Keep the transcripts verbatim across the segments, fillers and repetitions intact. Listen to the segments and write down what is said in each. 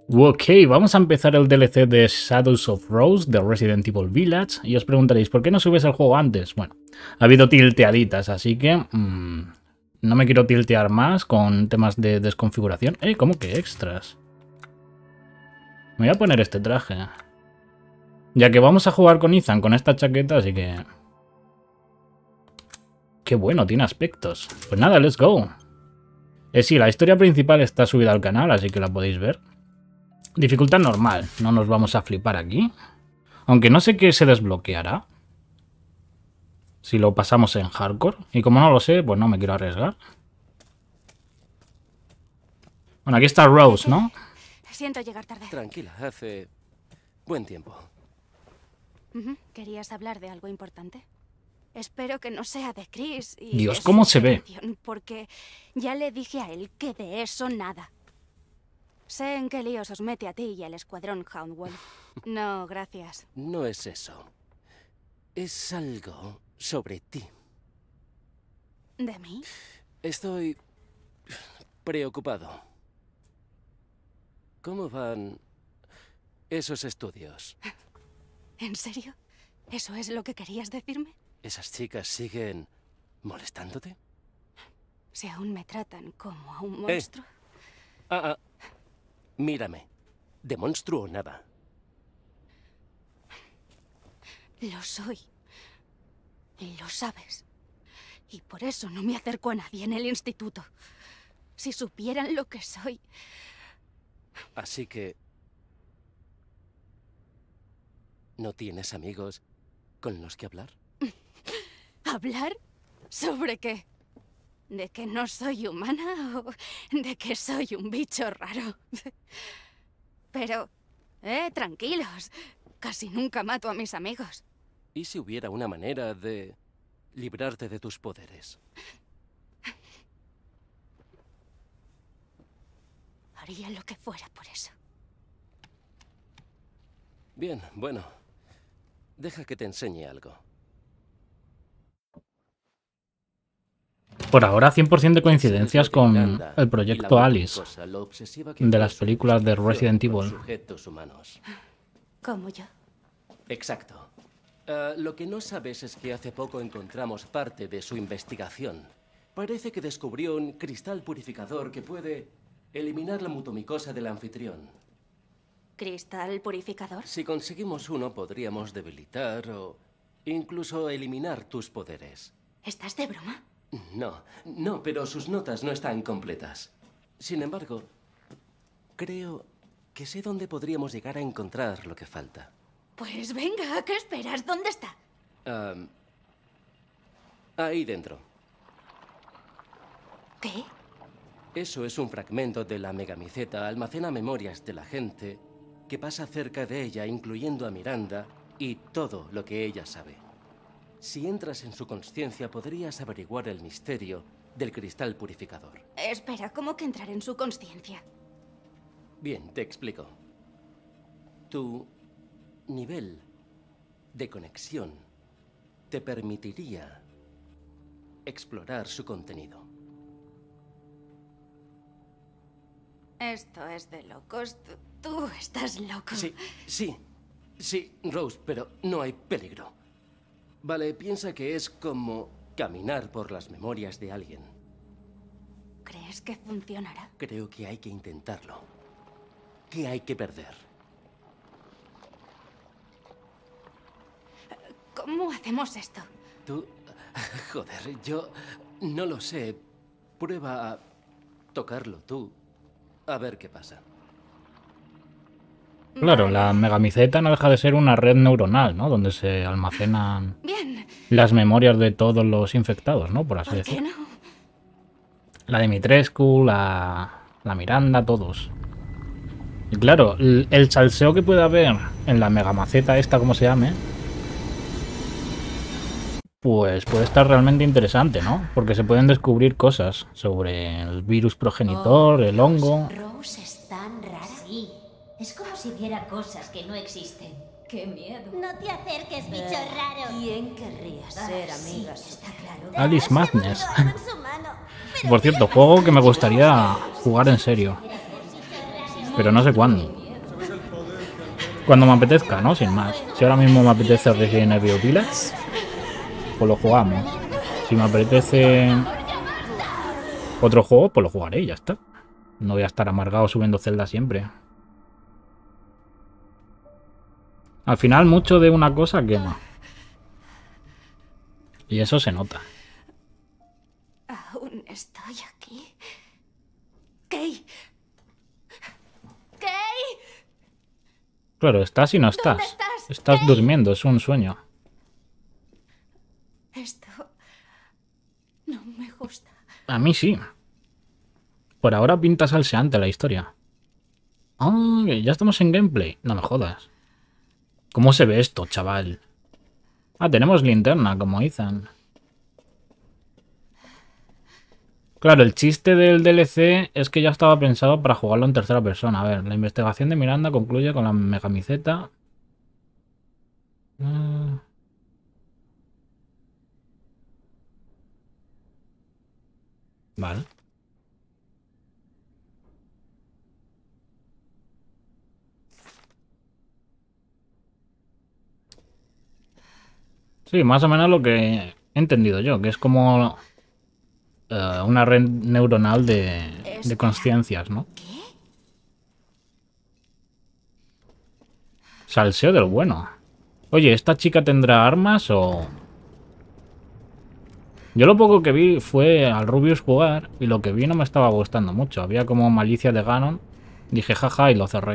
Ok, vamos a empezar el D L C de Shadows of Rose de Resident Evil Village. Y os preguntaréis, ¿por qué no subes el juego antes? Bueno, ha habido tilteaditas, así que mmm, no me quiero tiltear más con temas de desconfiguración. Eh, ¿cómo que extras? Me voy a poner este traje. Ya que vamos a jugar con Ethan con esta chaqueta, así que... Qué bueno, tiene aspectos. Pues nada, let's go. Eh, sí, la historia principal está subida al canal, así que la podéis ver. Dificultad normal, no nos vamos a flipar aquí. Aunque no sé qué se desbloqueará si lo pasamos en hardcore. Y como no lo sé, pues no me quiero arriesgar. Bueno, aquí está Rose, ¿no? Siento llegar tarde. Tranquila, hace buen tiempo. Uh-huh. ¿Querías hablar de algo importante? Espero que no sea de Chris y Dios, de ¿cómo su se ve? relación, porque ya le dije a él que de eso nada. Sé en qué líos os mete a ti y al escuadrón Houndwolf. No, gracias. No es eso. Es algo sobre ti. ¿De mí? Estoy preocupado. ¿Cómo van esos estudios? ¿En serio? ¿Eso es lo que querías decirme? ¿Esas chicas siguen molestándote? Si aún me tratan como a un monstruo. Eh. Ah, ah. Mírame. De monstruo nada. Lo soy. Y lo sabes. Y por eso no me acerco a nadie en el instituto. Si supieran lo que soy... Así que... ¿no tienes amigos con los que hablar? ¿Hablar? ¿Sobre qué? ¿De que no soy humana o de que soy un bicho raro? Pero, eh, tranquilos. Casi nunca mato a mis amigos. ¿Y si hubiera una manera de librarte de tus poderes? Haría lo que fuera por eso. Bien, bueno. Deja que te enseñe algo. Por ahora cien por ciento de coincidencias con el proyecto Alice de las películas de Resident Evil. ¿Como yo? Exacto. Uh, lo que no sabes es que hace poco encontramos parte de su investigación. Parece que descubrió un cristal purificador que puede eliminar la mutomicosa del anfitrión. ¿Cristal purificador? Si conseguimos uno, podríamos debilitar o incluso eliminar tus poderes. ¿Estás de broma? No, no, pero sus notas no están completas. Sin embargo, creo que sé dónde podríamos llegar a encontrar lo que falta. Pues venga, ¿qué esperas? ¿Dónde está? Um, ahí dentro. ¿Qué? Eso es un fragmento de la megamiceta. Almacena memorias de la gente que pasa cerca de ella, incluyendo a Miranda y todo lo que ella sabe. Si entras en su consciencia, podrías averiguar el misterio del cristal purificador. Espera, ¿cómo que entrar en su consciencia? Bien, te explico. Tu nivel de conexión te permitiría explorar su contenido. Esto es de locos. Tú, tú estás loco. Sí, sí, sí, Rose, pero no hay peligro. Vale, piensa que es como caminar por las memorias de alguien. ¿Crees que funcionará? Creo que hay que intentarlo. ¿Qué hay que perder? ¿Cómo hacemos esto? Tú... Joder, yo no lo sé. Prueba a tocarlo tú. A ver qué pasa. Claro, Vale. La megamiceta no deja de ser una red neuronal, ¿no? Donde se almacenan Bien. las memorias de todos los infectados, ¿no? Por así ¿Por qué decirlo. no? La de Mitrescu, la, la Miranda, todos. Y claro, el, el salseo que puede haber en la megamaceta esta, como se llame, pues puede estar realmente interesante, ¿no? Porque se pueden descubrir cosas sobre el virus progenitor, el hongo... Rose es tan rara. Sí, es como si viera cosas que no existen. ¡Qué miedo! No te acerques, bicho raro. ¿Quién querría ser Ah, sí, amiga? Está claro. Alice Madness. Algo en su mano. Pero Por cierto, juego que me gustaría jugar en serio. Pero no sé cuándo. Cuando me apetezca, ¿no? Sin más. Si ahora mismo me apetece Resident Evil Village, pues lo jugamos. Si me apetece otro juego, pues lo jugaré y ya está. No voy a estar amargado subiendo Zelda siempre. Al final, mucho de una cosa quema. Y eso se nota. Aún estoy aquí. Kay. Kay. Claro, estás y no estás. ¿Dónde estás? Estás Kay. durmiendo, es un sueño. Esto no me gusta. A mí sí. Por ahora pinta salseante la historia. Ah, ya estamos en gameplay. No me jodas. ¿Cómo se ve esto, chaval? Ah, tenemos linterna, como Ethan. Claro, el chiste del D L C es que ya estaba pensado para jugarlo en tercera persona. A ver, la investigación de Miranda concluye con la megamiseta. Uh... Vale. Sí, más o menos lo que he entendido yo, que es como uh, una red neuronal de, de conciencias, ¿no? ¿Qué? Salseo del bueno. Oye, ¿esta chica tendrá armas o...? Yo lo poco que vi fue al Rubius jugar y lo que vi no me estaba gustando mucho. Había como malicia de Ganon. Dije jaja y lo cerré.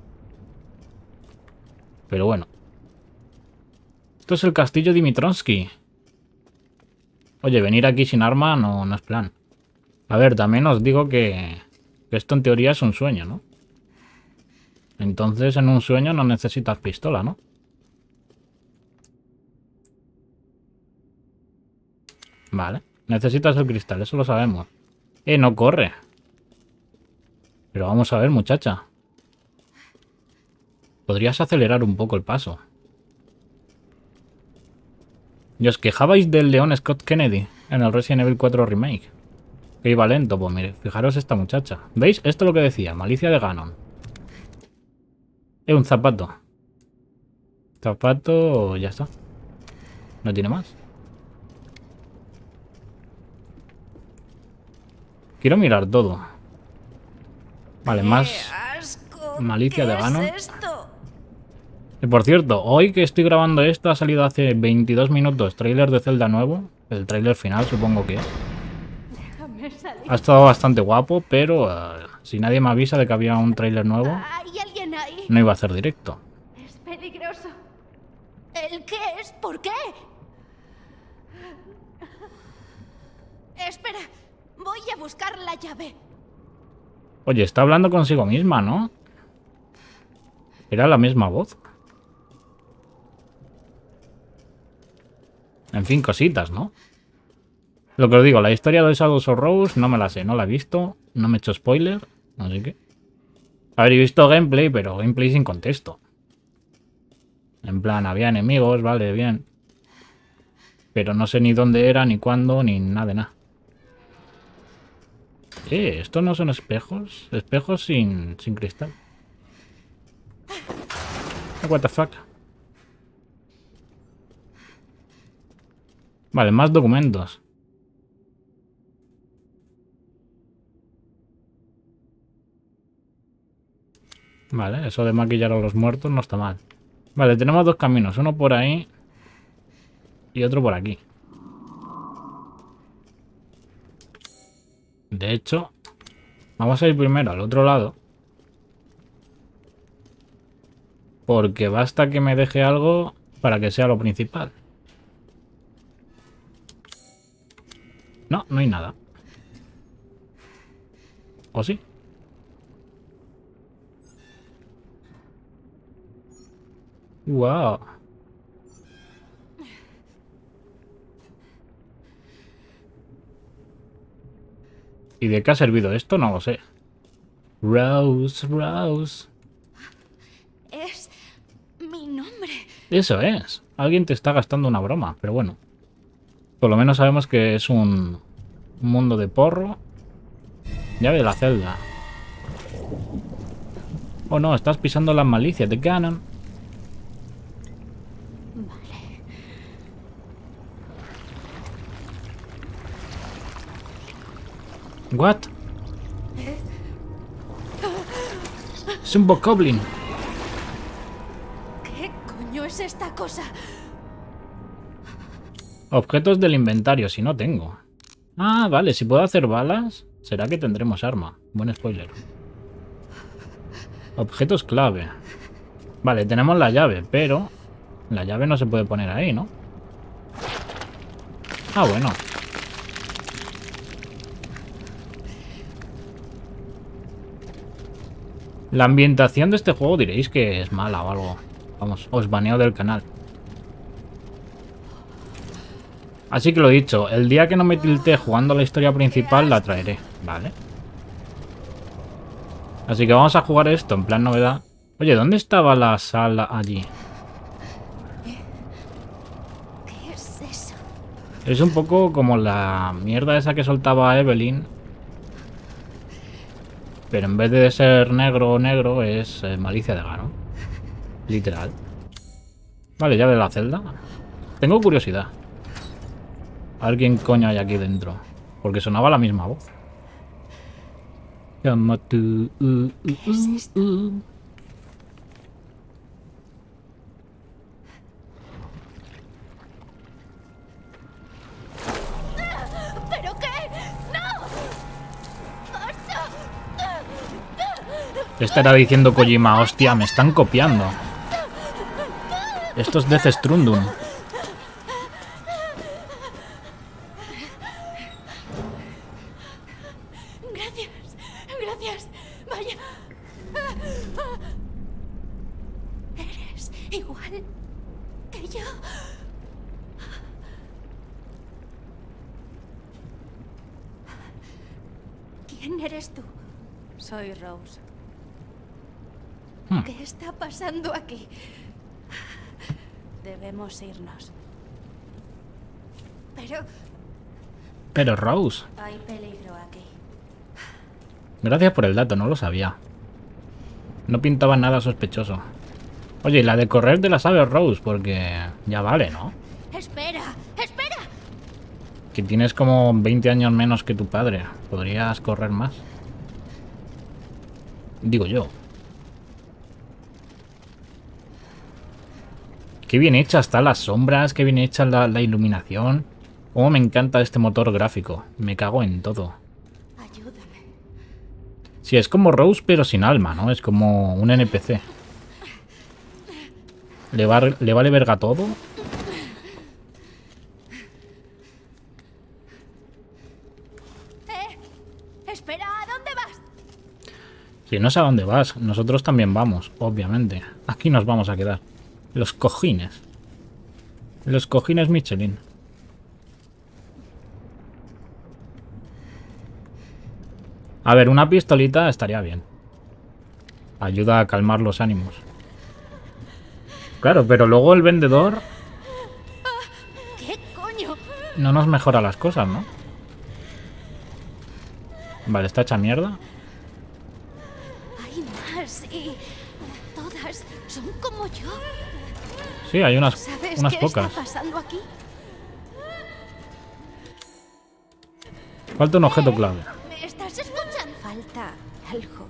Pero bueno. Esto es el castillo Dimitronsky. Oye, venir aquí sin arma no, no es plan. A ver, también os digo que, que esto en teoría es un sueño, ¿no? Entonces en un sueño no necesitas pistola, ¿no? Vale. Necesitas el cristal, eso lo sabemos. Eh, no corre. Pero vamos a ver, muchacha. Podrías acelerar un poco el paso. Y os quejabais del León Scott Kennedy en el Resident Evil cuatro Remake. Que iba lento, pues mire, fijaros esta muchacha. ¿Veis? Esto es lo que decía, malicia de Ganon. Es un zapato. Zapato, ya está. No tiene más. Quiero mirar todo. Vale, más malicia de Ganon. ¿Qué es esto? Y por cierto, hoy que estoy grabando esto ha salido hace veintidós minutos tráiler de Zelda nuevo. El tráiler final supongo que es. Déjame salir. Ha estado bastante guapo, pero uh, si nadie me avisa de que había un tráiler nuevo, ¿Hay alguien ahí? no iba a hacer directo. Es peligroso. ¿El qué es? ¿Por qué? Espera, voy a buscar la llave. Oye, está hablando consigo misma, ¿no? Era la misma voz. En fin, cositas, ¿no? Lo que os digo, la historia de Shadows of Rose no me la sé, no la he visto, no me he hecho spoiler, así que... A ver, he visto gameplay, pero gameplay sin contexto. En plan, había enemigos, vale, bien. Pero no sé ni dónde era, ni cuándo, ni nada de nada. Eh, ¿estos no son espejos? Espejos sin, sin cristal. What the fuck. Vale, más documentos. Vale, eso de maquillar a los muertos no está mal. Vale, tenemos dos caminos. Uno por ahí y otro por aquí. De hecho, vamos a ir primero al otro lado. Porque basta que me deje algo para que sea lo principal. No, no hay nada. ¿O sí? Wow. ¿Y de qué ha servido esto? No lo sé. Rose, Rose. Es mi nombre. Eso es. Alguien te está gastando una broma, pero bueno. Por lo menos sabemos que es un, un mundo de porro. Llave de la celda. Oh no, estás pisando las malicias de Ganon. What? Es un bokoblin. ¿Qué coño es esta cosa? Objetos del inventario, si no tengo. Ah, vale, si puedo hacer balas, será que tendremos arma. Buen spoiler. Objetos clave. Vale, tenemos la llave, pero la llave no se puede poner ahí, ¿no? Ah, bueno. La ambientación de este juego diréis que es mala o algo. Vamos, os baneo del canal. Así que lo dicho, el día que no me tilté jugando la historia principal la traeré, ¿vale? Así que vamos a jugar esto en plan novedad. Oye, ¿dónde estaba la sala allí? ¿Qué es eso? Es un poco como la mierda esa que soltaba Evelyn. Pero en vez de ser negro negro es eh, malicia de Garo. Literal. Vale, llave de la celda. Tengo curiosidad. A ver quién coño hay aquí dentro. Porque sonaba la misma voz. Llama tú. Uh, uh, ¿Qué es esto? uh. ¿Pero qué? ¡No! ¡Basta! Estará diciendo Kojima, hostia, me están copiando. Esto es Death Stranding. Gracias, gracias. Vaya. Eres igual que yo. ¿Quién eres tú? Soy Rose. Hmm. ¿Qué está pasando aquí? Debemos irnos. Pero Pero Rose. hay peligro aquí. Gracias por el dato, no lo sabía. No pintaba nada sospechoso. Oye, y la de correr te la sabes, Rose, porque ya vale, ¿no? ¡Espera! ¡Espera! Que tienes como veinte años menos que tu padre. Podrías correr más. Digo yo. Qué bien hecha están las sombras, qué bien hecha la, la iluminación. Cómo me encanta este motor gráfico. Me cago en todo. Ayúdame. Sí, es como Rose, pero sin alma, ¿no? Es como un N P C. ¿Le, va, le vale verga todo? ¡Eh! ¡Espera! ¿A dónde vas? Si no sé a dónde vas, nosotros también vamos, obviamente. Aquí nos vamos a quedar. Los cojines. Los cojines Michelin. A ver, una pistolita estaría bien. Ayuda a calmar los ánimos. Claro, pero luego el vendedor ¿Qué coño? no nos mejora las cosas, ¿no? Vale, está hecha mierda. Hay más y todas son como yo. Sí, hay unas, ¿Sabes unas qué pocas. está pasando aquí? Falta un objeto clave. ¿Me estás escuchando? Falta algo.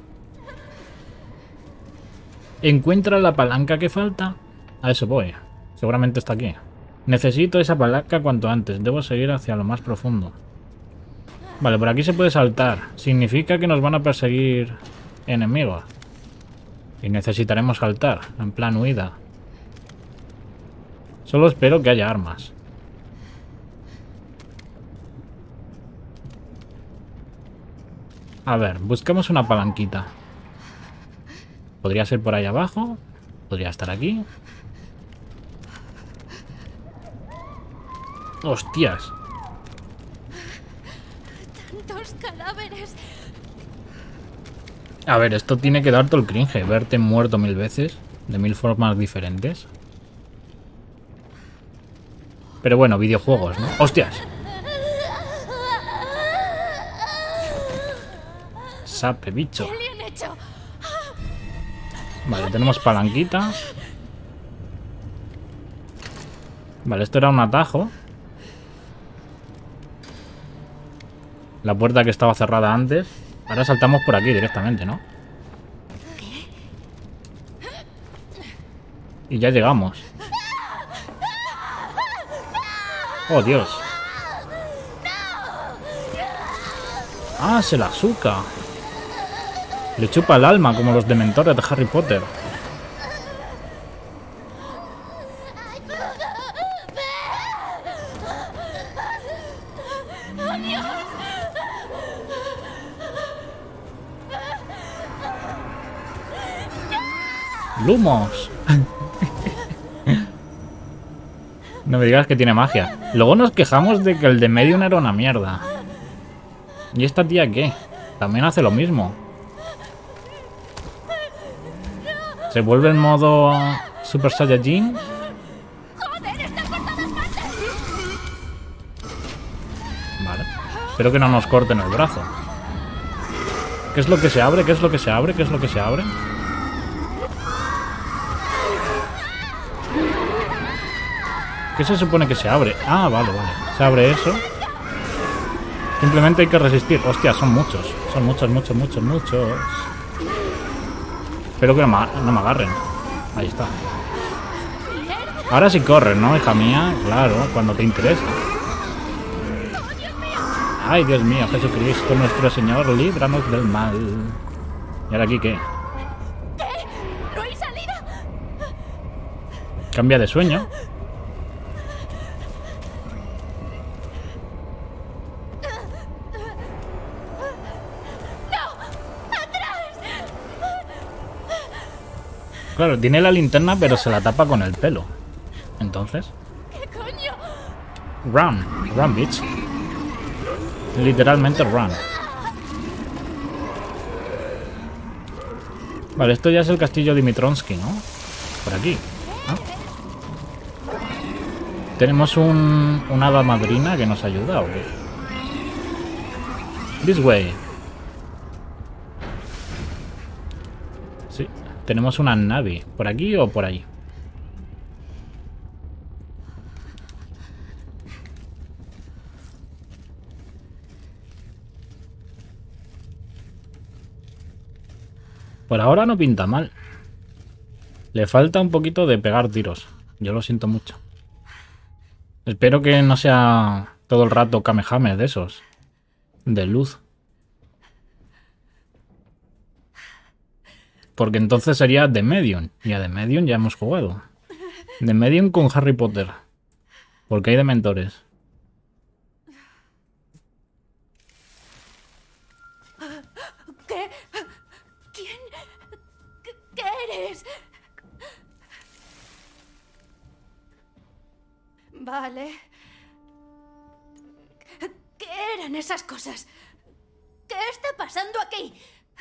¿Encuentra la palanca que falta? A eso voy. Seguramente está aquí. Necesito esa palanca cuanto antes. Debo seguir hacia lo más profundo. Vale, por aquí se puede saltar. Significa que nos van a perseguir enemigos. Y necesitaremos saltar. En plan huida. Solo espero que haya armas. A ver, busquemos una palanquita. Podría ser por ahí abajo. Podría estar aquí. ¡Hostias! Tantos cadáveres. A ver, esto tiene que dar todo el cringe. Verte muerto mil veces. De mil formas diferentes. Pero bueno, videojuegos, ¿no? ¡Hostias! Sape, bicho. ¿Qué le han hecho? Vale, tenemos palanquita. Vale, esto era un atajo. La puerta que estaba cerrada antes. Ahora saltamos por aquí directamente, ¿no? Y ya llegamos. ¡Oh, Dios! ¡Ah, se la azúcar! Le chupa el alma como los dementores de Harry Potter. ¡Lumos! No me digas que tiene magia. Luego nos quejamos de que el de Medium era una mierda. ¿Y esta tía qué? También hace lo mismo. ¿Se vuelve en modo Super Saiyajin? Vale. Espero que no nos corten el brazo. ¿Qué es lo que se abre? ¿Qué es lo que se abre? ¿Qué es lo que se abre? ¿Qué se supone que se abre? Ah, vale, vale. Se abre eso. Simplemente hay que resistir. Hostia, son muchos. Son muchos, muchos, muchos, muchos. Espero que no me, no me agarren. Ahí está. Ahora sí corren, ¿no, hija mía? Claro, cuando te interesa. Ay, Dios mío, Jesucristo, nuestro Señor, líbranos del mal. ¿Y ahora aquí qué? ¿Qué? ¿No hay salida? Cambia de sueño. Claro, tiene la linterna, pero se la tapa con el pelo. Entonces... ¿Qué coño? Run. Run, bitch. Literalmente run. Vale, esto ya es el castillo Dimitronsky, ¿no? Por aquí, ¿no? ¿Tenemos un, un hada madrina que nos ayuda o qué? This way. Sí. Tenemos una Navi. ¿Por aquí o por ahí? Por ahora no pinta mal. Le falta un poquito de pegar tiros. Yo lo siento mucho. Espero que no sea todo el rato Kamehame de esos. De luz. Porque entonces sería The Medium. Y a The Medium ya hemos jugado. The Medium con Harry Potter. Porque hay dementores. ¿Qué? ¿Quién? ¿Qué, qué eres? Vale. ¿Qué eran esas cosas? ¿Qué está pasando aquí?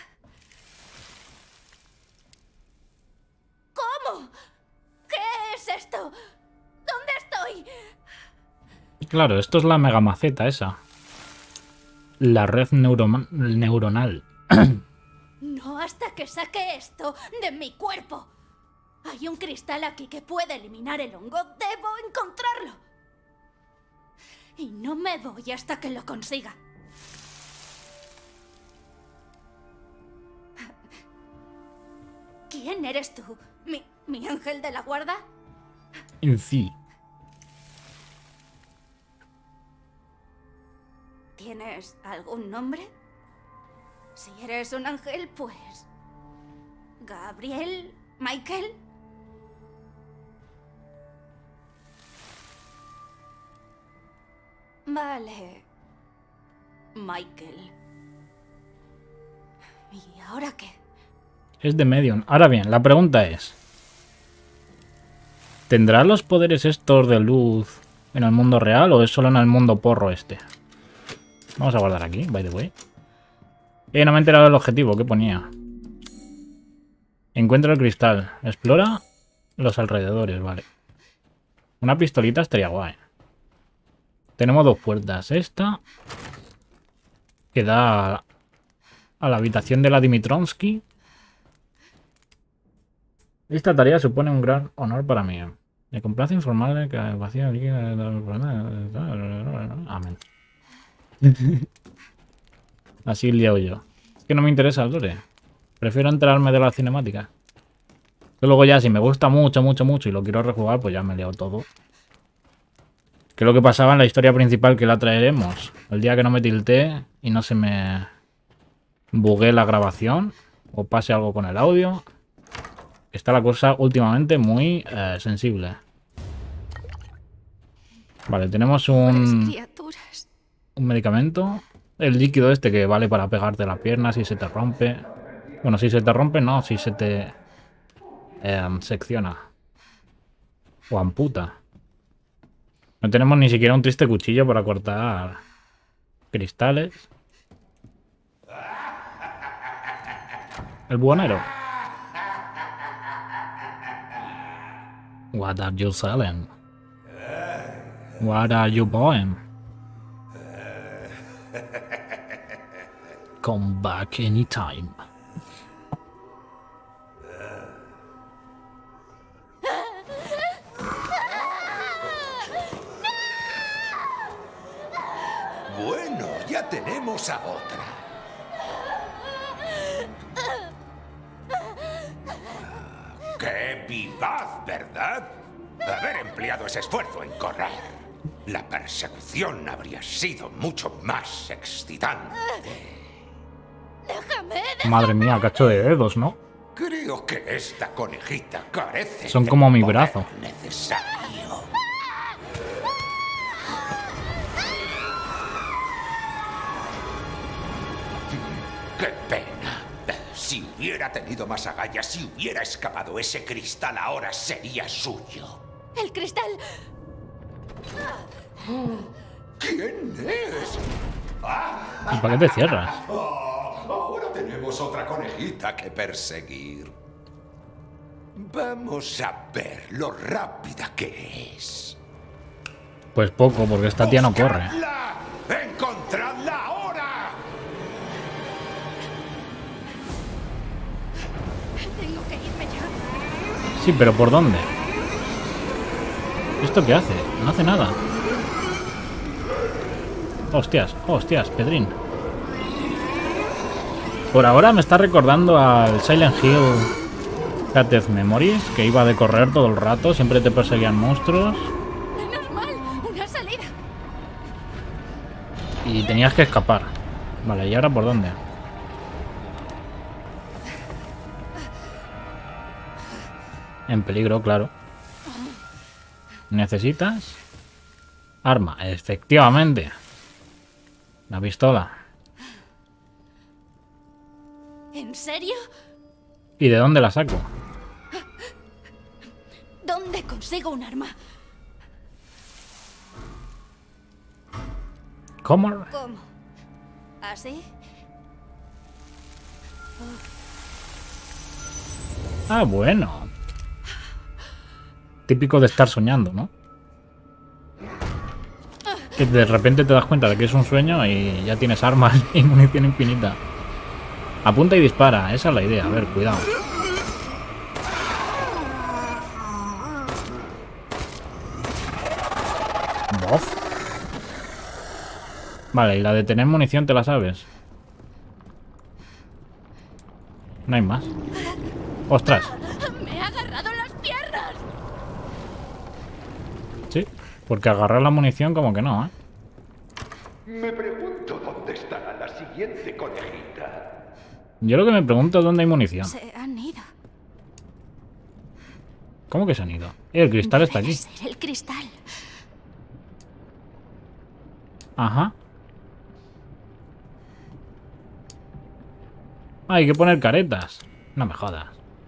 ¿Cómo? ¿Qué es esto? ¿Dónde estoy? Claro, esto es la megamaceta esa. La red neuro neuronal. No hasta que saque esto de mi cuerpo. Hay un cristal aquí que puede eliminar el hongo. Debo encontrarlo. Y no me voy hasta que lo consiga. ¿Quién eres tú? ¿Mi, mi ángel de la guarda? En sí. ¿Tienes algún nombre? Si eres un ángel, pues... ¿Gabriel? ¿Michael? Vale... Michael. ¿Y ahora qué? Es de Medium. Ahora bien, la pregunta es... ¿tendrá los poderes estos de luz en el mundo real o es solo en el mundo porro este? Vamos a guardar aquí, by the way. Eh, no me he enterado del objetivo. ¿Qué ponía? Encuentra el cristal. Explora los alrededores, vale. Una pistolita estaría guay. Tenemos dos puertas. Esta... que da a la habitación de la Dimitronsky. Esta tarea supone un gran honor para mí. Me complace informarle que el vacío líquido... Amén. Así liado yo. Es que no me interesa el lore. Prefiero enterarme de la cinemática. Y luego ya, si me gusta mucho, mucho, mucho y lo quiero rejugar, pues ya me leo todo. Que es lo que pasaba en la historia principal, que la traeremos. El día que no me tilté y no se me buguee la grabación o pase algo con el audio. Está la cosa últimamente muy eh, sensible. Vale, tenemos un, un medicamento. El líquido este que vale para pegarte la pierna si se te rompe. Bueno, si se te rompe, no, si se te eh, secciona. O amputa. No tenemos ni siquiera un triste cuchillo para cortar cristales. El buhonero. What are you selling? What are you buying? Come back anytime. Bueno, ya tenemos a otra. ¡Qué vivaz, ¿verdad? Haber empleado ese esfuerzo en correr. La persecución habría sido mucho más excitante. Déjame, déjame. Madre mía, cacho de dedos, ¿no? Creo que esta conejita carece Son del como mi poder brazo. necesario. ¡Qué pena! Si hubiera tenido más agallas, si hubiera escapado ese cristal, ahora sería suyo. El cristal. ¿Quién es? ¿Y para qué te cierras? Oh, ahora tenemos otra conejita que perseguir. Vamos a ver lo rápida que es. Pues poco, porque esta tía no corre. ¡Buscadla! ¡Encontradla ahora! Tengo que irme ya. Sí, pero ¿por dónde? ¿Esto qué hace? No hace nada. Hostias, hostias, Pedrín. Por ahora me está recordando al Silent Hill Cat Death Memories, que iba de correr todo el rato, siempre te perseguían monstruos. Menos mal, una salida. Y tenías que escapar. Vale, ¿y ahora por dónde? En peligro, claro. ¿Necesitas? Arma, efectivamente. La pistola. ¿En serio? ¿Y de dónde la saco? ¿Dónde consigo un arma? ¿Cómo? ¿Cómo? ¿Así? Ah, bueno. Típico de estar soñando, ¿no? Que de repente te das cuenta de que es un sueño y ya tienes armas y munición infinita. Apunta y dispara, esa es la idea. A ver, cuidado. Bof. Vale, y la de tener munición te la sabes. No hay más. ¡Ostras! ¡Me ha agarrado las piernas! Sí, porque agarrar la munición como que no, ¿eh? Me pregunto dónde estará la siguiente conejita. Yo lo que me pregunto es dónde hay munición. Se han ido. ¿Cómo que se han ido? El cristal está Debe aquí. ser el cristal. Ajá. Ah, hay que poner caretas. No me jodas.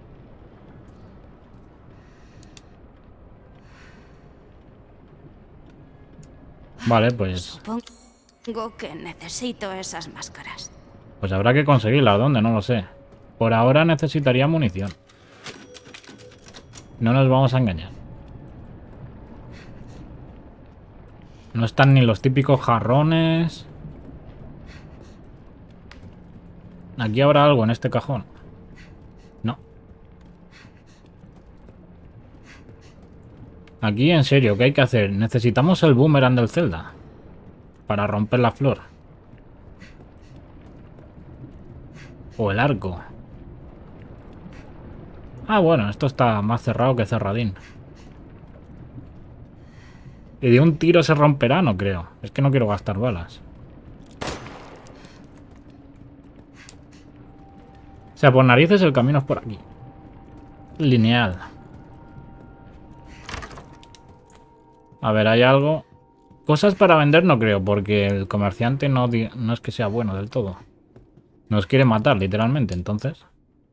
Vale, pues... Supongo que necesito esas máscaras. Pues habrá que conseguirlas. ¿Dónde? No lo sé. Por ahora necesitaría munición. No nos vamos a engañar. No están ni los típicos jarrones. Aquí habrá algo en este cajón. No. Aquí, en serio, ¿qué hay que hacer? Necesitamos el boomerang del Zelda para romper la flor. O el arco. Ah, bueno, esto está más cerrado que cerradín. Y de un tiro se romperá, no creo. Es que no quiero gastar balas. O sea, por narices el camino es por aquí. Lineal. A ver, ¿hay algo? Cosas para vender no creo, porque el comerciante no, no es que sea bueno del todo. Nos quiere matar, literalmente, entonces.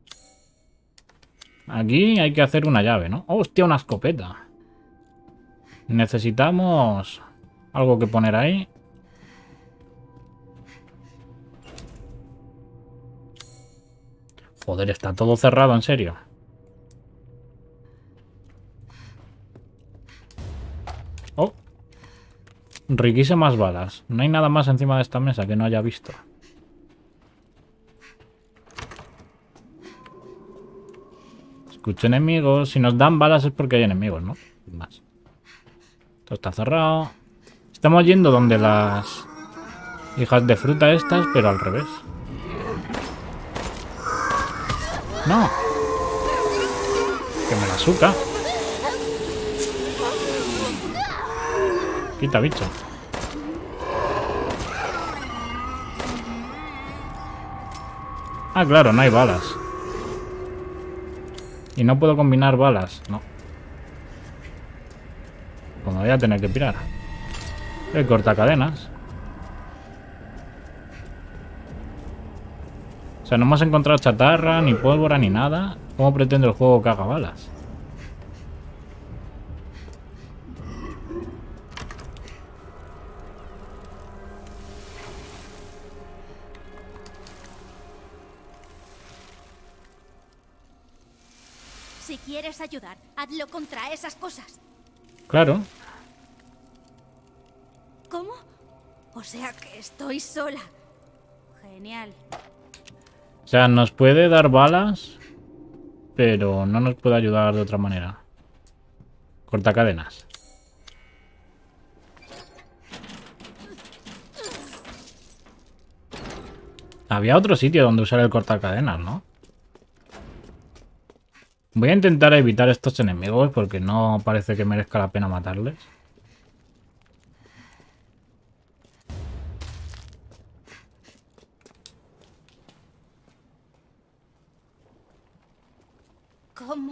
Aquí hay que hacer una llave, ¿no? ¡Oh, hostia, una escopeta! Necesitamos algo que poner ahí. Joder, está todo cerrado, en serio. Oh. Riquísimas balas. No hay nada más encima de esta mesa que no haya visto. Escucho enemigos. Si nos dan balas es porque hay enemigos, ¿no? Más. Esto está cerrado. Estamos yendo donde las hijas de fruta estas, pero al revés. No. Que me la suca. Quita, bicho. Ah, claro, no hay balas. Y no puedo combinar balas, no. Pues me voy a tener que pirar. El cortacadenas. O sea, no hemos encontrado chatarra, ni pólvora, ni nada. ¿Cómo pretende el juego que haga balas? Si quieres ayudar, hazlo contra esas cosas. Claro. ¿Cómo? O sea que estoy sola. Genial. O sea, nos puede dar balas, pero no nos puede ayudar de otra manera. Cortacadenas. Había otro sitio donde usar el cortacadenas, ¿no? Voy a intentar evitar estos enemigos porque no parece que merezca la pena matarles. ¿Cómo?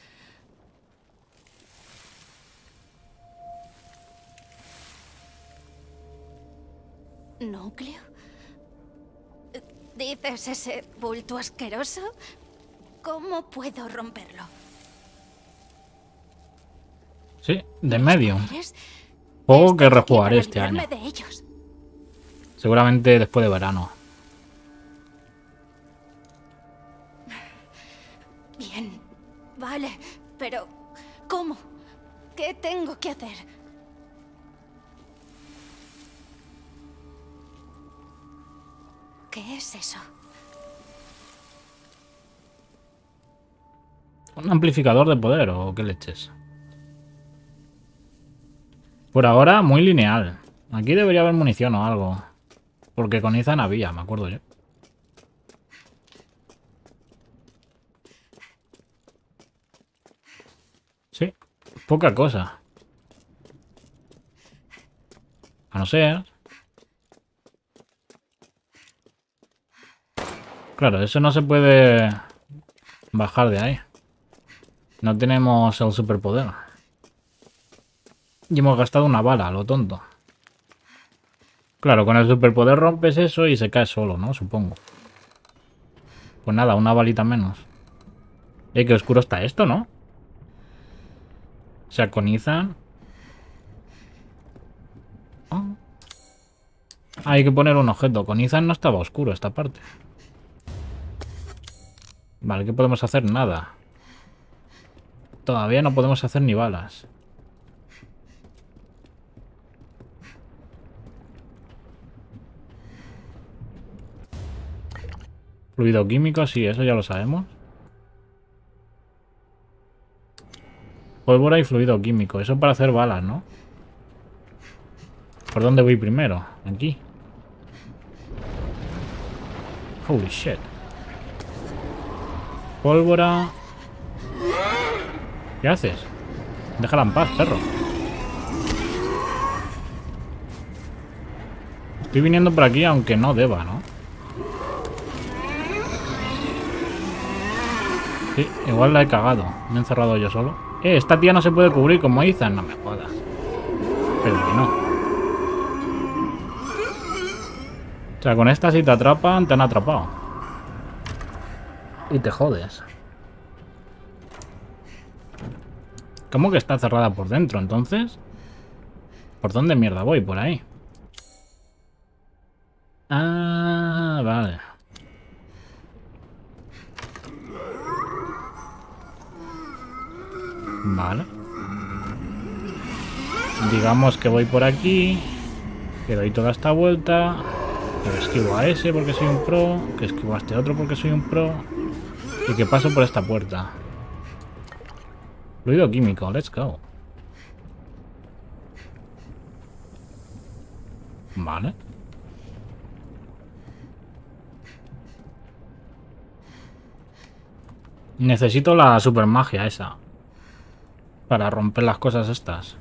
¿Núcleo? ¿Dices ese bulto asqueroso? ¿Cómo puedo romperlo? Sí, de Medium. ¿Eres? Juego que Estoy aquí rejugaré para este año. librarme de ellos. Seguramente después de verano. Bien, vale, pero ¿cómo? ¿Qué tengo que hacer? ¿Qué es eso? ¿Un amplificador de poder o qué leches? Por ahora, muy lineal. Aquí debería haber munición o algo. Porque con Ethan había, me acuerdo yo. Sí, poca cosa. A no ser... Claro, eso no se puede bajar de ahí. No tenemos el superpoder. Y hemos gastado una bala, a lo tonto. Claro, con el superpoder rompes eso y se cae solo, ¿no? Supongo. Pues nada, una balita menos. Eh, qué oscuro está esto, ¿no? O sea, con Ethan... Oh. Hay que poner un objeto. Con Ethan no estaba oscuro esta parte. Vale, ¿qué podemos hacer? Nada. Todavía no podemos hacer ni balas. Fluido químico, sí, eso ya lo sabemos. Pólvora y fluido químico. Eso para hacer balas, ¿no? ¿Por dónde voy primero? Aquí. Holy shit. Pólvora. ¿Qué haces? Déjala en paz, perro. Estoy viniendo por aquí aunque no deba, ¿no? Sí, igual la he cagado. Me he encerrado yo solo. Eh, esta tía no se puede cubrir como Ethan. No me jodas. Pero que no. O sea, con esta si te atrapan, te han atrapado. Y te jodes. ¿Cómo que está cerrada por dentro, entonces? ¿Por dónde mierda voy? Por ahí. Ah, vale. Vale. Digamos que voy por aquí. Que doy toda esta vuelta. Que esquivo a ese porque soy un pro. Que esquivo a este otro porque soy un pro. Y que paso por esta puerta. Fluido químico, let's go. Vale. Necesito la super magia esa. Para romper las cosas estas.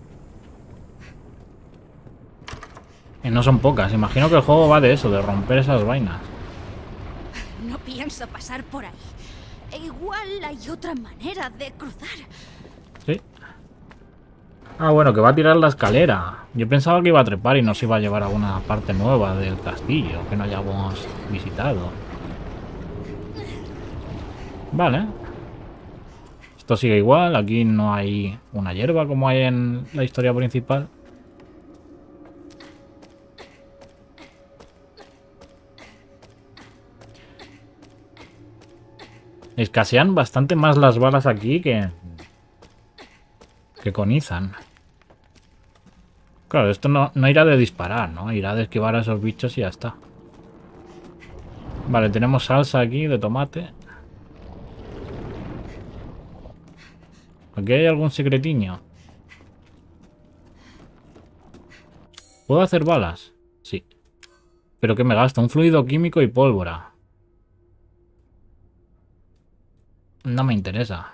Y no son pocas. Imagino que el juego va de eso, de romper esas vainas. No pienso pasar por ahí. E igual hay otra manera de cruzar. Sí. Ah, bueno, que va a tirar la escalera. Yo pensaba que iba a trepar y nos iba a llevar a una parte nueva del castillo que no hayamos visitado. Vale. Esto sigue igual. Aquí no hay una hierba como hay en la historia principal. Escasean bastante más las balas aquí que... que con Ethan. Claro, esto no, no irá de disparar, ¿no? Irá de esquivar a esos bichos y ya está. Vale, tenemos salsa aquí de tomate. ¿Aquí hay algún secretiño? ¿Puedo hacer balas? Sí. ¿Pero qué me gasta? Un fluido químico y pólvora. No me interesa.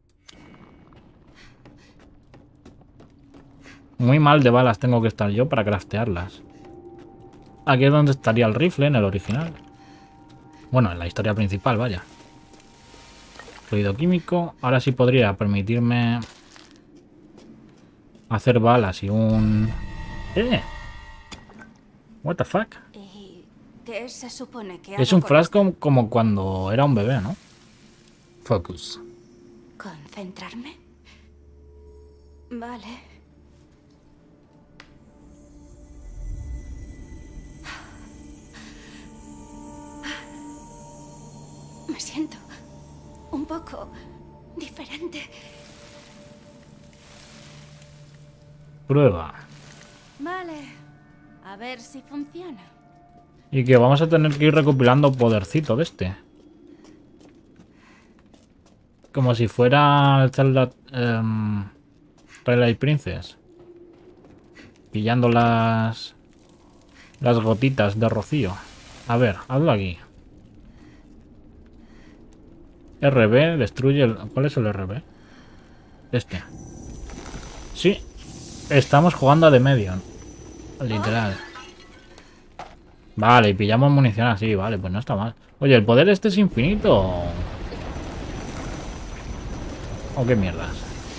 Muy mal de balas tengo que estar yo para craftearlas. Aquí es donde estaría el rifle, en el original. Bueno, en la historia principal, vaya. Fluido químico. Ahora sí podría permitirme hacer balas y un... ¡Eh! What the fuck? ¿Y qué se supone que Es hago un con frasco esto? como cuando era un bebé, ¿no? Focus. ¿Concentrarme? Vale. Me siento un poco diferente. Prueba. Vale. A ver si funciona. Y que vamos a tener que ir recopilando podercito de este. Como si fuera el Zelda um, Twilight Princess. Pillando las... las gotitas de rocío. A ver, hazlo aquí. R B, destruye el... ¿Cuál es el R B? Este. Sí. Estamos jugando a The Medium. Literal. Vale, y pillamos munición así. Vale, pues no está mal. Oye, ¿el poder este es infinito? ¿O qué mierdas?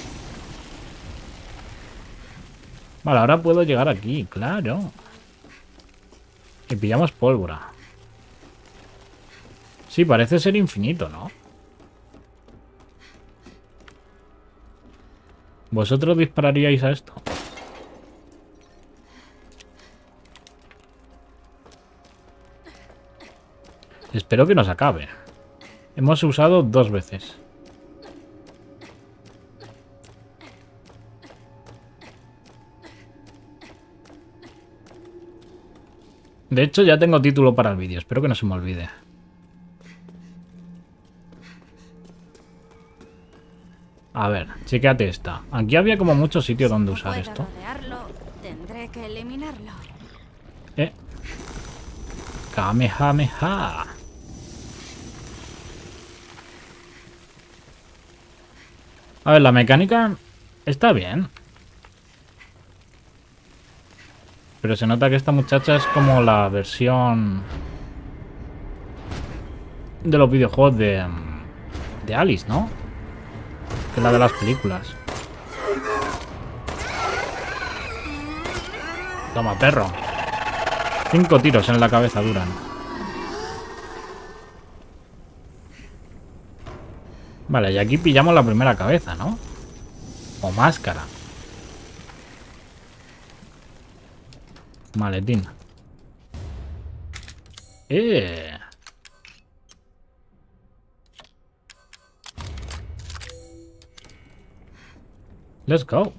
Vale, ahora puedo llegar aquí, claro. Y pillamos pólvora. Sí, parece ser infinito, ¿no? ¿Vosotros dispararíais a esto? Espero que nos acabe. Hemos usado dos veces. De hecho, ya tengo título para el vídeo. Espero que no se me olvide. A ver, chequéate esta. Aquí había como muchos sitios donde usar Si no esto. puedo rodearlo, tendré que eliminarlo. Eh. Kamehameha. A ver, la mecánica está bien. Pero se nota que esta muchacha es como la versión de los videojuegos de, de Alice, ¿no? Que es la de las películas. Toma, perro. Cinco tiros en la cabeza duran. Vale, y aquí pillamos la primera cabeza, ¿no? O máscara. Maletín. Eh. Let's go.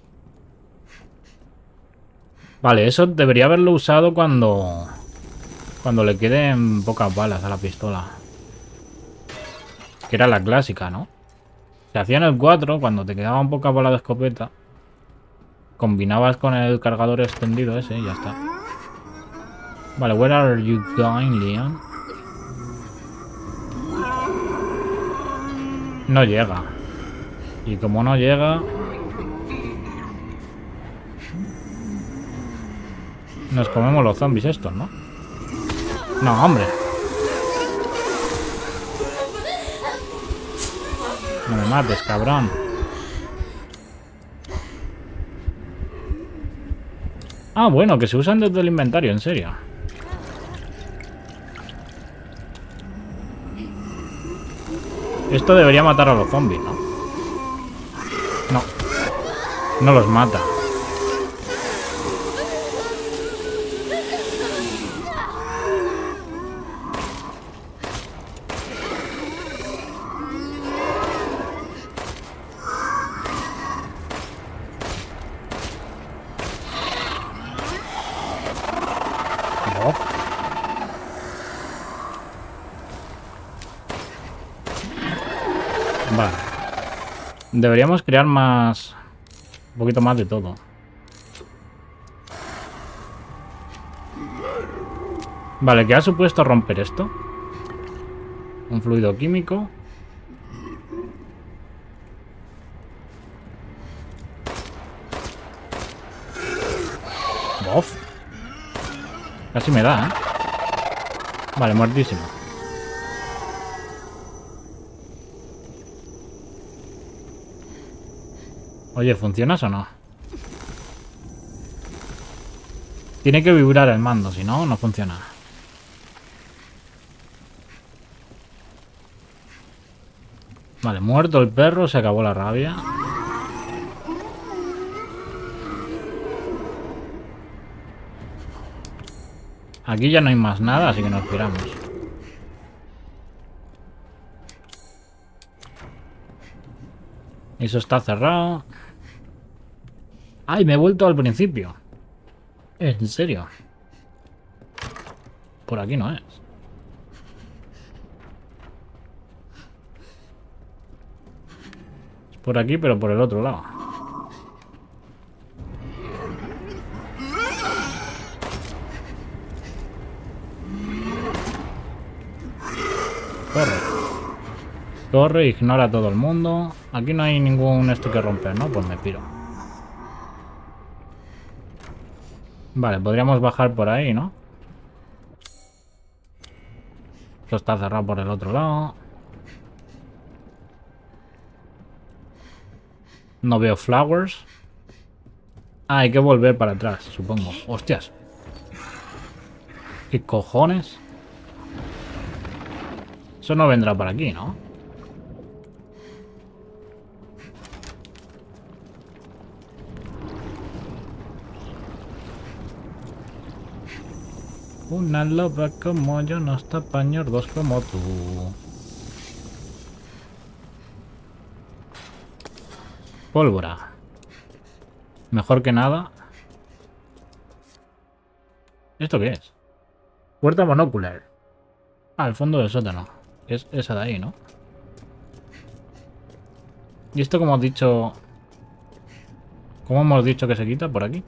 Vale, eso debería haberlo usado cuando... Cuando le queden pocas balas a la pistola. Que era la clásica, ¿no? Se hacía en el cuatro, cuando te quedaban pocas balas de escopeta. Combinabas con el cargador extendido ese y ya está. Vale, where are you going, Leon? No llega. Y como no llega... Nos comemos los zombies estos, ¿no? No, hombre. No me mates, cabrón. Ah, bueno, que se usan desde el inventario, en serio. Esto debería matar a los zombies, ¿no? No. No los mata. Vale. Deberíamos crear más... Un poquito más de todo. Vale, ¿qué ha supuesto romper esto? Un fluido químico. Bof. Casi me da, ¿eh? Vale, muertísimo. Oye, ¿funcionas o no? Tiene que vibrar el mando, si no, no funciona. Vale, muerto el perro, se acabó la rabia. Aquí ya no hay más nada, así que nos piramos. Eso está cerrado. ¡Ay, me he vuelto al principio! ¿En serio? Por aquí no es. Es por aquí, pero por el otro lado. Corre. Corre, ignora a todo el mundo. Aquí no hay ningún esto que romper, ¿no? Pues me piro. Vale, podríamos bajar por ahí, ¿no? Esto está cerrado por el otro lado. No veo flowers. Ah, hay que volver para atrás, supongo. ¡Hostias! ¿Qué cojones? Eso no vendrá por aquí, ¿no? Una loba como yo no está pa' ñordos como tú. Pólvora. Mejor que nada. ¿Esto qué es? Puerta monocular. Ah, el fondo del sótano. Es esa de ahí, ¿no? ¿Y esto como hemos dicho? ¿Cómo hemos dicho que se quita por aquí?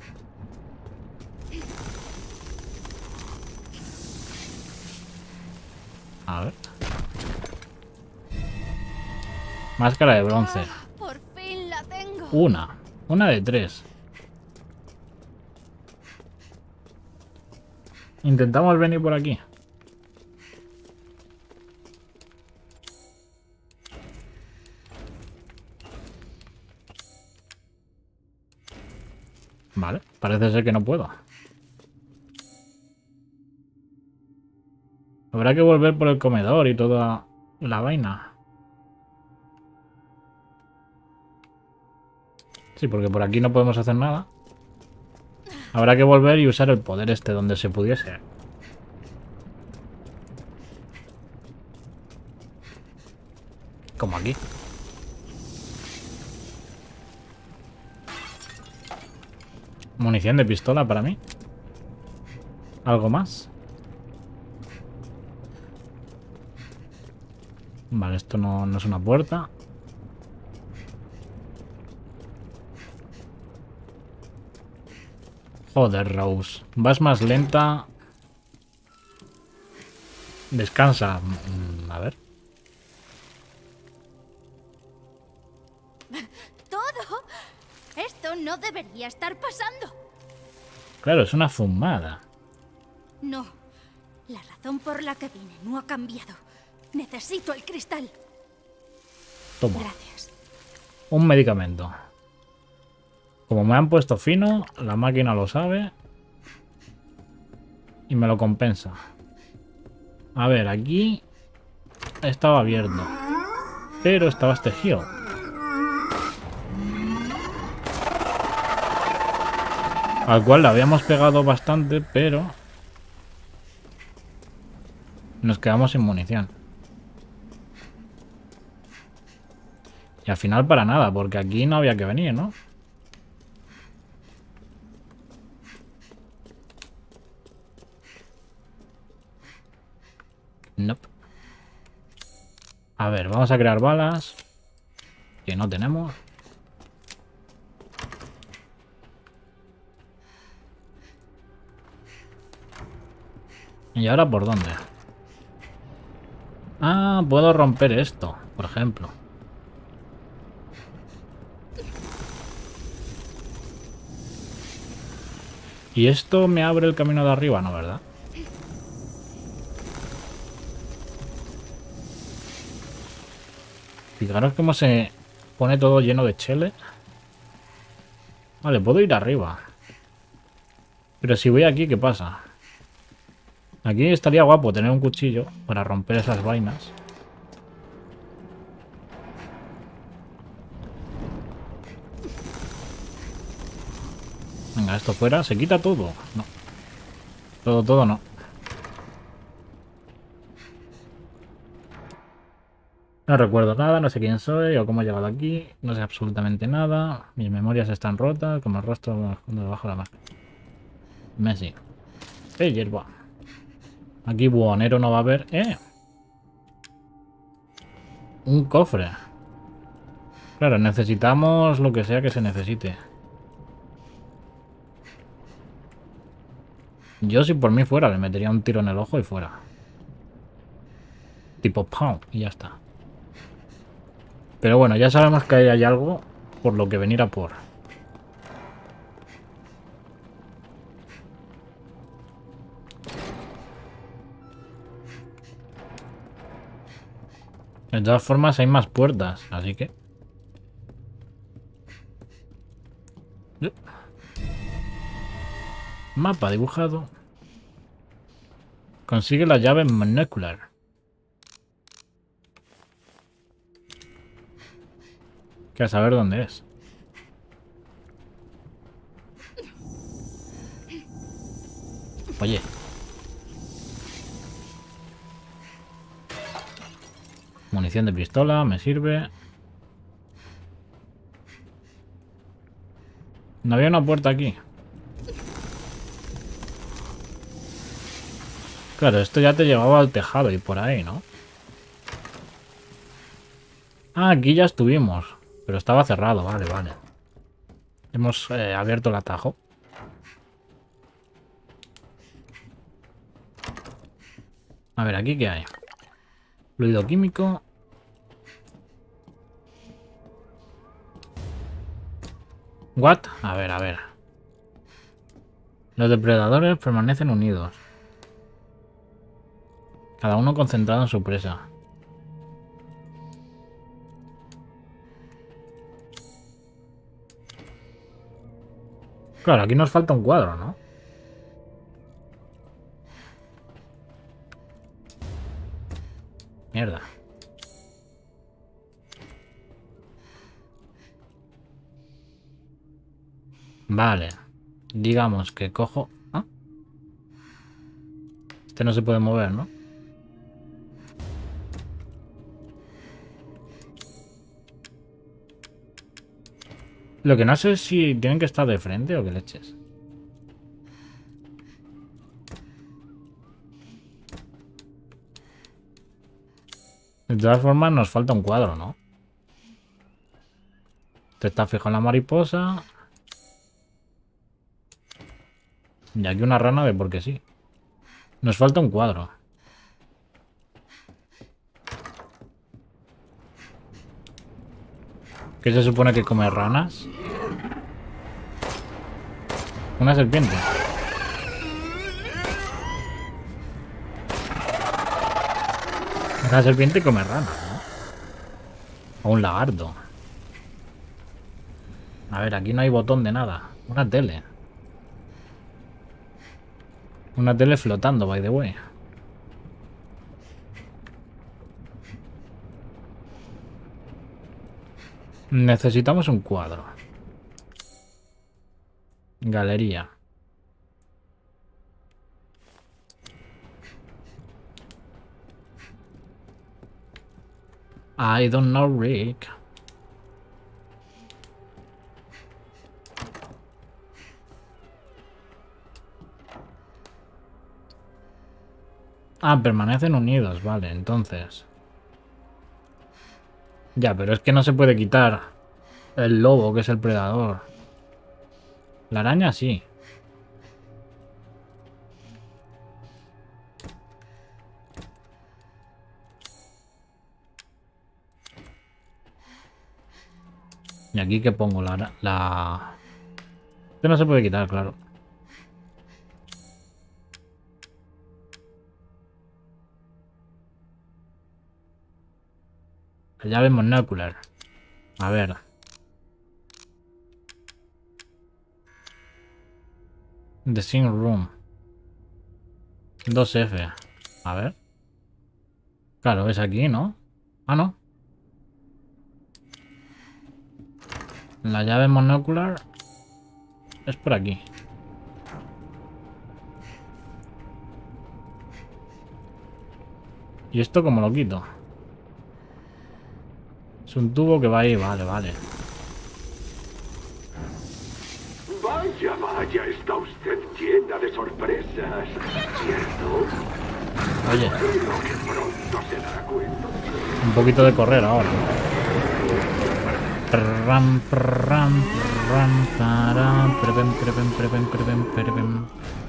A ver. Máscara de bronce. Por fin una. Una de tres. Intentamos venir por aquí. Vale, parece ser que no puedo. Habrá que volver por el comedor y toda la vaina. Sí, porque por aquí no podemos hacer nada. Habrá que volver y usar el poder este donde se pudiese. Como aquí. Munición de pistola para mí. ¿Algo más? Vale, esto no, no es una puerta. Joder, Rose. Vas más lenta. Descansa. Mm, a ver. ¡Todo! Esto no debería estar pasando. Claro, es una fumada. No. La razón por la que vine no ha cambiado. Necesito el cristal. Toma. Gracias. Un medicamento. Como me han puesto fino, la máquina lo sabe. Y me lo compensa. A ver, aquí estaba abierto. Pero estaba este giro. Al cual le habíamos pegado bastante, pero nos quedamos sin munición. Y al final para nada, porque aquí no había que venir, ¿no? Nope. A ver, vamos a crear balas. Que no tenemos. ¿Y ahora por dónde? Ah, puedo romper esto, por ejemplo. Y esto me abre el camino de arriba, ¿no? ¿Verdad? Fijaros cómo se pone todo lleno de chele. Vale, puedo ir arriba. Pero si voy aquí, ¿qué pasa? Aquí estaría guapo tener un cuchillo para romper esas vainas. Venga, esto fuera. ¿Se quita todo? No. Todo, todo no. No recuerdo nada, no sé quién soy o cómo he llegado aquí. No sé absolutamente nada. Mis memorias están rotas, como el rostro debajo de la máscara. Messi. ¡Eh, hierba! Aquí buhonero no va a haber. ¡Eh! Un cofre. Claro, necesitamos lo que sea que se necesite. Yo si por mí fuera le metería un tiro en el ojo y fuera. Tipo ¡pum! Y ya está. Pero bueno, ya sabemos que ahí hay algo por lo que venir a por. De todas formas hay más puertas, así que... Mapa dibujado. Consigue la llave monocular. Que a saber dónde es. Oye. Munición de pistola, me sirve. No había una puerta aquí. Claro, esto ya te llevaba al tejado y por ahí, ¿no? Ah, aquí ya estuvimos. Pero estaba cerrado, vale, vale. Hemos eh, abierto el atajo. A ver, ¿aquí qué hay? Fluido químico. What? A ver, a ver. Los depredadores permanecen unidos. Cada uno concentrado en su presa. Claro, aquí nos falta un cuadro, ¿no? Mierda. Vale. Digamos que cojo... ¿Ah? Este no se puede mover, ¿no? Lo que no sé es si tienen que estar de frente o qué leches. De todas formas nos falta un cuadro, ¿no? Te está fijo en la mariposa. Y aquí una rana de porque sí. Nos falta un cuadro. ¿Qué se supone que come ranas? Una serpiente. Una serpiente come ranas, ¿no? O un lagarto. A ver, aquí no hay botón de nada. Una tele. Una tele flotando, by the way. Necesitamos un cuadro. Galería. I don't know, Rick. Ah, permanecen unidos, vale, entonces. Ya, pero es que no se puede quitar el lobo, que es el predador. La araña sí. ¿Y aquí qué pongo? La... la... Esto no se puede quitar, claro. La llave monocular. A ver. The Sing Room. dos F. A ver. Claro, es aquí, ¿no? Ah, no. La llave monocular es por aquí. ¿Y esto cómo lo quito? Es un tubo que va ahí, vale, vale. Vaya, vaya, está usted llena de sorpresas, ¿cierto? Oye. Creo que pronto se dará cuenta. Un poquito de correr ahora. Ram, ram, ram, taram, prepem, prepem, prepem, prepem, prepem.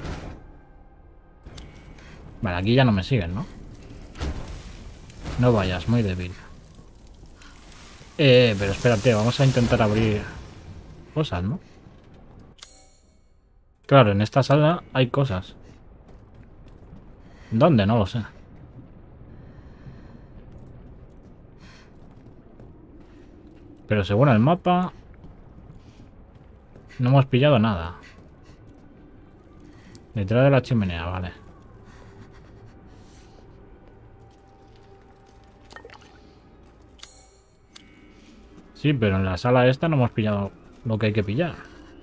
Vale, aquí ya no me siguen, ¿no? No vayas, muy débil. Eh, pero espérate, vamos a intentar abrir cosas, ¿no? Claro, en esta sala hay cosas. ¿Dónde? No lo sé. Pero según el mapa no hemos pillado nada. Detrás de la chimenea, vale. Sí, pero en la sala esta no hemos pillado lo que hay que pillar.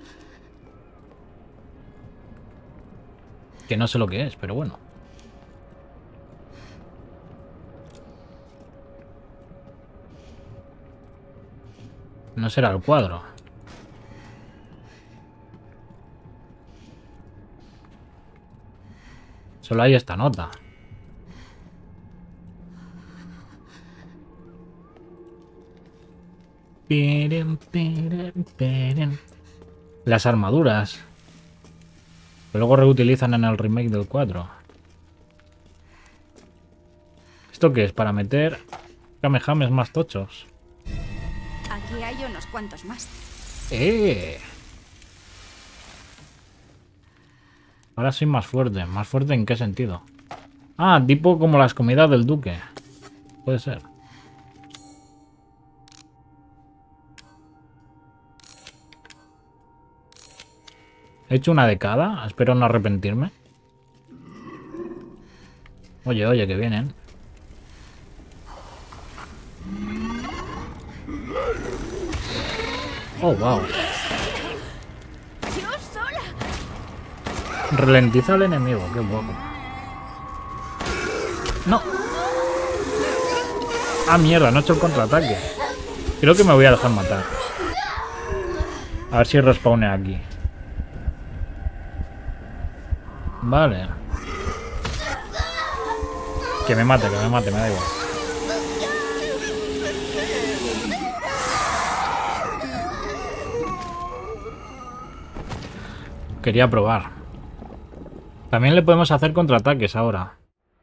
Que no sé lo que es, pero bueno. No será el cuadro. Solo hay esta nota. Las armaduras. Que luego reutilizan en el remake del cuatro. ¿Esto qué es? Para meter kamehames más tochos. Aquí hay unos cuantos más. ¡Eh! Ahora soy más fuerte. ¿Más fuerte en qué sentido? Ah, tipo como las comidas del duque. Puede ser. He hecho una de cada. Espero no arrepentirme. Oye, oye, que vienen. Oh, wow. Ralentiza al enemigo, qué guapo. No. Ah, mierda, no he hecho el contraataque. Creo que me voy a dejar matar. A ver si respawne aquí. Vale. Que me mate, que me mate, me da igual. Quería probar. También le podemos hacer contraataques ahora.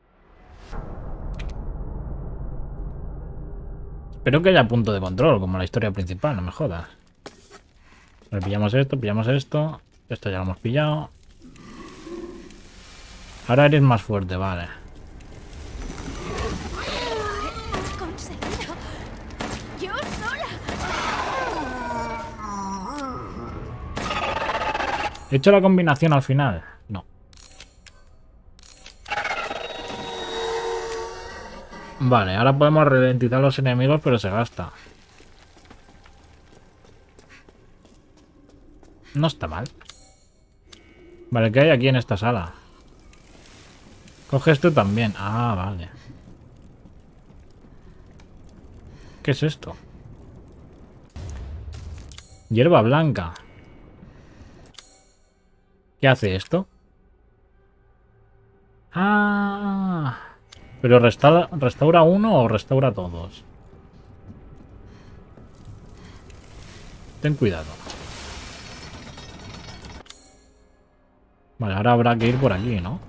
Espero que haya punto de control, como la historia principal, no me jodas. Vale, pillamos esto, pillamos esto. Esto ya lo hemos pillado. Ahora eres más fuerte, vale. Yo sola. ¿He hecho la combinación al final? No. Vale, ahora podemos ralentizar a los enemigos, pero se gasta. No está mal. Vale, ¿qué hay aquí en esta sala? Coge esto también. Ah, vale. ¿Qué es esto? Hierba blanca. ¿Qué hace esto? Ah... ¿Pero restaura, restaura uno o restaura todos? Ten cuidado. Vale, ahora habrá que ir por aquí, ¿no?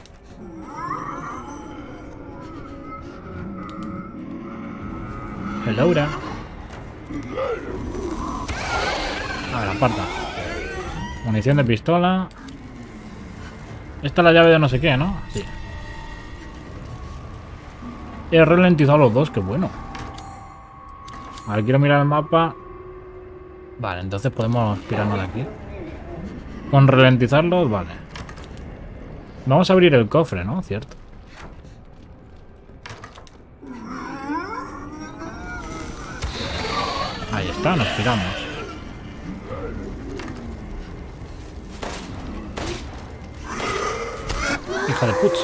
Hello, Laura. A ver, aparta. Munición de pistola. Esta es la llave de no sé qué, ¿no? Sí. He ralentizado los dos, qué bueno. A ver, quiero mirar el mapa. Vale, entonces podemos pirarnos de aquí. Con ralentizarlos, vale. Vamos a abrir el cofre, ¿no? Cierto. Ahí está, nos piramos. Hija de pucha.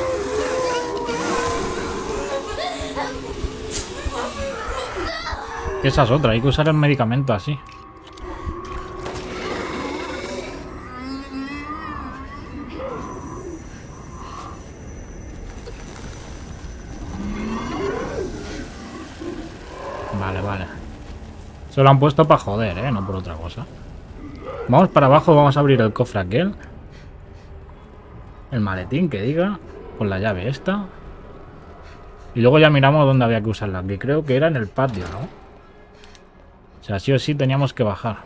Esa es otra, hay que usar el medicamento así. Vale, vale. Se lo han puesto para joder, ¿eh? No por otra cosa. Vamos para abajo, vamos a abrir el cofre aquel. El maletín, que diga. Con la llave esta. Y luego ya miramos dónde había que usarla. Que creo que era en el patio, ¿no? O sea, sí o sí teníamos que bajar.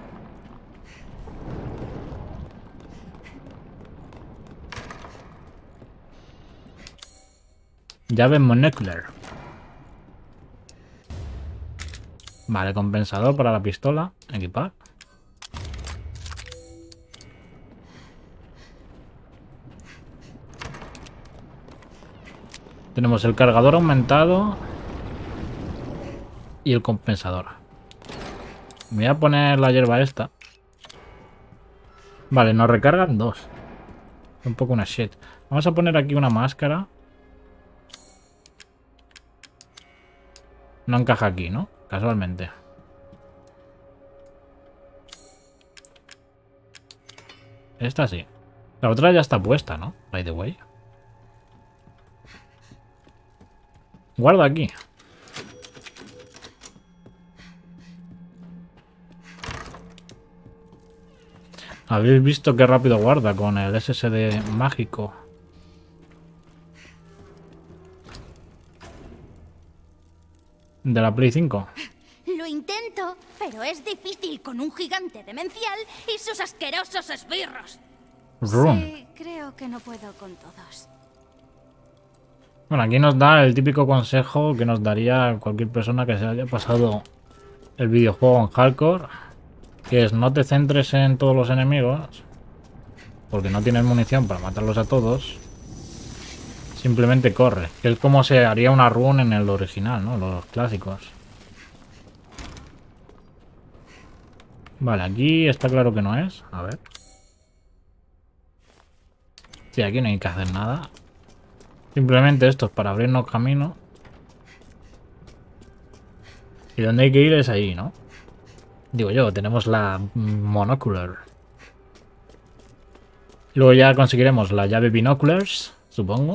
Llave monocular. Vale, compensador para la pistola. Equipar. Tenemos el cargador aumentado. Y el compensador. Me voy a poner la hierba esta. Vale, nos recargan dos. Un poco una shit. Vamos a poner aquí una máscara. No encaja aquí, ¿no? Casualmente. Esta sí. La otra ya está puesta, ¿no? By the way. Guarda aquí. ¿Habéis visto qué rápido guarda con el S S D mágico? De la Play cinco. Lo intento, pero pero es difícil con un gigante demencial y sus asquerosos esbirros. Rum. Sí, creo que no puedo con todos. Bueno, aquí nos da el típico consejo que nos daría cualquier persona que se haya pasado el videojuego en hardcore, que es no te centres en todos los enemigos, porque no tienes munición para matarlos a todos. Simplemente corre, que es como se haría una run en el original, ¿no? Los clásicos. Vale, aquí está claro que no es. A ver. Sí, aquí no hay que hacer nada. Simplemente esto es para abrirnos camino. Y donde hay que ir es ahí, ¿no? Digo yo, tenemos la monocular. Luego ya conseguiremos la llave binoculars, supongo.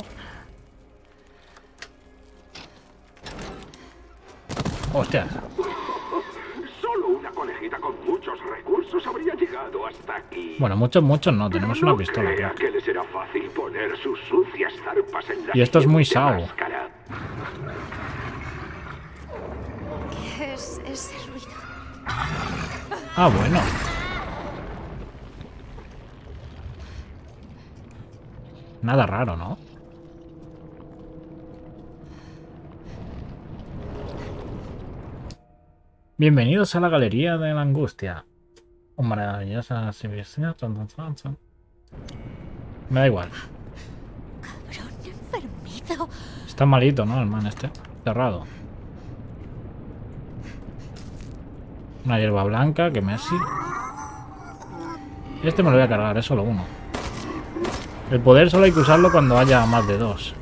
Hostias. Solo una conejita con muchos recursos habría llegado hasta aquí. Bueno, muchos, muchos no. Pero Tenemos no una pistola, crea creo. que le será fácil poner sus sucias zarpas en la Y esto es muy siguiente Sao. máscara. ¿Qué es ese ruido? Ah, bueno. Nada raro, ¿no? Bienvenidos a la Galería de la Angustia. Oh, maravillosa civilización. Me da igual. Cabrón enfermizo. Está malito, ¿no? El man este. Cerrado. Una hierba blanca, que Messi. Este me lo voy a cargar, es solo uno. El poder solo hay que usarlo cuando haya más de dos.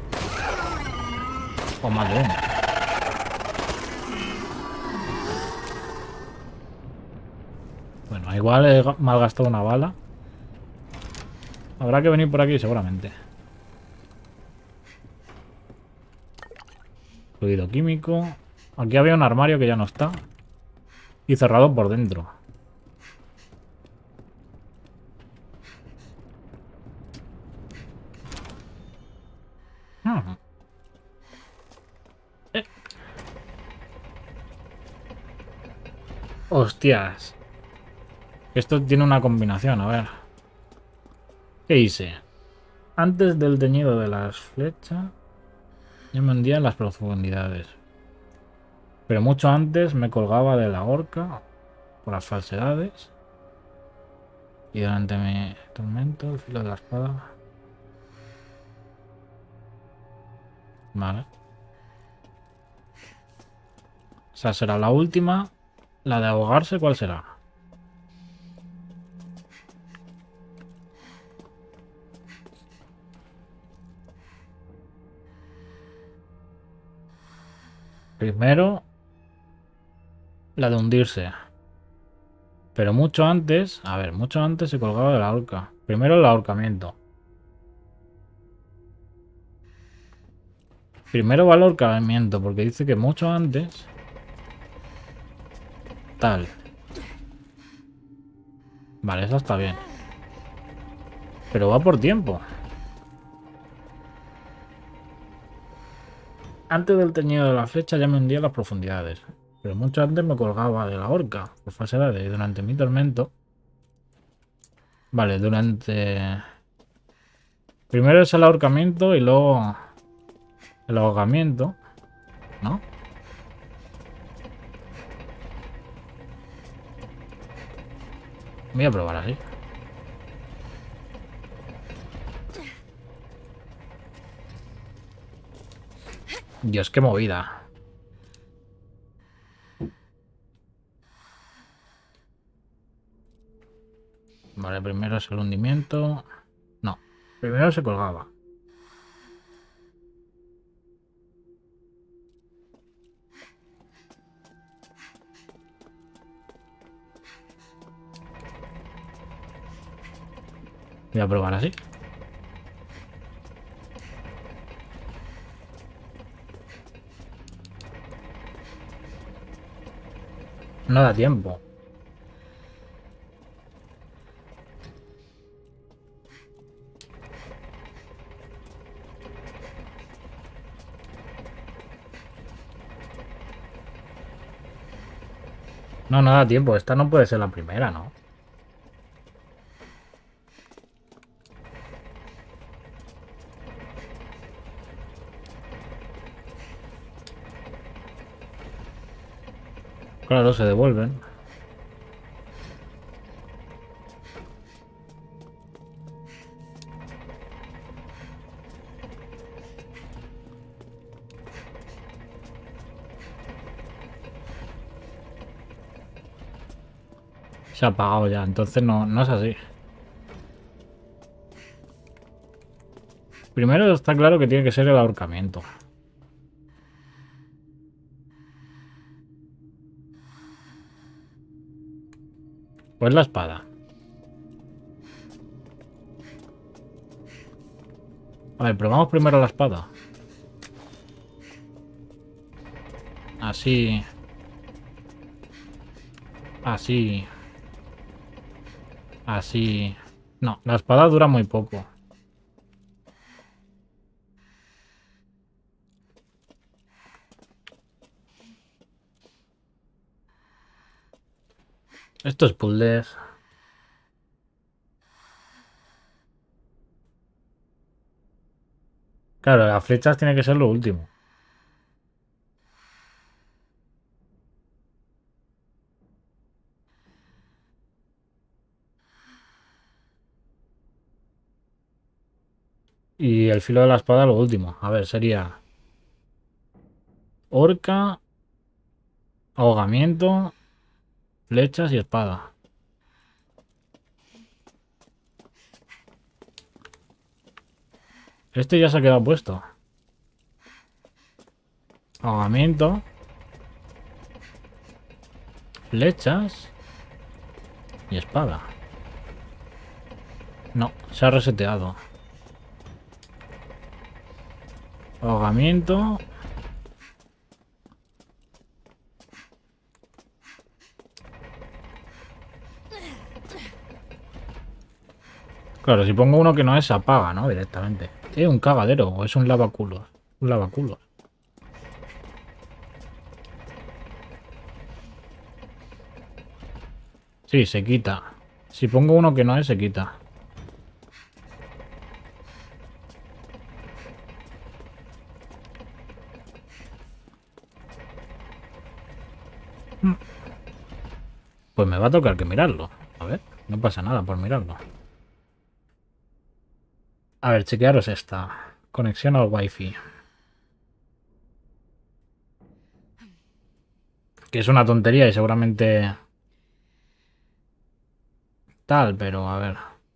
O más de uno. Bueno, igual he malgastado una bala. Habrá que venir por aquí seguramente. Fluido químico. Aquí había un armario que ya no está. Y cerrado por dentro. Hmm. Eh. Hostias. Esto tiene una combinación, a ver. ¿Qué hice? Antes del teñido de las flechas, yo me hundía en las profundidades. Pero mucho antes me colgaba de la horca por las falsedades. Y durante mi tormento, el filo de la espada. Vale. O sea, será la última. La de ahogarse, ¿cuál será? Primero, la de hundirse. Pero mucho antes, a ver, mucho antes se colgaba de la horca. Primero el ahorcamiento. Primero va el ahorcamiento, porque dice que mucho antes... Tal. Vale, eso está bien. Pero va por tiempo. Antes del teñido de la flecha ya me hundía en las profundidades. Pero mucho antes me colgaba de la horca por falsedades. Y durante mi tormento... Vale, durante... Primero es el ahorcamiento y luego... El ahogamiento. ¿No? Voy a probar así. Dios, qué movida. Vale, primero es el hundimiento. No, primero se colgaba. Voy a probar así. No da tiempo. No, no da tiempo. Esta no puede ser la primera, ¿no? Claro, se devuelven. Se ha apagado ya, entonces no, no es así. Primero está claro que tiene que ser el ahorcamiento. Pues la espada. A ver, probamos primero la espada. Así. Así. Así. No, la espada dura muy poco. Esto es puzzles. Claro, las flechas tiene que ser lo último. Y el filo de la espada lo último. A ver, sería... horca, ahogamiento, flechas y espada. Este ya se ha quedado puesto. Ahogamiento. Flechas. Y espada. No, se ha reseteado. Ahogamiento. Claro, si pongo uno que no es, se apaga, ¿no? Directamente. ¿Es un cagadero o es un lavaculos? Un lavaculos. Sí, se quita. Si pongo uno que no es, se quita. Pues me va a tocar que mirarlo. A ver, no pasa nada por mirarlo. A ver, chequearos esta. Conexión al wifi. Que es una tontería y seguramente... tal, pero a ver...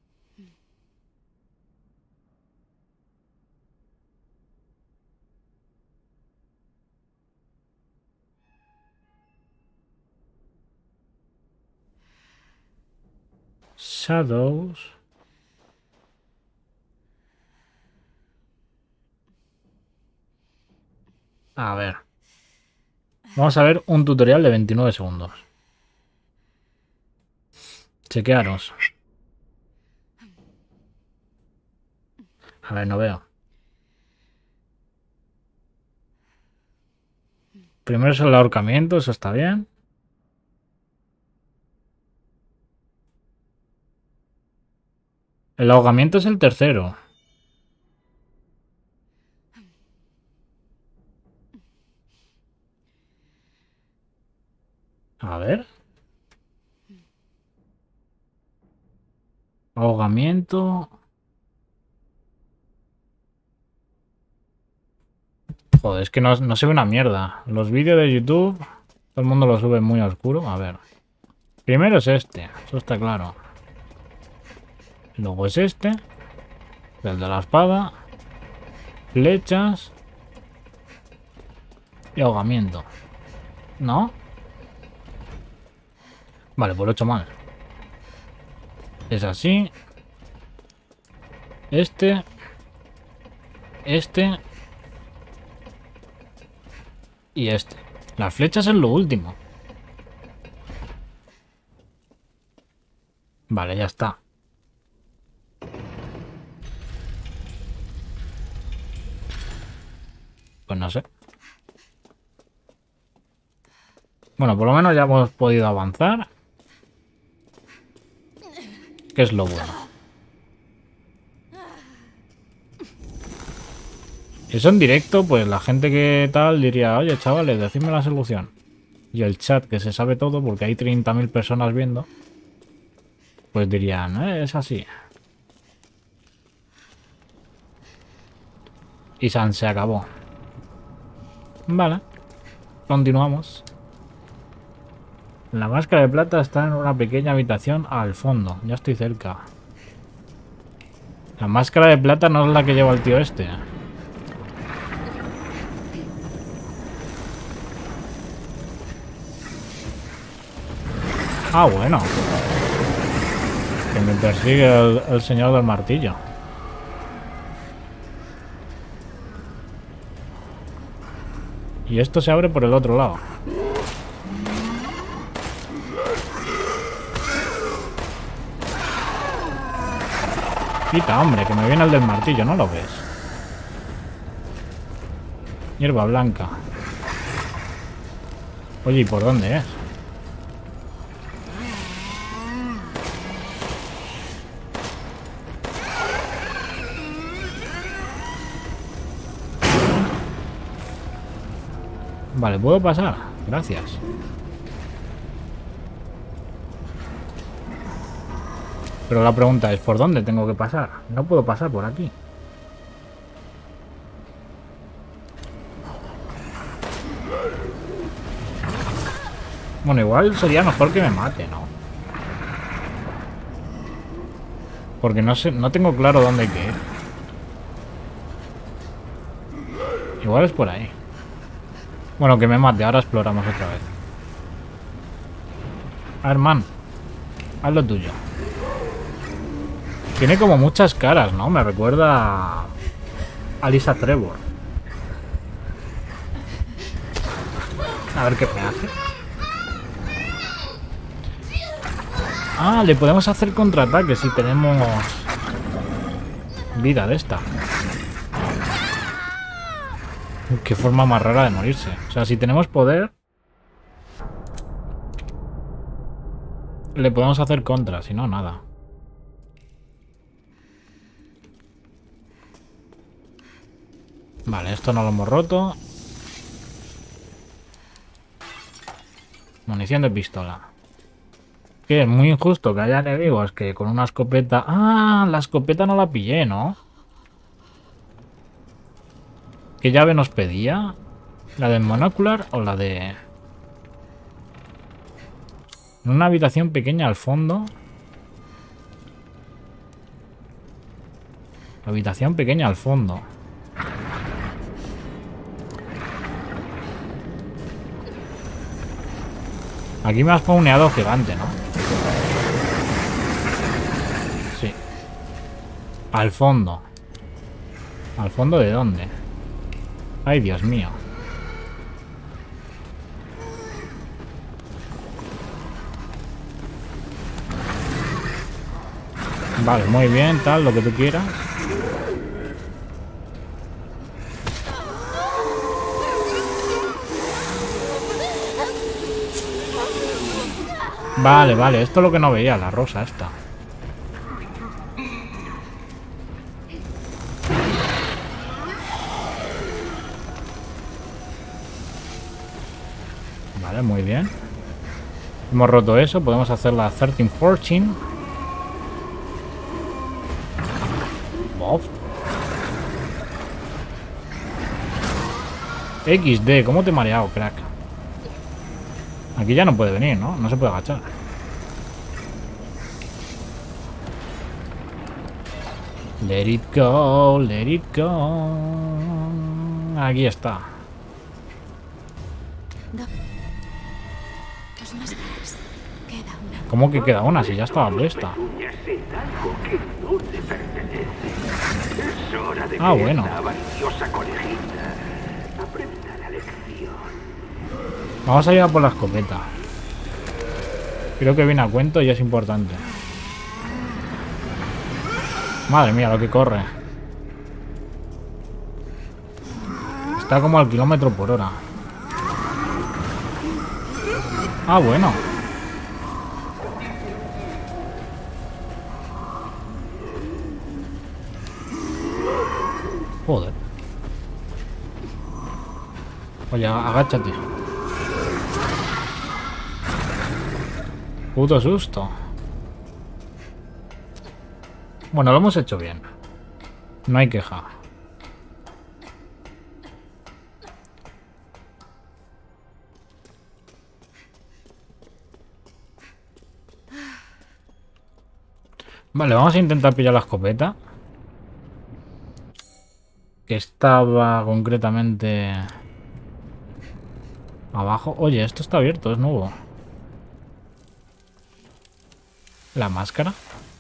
Shadows... A ver. Vamos a ver un tutorial de veintinueve segundos. Chequearos. A ver, no veo. Primero es el ahorcamiento, eso está bien. El ahogamiento es el tercero. A ver. Ahogamiento. Joder, es que no, no se ve una mierda. Los vídeos de YouTube, todo el mundo los sube muy oscuro. A ver. Primero es este, eso está claro. Luego es este. El de la espada. Flechas. Y ahogamiento. ¿No? Vale, pues lo he hecho mal. Es así. Este. Este. Y este. Las flechas es lo último. Vale, ya está. Pues no sé. Bueno, por lo menos ya hemos podido avanzar. Que es lo bueno. Eso en directo, pues la gente que tal diría, oye chavales, decidme la solución. Y el chat, que se sabe todo porque hay treinta mil personas viendo, pues dirían, eh, es así. Y San se acabó. Vale. Continuamos. La máscara de plata está en una pequeña habitación al fondo. Ya estoy cerca. La máscara de plata no es la que lleva el tío este. Ah, bueno. Que me persigue el, el señor del martillo. Y esto se abre por el otro lado. Quita, hombre, que me viene el del martillo, ¿no lo ves? Hierba blanca. Oye, ¿y por dónde es? Vale, ¿puedo pasar? Gracias. Pero la pregunta es, ¿por dónde tengo que pasar? No puedo pasar por aquí. Bueno, igual sería mejor que me mate, ¿no? Porque no sé, no tengo claro dónde hay que ir. Igual es por ahí. Bueno, que me mate, ahora exploramos otra vez. A ver, man, haz lo tuyo. Tiene como muchas caras, ¿no? Me recuerda a Lisa Trevor. A ver qué me hace. Ah, le podemos hacer contraataque si tenemos vida de esta. Qué forma más rara de morirse. O sea, si tenemos poder, le podemos hacer contra, si no, nada. Vale, esto no lo hemos roto. Munición de pistola. Que es muy injusto que haya enemigos que con una escopeta... Ah, la escopeta no la pillé, ¿no? ¿Qué llave nos pedía? ¿La del monocular o la de...? En una habitación pequeña al fondo. Habitación pequeña al fondo. Aquí me has spawneado gigante, ¿no? Sí. Al fondo. ¿Al fondo de dónde? Ay, Dios mío. Vale, muy bien, tal, lo que tú quieras. Vale, vale, esto es lo que no veía, la rosa esta. Vale, muy bien. Hemos roto eso, podemos hacer la trece catorce. Bob. equis de, ¿cómo te he mareado, crack? Aquí ya no puede venir, ¿no? No se puede agachar. Let it go, let it go. Aquí está. ¿Cómo que queda una? Si ya estaba puesta. Ah, bueno. Vamos a ir a por la escopeta. Creo que viene a cuento y es importante. Madre mía, lo que corre. Está como al kilómetro por hora. Ah, bueno. Joder. Oye, agáchate. Puto susto. Bueno, lo hemos hecho bien. No hay queja. Vale, vamos a intentar pillar la escopeta. Que estaba concretamente abajo. Oye, esto está abierto, es nuevo. La máscara.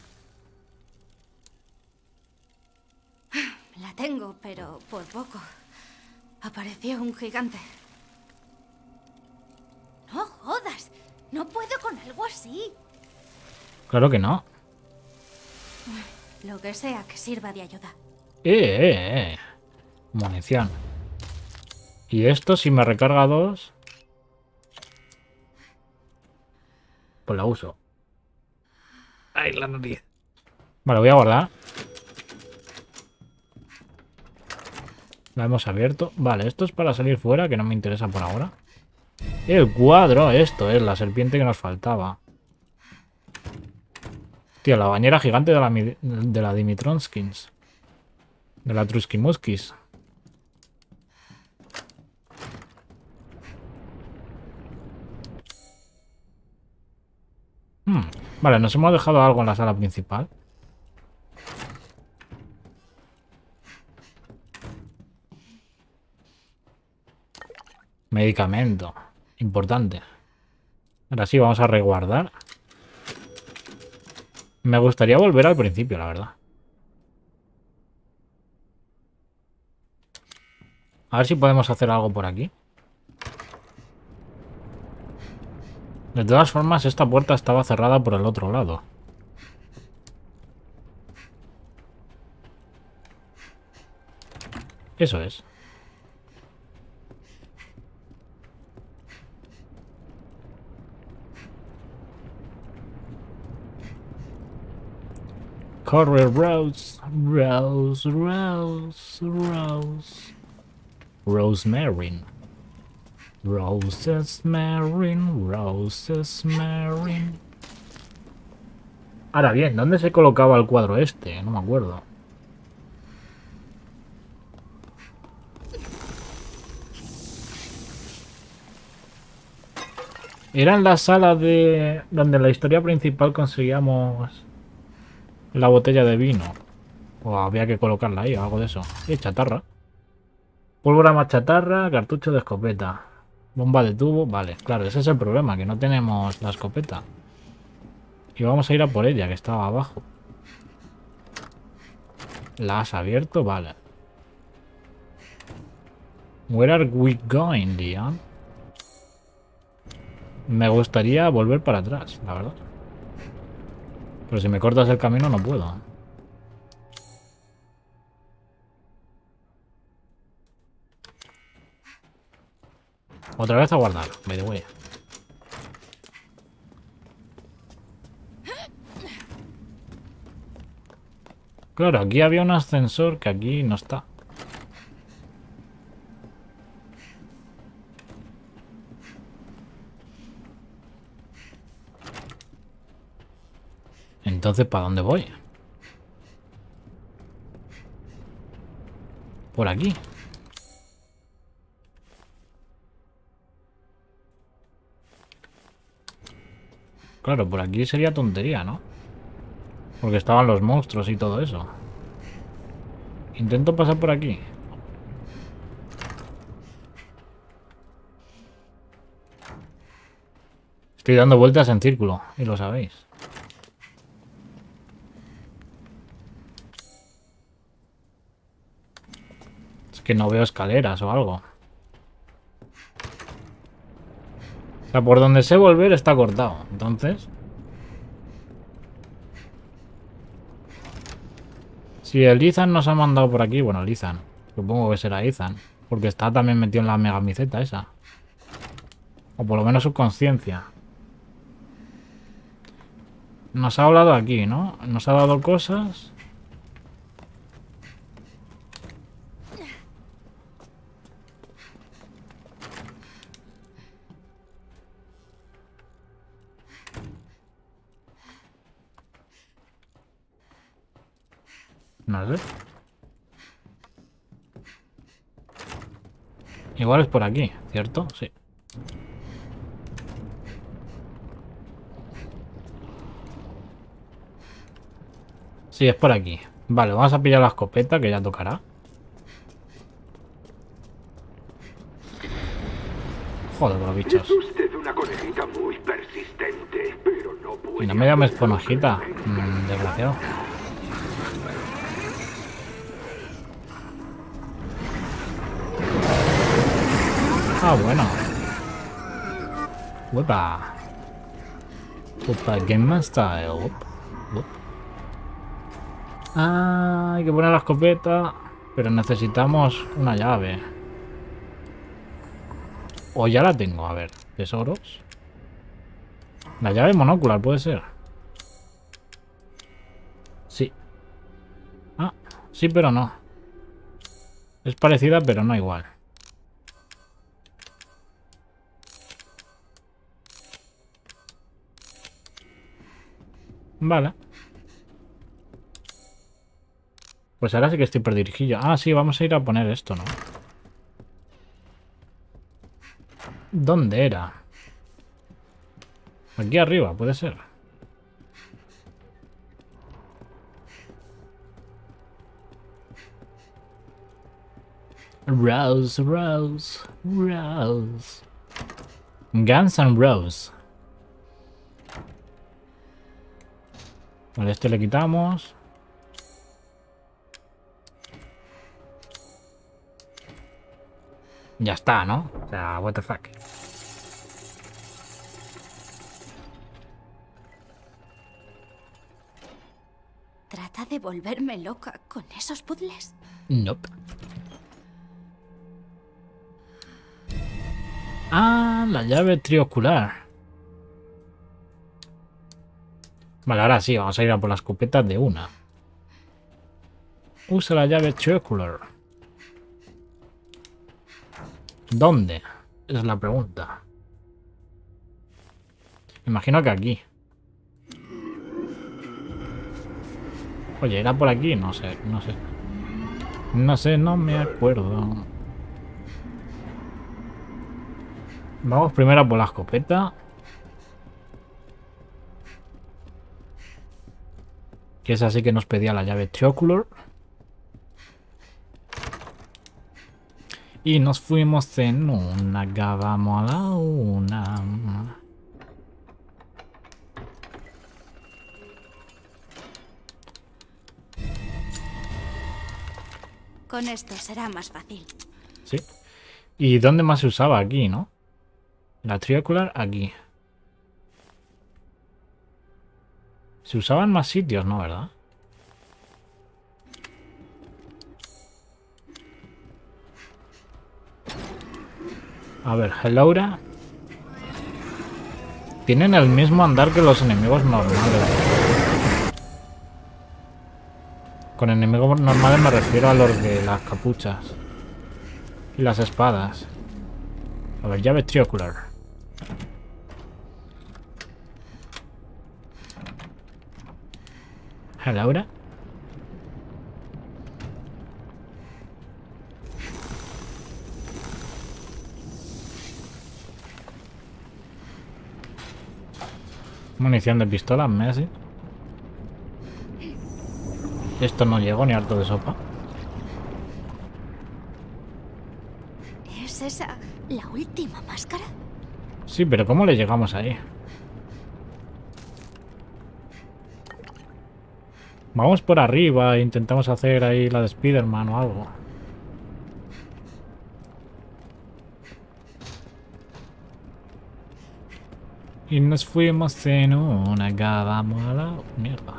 La tengo, pero por poco. Apareció un gigante. No jodas. No puedo con algo así. Claro que no. Lo que sea que sirva de ayuda. Eh, eh, eh. Munición. Y esto, si me recarga dos, pues la uso. Ay, la nariz. Vale, voy a guardar. La hemos abierto. Vale, esto es para salir fuera, que no me interesa por ahora. El cuadro, esto es la serpiente que nos faltaba. Tío, la bañera gigante de la, de la Dimitronskins. De la Truskimuskis. Hmm. Vale, nos hemos dejado algo en la sala principal. Medicamento. Importante. Ahora sí, vamos a reguardar. Me gustaría volver al principio, la verdad. A ver si podemos hacer algo por aquí. De todas formas, esta puerta estaba cerrada por el otro lado. Eso es. Corre, Rose, Rose, Rose, Rose. Rosemary. Roses Marin, Roses Marin. Ahora bien, ¿dónde se colocaba el cuadro este? No me acuerdo. Era en la sala de donde en la historia principal conseguíamos la botella de vino. O había que colocarla ahí o algo de eso. Y chatarra. Pólvora más chatarra, cartucho de escopeta. Bomba de tubo. Vale, claro, ese es el problema, que no tenemos la escopeta. Y vamos a ir a por ella, que estaba abajo. ¿La has abierto? Vale. Where are we going, Leon? Me gustaría volver para atrás, la verdad. Pero si me cortas el camino no puedo. Otra vez a guardar, by the way. Claro, aquí había un ascensor que aquí no está. Entonces, ¿para dónde voy? Por aquí. Claro, por aquí sería tontería, ¿no? Porque estaban los monstruos y todo eso. Intento pasar por aquí. Estoy dando vueltas en círculo, y lo sabéis. Es que no veo escaleras o algo. O sea, por donde sé volver está cortado. Entonces... Si el Ethan nos ha mandado por aquí... Bueno, el Ethan. Supongo que será Ethan. Porque está también metido en la megamiceta esa. O por lo menos su conciencia. Nos ha hablado aquí, ¿no? Nos ha dado cosas. No sé. Igual es por aquí, ¿cierto? Sí. Sí, es por aquí. Vale, vamos a pillar la escopeta, que ya tocará. Joder, los bichos. Es usted una conejita muy persistente, pero no puede... Y no me llames conejita, mmm, desgraciado. Ah, bueno. Uepa. Uepa, Game Style. Up, up. Ah, hay que poner la escopeta. Pero necesitamos una llave. O ya la tengo, a ver. Tesoros. La llave monocular puede ser. Sí. Ah, sí, pero no. Es parecida, pero no igual. Vale. Pues ahora sí que estoy perdirijillo. Ah, sí, vamos a ir a poner esto, ¿no? ¿Dónde era? Aquí arriba, puede ser. Rose, Rose, Rose. Guns N' Roses. Vale, este le quitamos. Ya está, ¿no? O sea, what the fuck. ¿Trata de volverme loca con esos puzzles? Nope. Ah, la llave triocular. Vale, ahora sí, vamos a ir a por las escopetas de una. Usa la llave triocular. ¿Dónde? Es la pregunta. Imagino que aquí. Oye, ¿era por aquí? No sé, no sé. No sé, no me acuerdo. Vamos primero a por la escopeta. Que es así que nos pedía la llave triocular. Y nos fuimos en una, acabamos a la una. Con esto será más fácil. Sí. ¿Y dónde más se usaba? Aquí, ¿no? La triocular aquí. Se usaba en más sitios, ¿no? ¿Verdad? A ver, Helaura. Tienen el mismo andar que los enemigos normales. Con enemigos normales me refiero a los de las capuchas. Y las espadas. A ver, llave triocular. Helaura. Munición de pistola, Messi. Esto no llegó ni harto de sopa. ¿Es esa la última máscara? Sí, pero ¿cómo le llegamos ahí? Vamos por arriba e intentamos hacer ahí la de Spider-Man o algo. Y nos fuimos en una, acabamos a la... Mierda.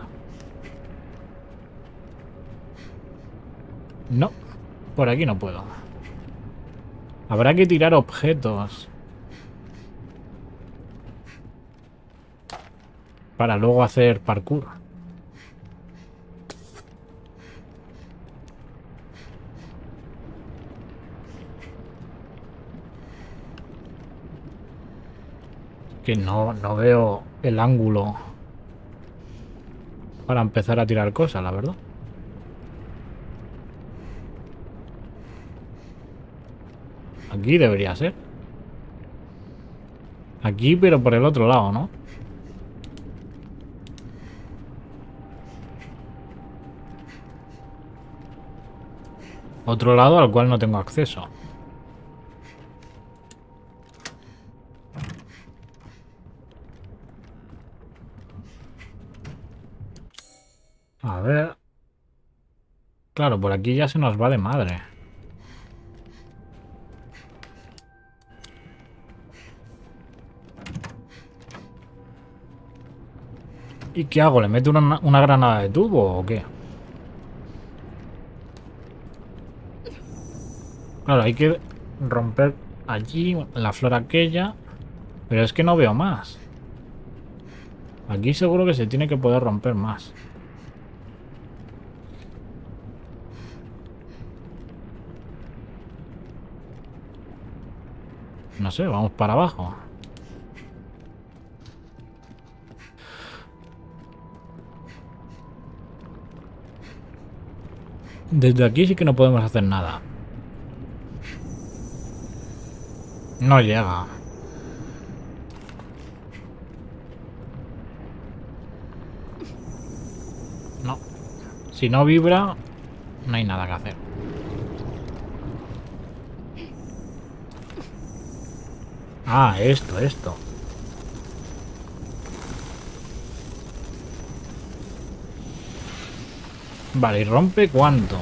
No, por aquí no puedo. Habrá que tirar objetos. Para luego hacer parkour. Que no, no veo el ángulo para empezar a tirar cosas, la verdad. Aquí debería ser. Aquí, pero por el otro lado, ¿no? Otro lado al cual no tengo acceso. A ver. Claro, por aquí ya se nos va de madre. ¿Y qué hago? ¿Le meto una, una granada de tubo o qué? Claro, hay que romper allí la flor aquella. Pero es que no veo más. Aquí seguro que se tiene que poder romper más. No sé, vamos para abajo. Desde aquí sí que no podemos hacer nada. No llega. No. Si no vibra, no hay nada que hacer. Ah, esto, esto. Vale, ¿y rompe cuánto?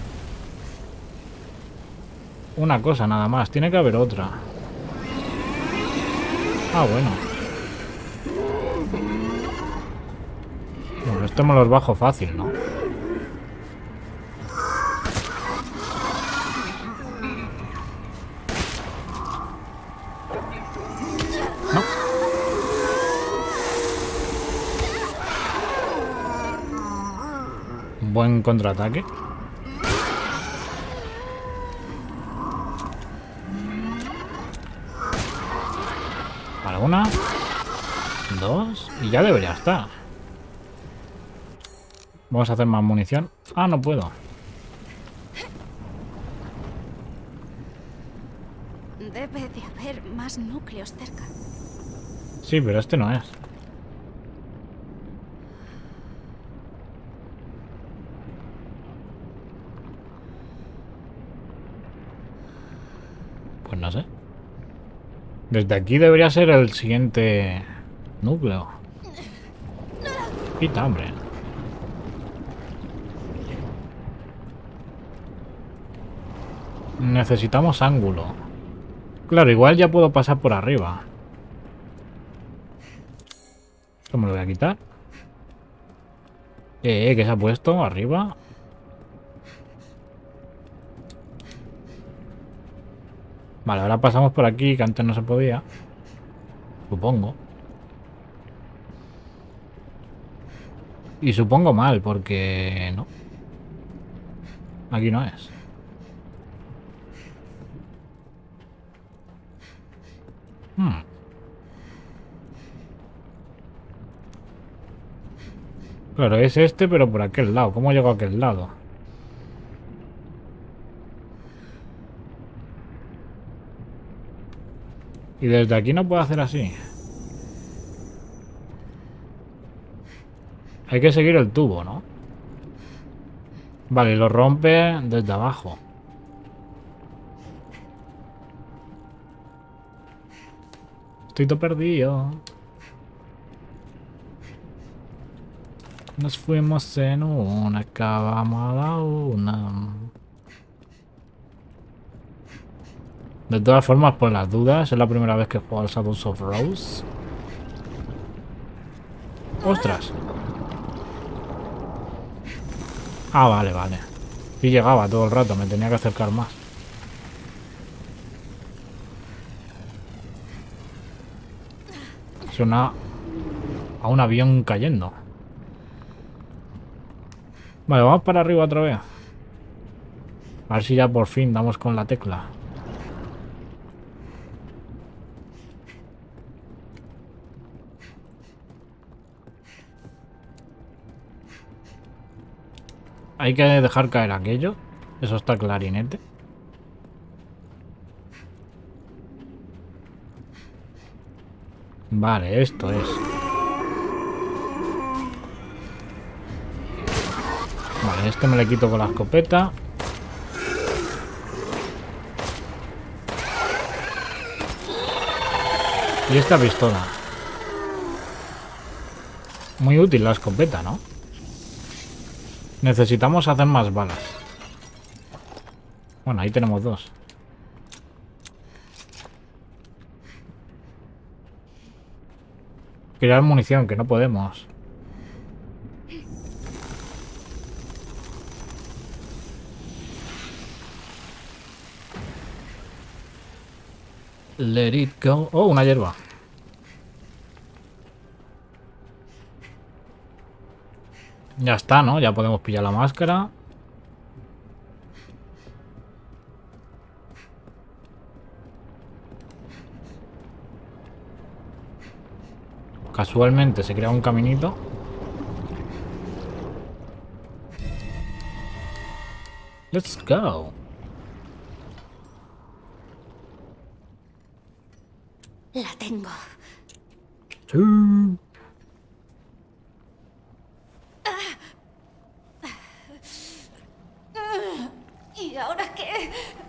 Una cosa nada más, tiene que haber otra. Ah, bueno. Bueno, esto me los bajo fácil, ¿no? No. Buen contraataque. Vale, una, dos y ya debería estar. Vamos a hacer más munición. Ah, no puedo. Debe de haber más núcleos cerca. Sí, pero este no es. Pues no sé. Desde aquí debería ser el siguiente núcleo. Quita, hombre. Necesitamos ángulo. Claro, igual ya puedo pasar por arriba. ¿Esto me lo voy a quitar? Eh, eh, ¿qué se ha puesto arriba? Vale, ahora pasamos por aquí, que antes no se podía. Supongo. Y supongo mal, porque no. Aquí no es. Hmm. Claro, es este, pero por aquel lado. ¿Cómo llego a aquel lado? Y desde aquí no puedo hacer así. Hay que seguir el tubo, ¿no? Vale, lo rompe desde abajo. Estoy todo perdido. Nos fuimos en una, acabamos a la una. De todas formas, por las dudas, es la primera vez que juego al Shadows of Rose. ¡Ostras! Ah, vale, vale. Y llegaba todo el rato, me tenía que acercar más. Suena A un avión cayendo. Vale, vamos para arriba otra vez. A ver si ya por fin damos con la tecla. Hay que dejar caer aquello. Eso está clarinete. Vale, esto es. Vale, este me le quito con la escopeta. Y esta pistola. Muy útil la escopeta, ¿no? Necesitamos hacer más balas. Bueno, ahí tenemos dos. Crear munición, que no podemos. Let it go. Oh, una hierba. Ya está, ¿no? Ya podemos pillar la máscara. Casualmente se crea un caminito. Let's go. La tengo. Sí. ¿Y ahora qué?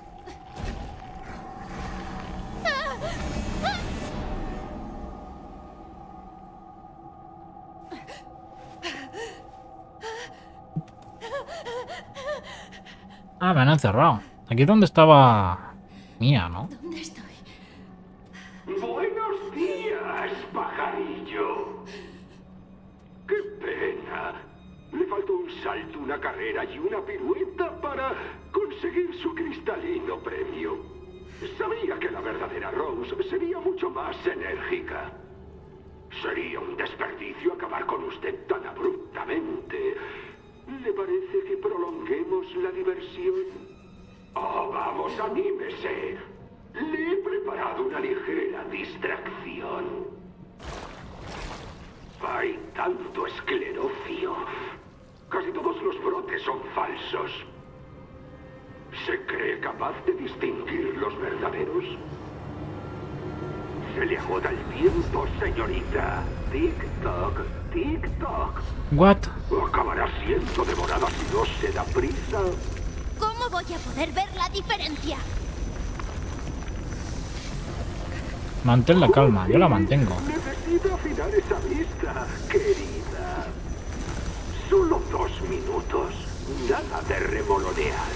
Ah, me han encerrado. Aquí es donde estaba Mía, ¿no? ¿Dónde estoy? Buenos días, pajarillo. ¡Qué pena! Le faltó un salto, una carrera y una pirueta para conseguir su cristalino premio. Sabía que la verdadera Rose sería mucho más enérgica. Sería un desperdicio acabar con usted tan abruptamente. ¿Le parece que prolonguemos la diversión? Oh, vamos, anímese. Le he preparado una ligera distracción. Hay tanto esclerocio. Casi todos los brotes son falsos. ¿Se cree capaz de distinguir los verdaderos? Se le agota el tiempo, señorita. Tic-toc, tic-toc. What? Acabará siendo devorada si no se da prisa. ¿Cómo voy a poder ver la diferencia? Mantén la calma, yo la mantengo. Necesito afinar esa vista, querida. Solo dos minutos. Nada de remolonear.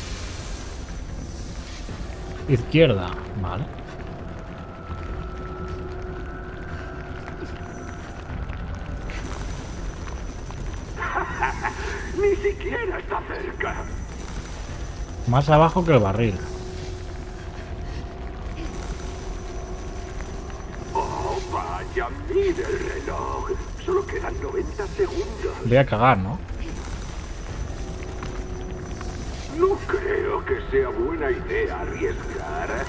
Izquierda, vale. Ni siquiera está cerca. Más abajo que el barril. Oh, vaya, mire el reloj. Solo quedan noventa segundos. Voy a cagar, ¿no? No creo que sea buena idea arriesgar.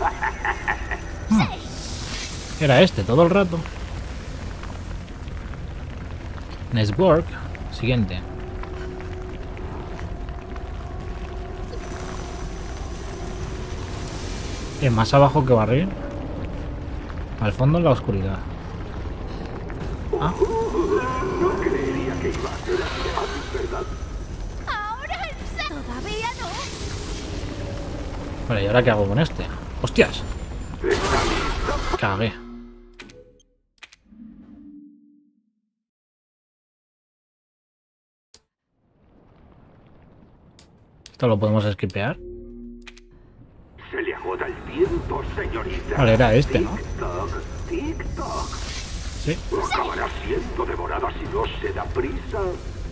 Era este todo el rato. Network. Siguiente. Es más abajo que barril. Al fondo en la oscuridad. Ah. No creería que iba a ser así de fácil, ¿verdad? Ahora en serio. Todavía no. Vale, ¿y ahora qué hago con este? ¡Hostias! ¿Está lista? Cagué. Esto lo podemos esquipear. Se le agota el tiempo, señorita. Vale, era este, ¿no? Tic-toc, tic-toc. Sí. Acabará siendo devorada si no se da prisa.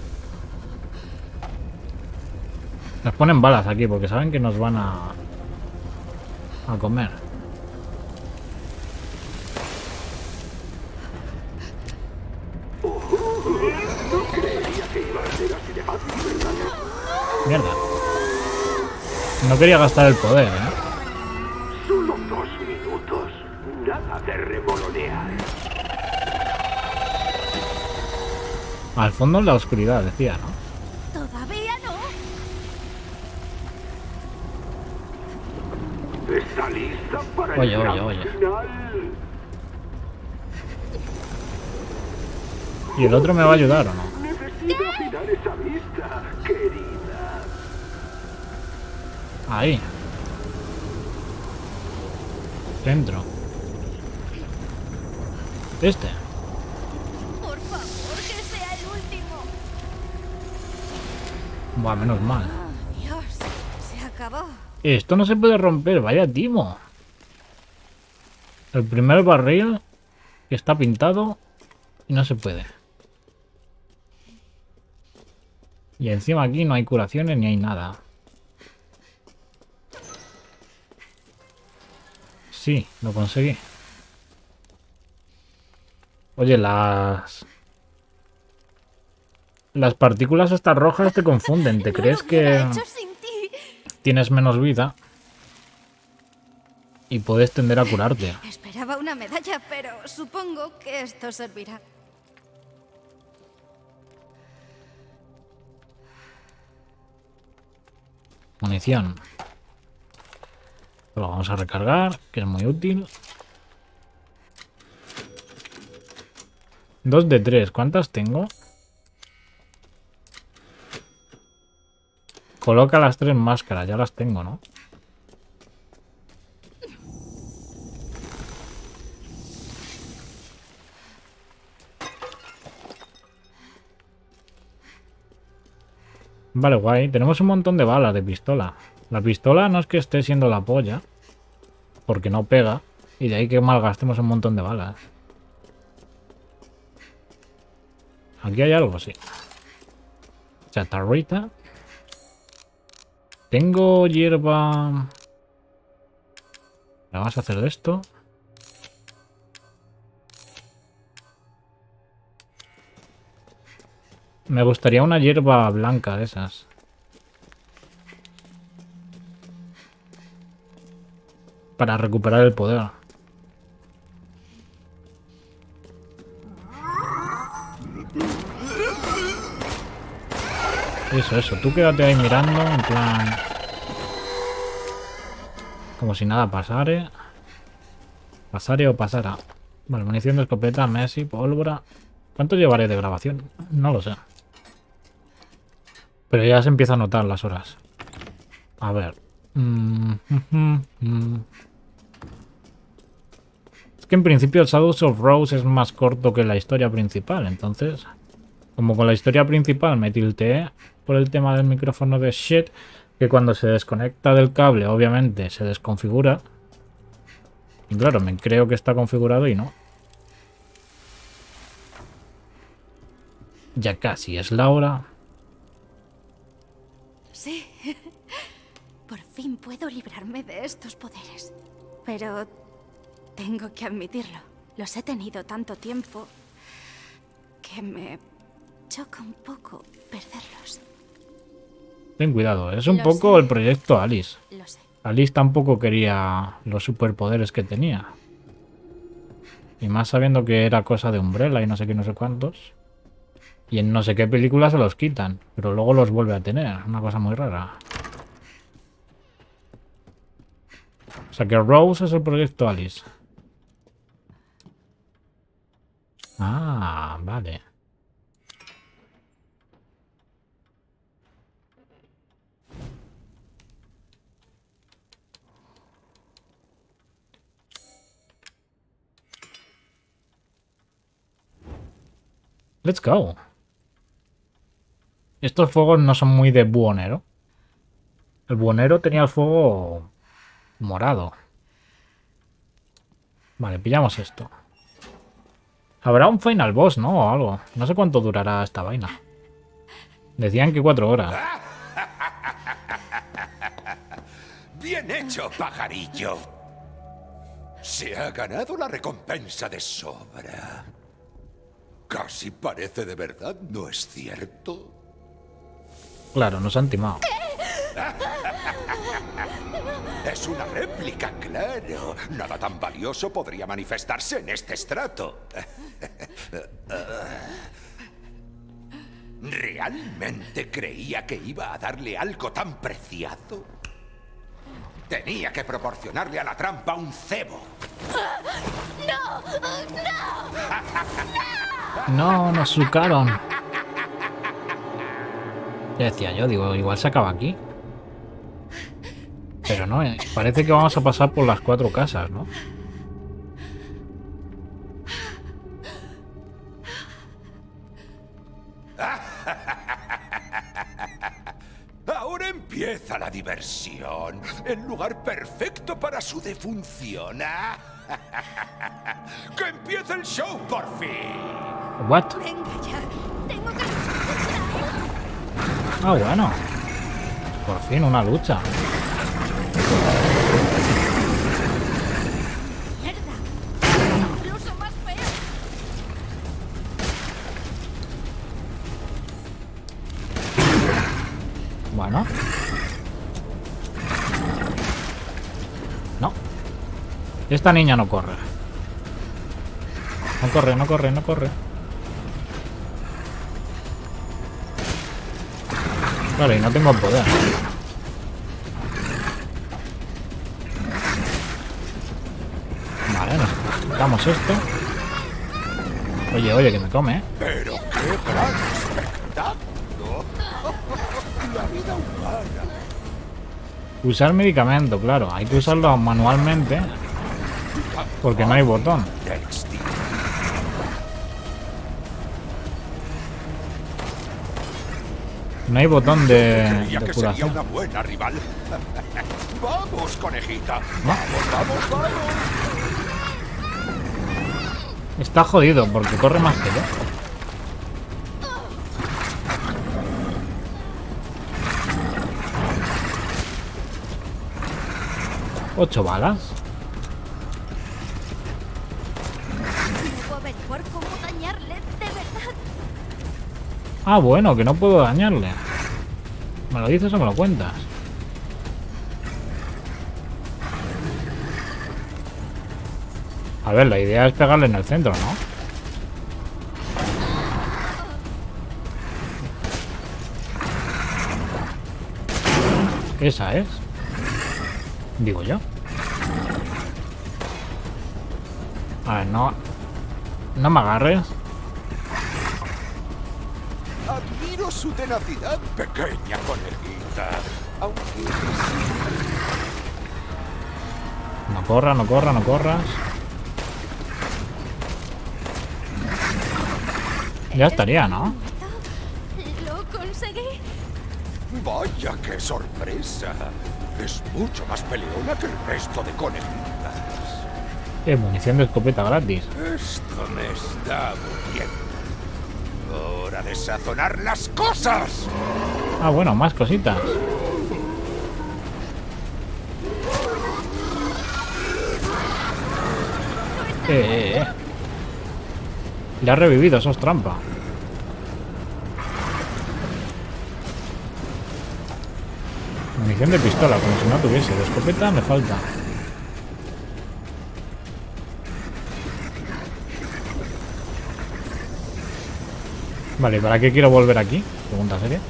Nos ponen balas aquí porque saben que nos van a... a comer. Mierda. No quería gastar el poder, ¿eh? Solo dos minutos. Nada de revolonear. Al fondo en la oscuridad, decía, ¿no? Todavía no. ¿Está lista para Oye, el oye, gran oye. final? ¿Y el otro me va a ayudar o no? Necesito afinar esa vista, querida. Ahí. Centro. Este. Por favor, que sea el último. Buah, menos mal. Oh, Dios, se acabó. Esto no se puede romper, vaya timo. El primer barril que está pintado y no se puede. Y encima aquí no hay curaciones ni hay nada. Sí, lo conseguí. Oye, las... Las partículas estas rojas te confunden. ¿Te No crees lo hubiera que hecho sin ti. tienes menos vida? Y puedes tender a curarte. Esperaba una medalla, pero supongo que esto servirá. Munición. Lo vamos a recargar, que es muy útil. Dos de tres. ¿Cuántas tengo? Coloca las tres máscaras. Ya las tengo, ¿no? Vale, guay. Tenemos un montón de balas de pistola. La pistola no es que esté siendo la polla, porque no pega. Y de ahí que malgastemos un montón de balas. Aquí hay algo, sí. Chatarrita. Tengo hierba... ¿La vas a hacer de esto? Me gustaría una hierba blanca de esas. Para recuperar el poder. Eso, eso. Tú quédate ahí mirando, en plan... Como si nada pasare. Pasare o pasara. Vale, munición de escopeta, Messi, pólvora. ¿Cuánto llevaré de grabación? No lo sé. Pero ya se empieza a notar las horas. A ver. Mm, mm, mm. Es que en principio el Shadows of Rose es más corto que la historia principal. Entonces, como con la historia principal me tilteé por el tema del micrófono de shit, que cuando se desconecta del cable obviamente se desconfigura. Y claro, me creo que está configurado y no. Ya casi es la hora. Sí. Por fin puedo librarme de estos poderes. Pero tengo que admitirlo. Los he tenido tanto tiempo que me choca un poco perderlos. Ten cuidado, es un Lo poco sé. el proyecto Alice. Lo sé. Alice tampoco quería los superpoderes que tenía. Y más sabiendo que era cosa de Umbrella y no sé qué, no sé cuántos. Y en no sé qué película se los quitan, pero luego los vuelve a tener. Una cosa muy rara. O sea que Rose es el proyecto Alice. Ah, vale. Let's go. Estos fuegos no son muy de buhonero. El buhonero tenía el fuego morado. Vale, pillamos esto. Habrá un final boss, ¿no? O algo. No sé cuánto durará esta vaina. Decían que cuatro horas. Bien hecho, pajarillo. Se ha ganado la recompensa de sobra. Casi parece de verdad, ¿no es cierto? Claro, nos han timado. ¿Qué? Es una réplica, claro. Nada tan valioso podría manifestarse en este estrato. ¿Realmente creía que iba a darle algo tan preciado? Tenía que proporcionarle a la trampa un cebo. ¡No! ¡No! No, nos sucaron. Ya decía yo, digo, igual se acaba aquí. Pero no, eh, parece que vamos a pasar por las cuatro casas, ¿no? Ahora empieza la diversión. El lugar perfecto para su defunción. ¡Que empiece el show por fin! What? Venga ya. Tengo que... Ah, bueno. Por fin una lucha. ¡Mierda! Incluso más feo. Bueno. No. Esta niña no corre. No corre, no corre, no corre. Claro, y no tengo poder. Vale, nos quitamos esto. Oye, oye, que me come, ¿eh? Pero qué gran espectáculo. La vida humana. Usar medicamento, claro. Hay que usarlo manualmente. Porque no hay botón. No hay botón de, Creía de que sería curación. una buena rival. Vamos, conejita. ¿No? Vamos, vamos, vamos. Está jodido porque corre más que yo. Ocho balas. Debo averiguar cómo dañarle de verdad. Ah, bueno, que no puedo dañarle. ¿Me lo dices o me lo cuentas? A ver, la idea es pegarle en el centro, ¿no? Esa es. Digo yo. A ver, no... No me agarres. Admiro su tenacidad, pequeña conejita. Aunque... No corras, no corras, no corras. Ya estaría, ¿no? Lo conseguí. Vaya, qué sorpresa. Es mucho más peleona que el resto de conejitas. Eh, munición de escopeta gratis. Esto me está aburriendo. ¡Hora de sazonar las cosas! Ah, bueno, más cositas. Eh, eh, eh. Le ha revivido, eso es trampa. Munición de pistola, como si no tuviese. De escopeta me falta. Vale, ¿para qué quiero volver aquí? Pregunta seria.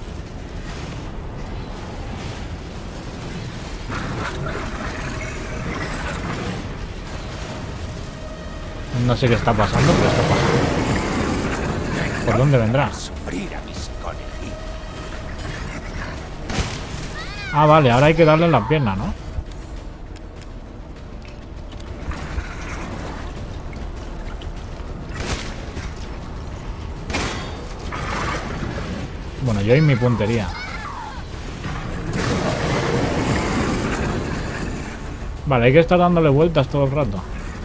No sé qué está pasando, pero está pasando. ¿Por dónde vendrá? Sufrir a mis conejitas. Ah, vale, ahora hay que darle en la pierna, ¿no? Bueno, yo y mi puntería. Vale, hay que estar dándole vueltas todo el rato.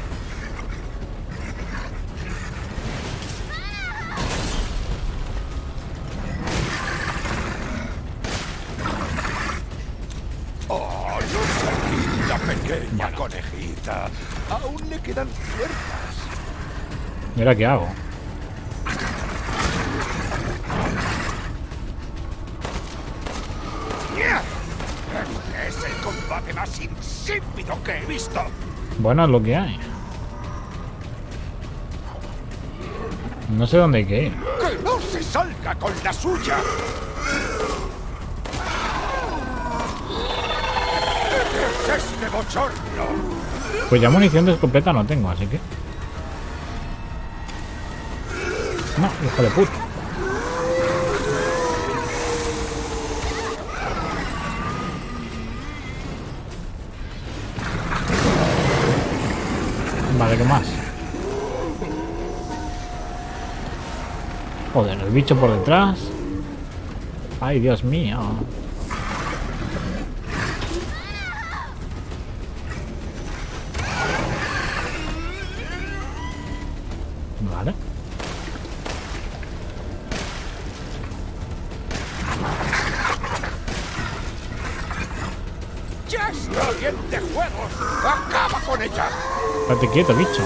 ¡Oh, no sé, la pequeña conejita! Aún le quedan fuerzas. ¿Y ahora qué hago? ¡Ya! insípido que he visto. Bueno, es lo que hay. No sé dónde hay que ir. ¡Que no se salga con la suya! ¿Qué es este bochorno? Pues ya munición de escopeta no tengo, así que... No, hijo de puta. Vale, ¿qué más? Joder, el bicho por detrás. Ay, Dios mío. Vale. ¡Ya está bien de juegos! ¡Acaba con ella! Estate quieto, bicho.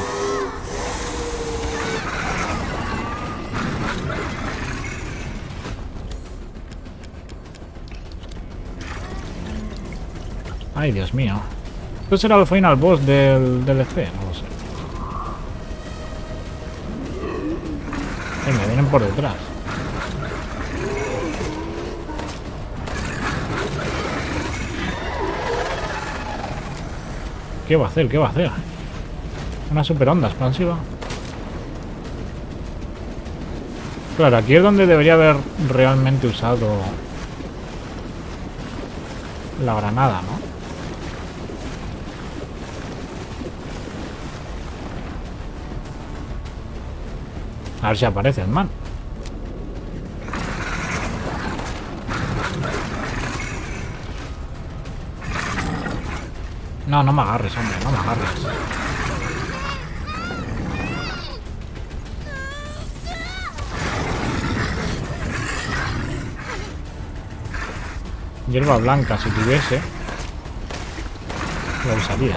Ay, Dios mío. ¿Esto será el final boss del D L C? No lo sé. Eh, me vienen por detrás. ¿Qué va a hacer? ¿Qué va a hacer? Una super onda expansiva. Claro, aquí es donde debería haber realmente usado la granada, ¿no? A ver si aparece el man. No, no me agarres, hombre, no me agarres. Hierba blanca, si tuviese, lo usaría.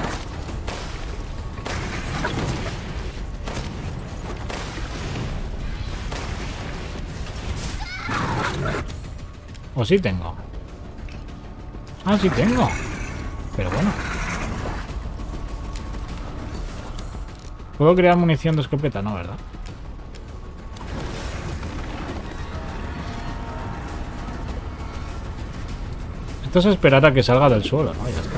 O sí tengo. Ah, sí tengo. Pero bueno. ¿Puedo crear munición de escopeta? No, ¿verdad? Esto es esperar a que salga del suelo, ¿no? Ya está.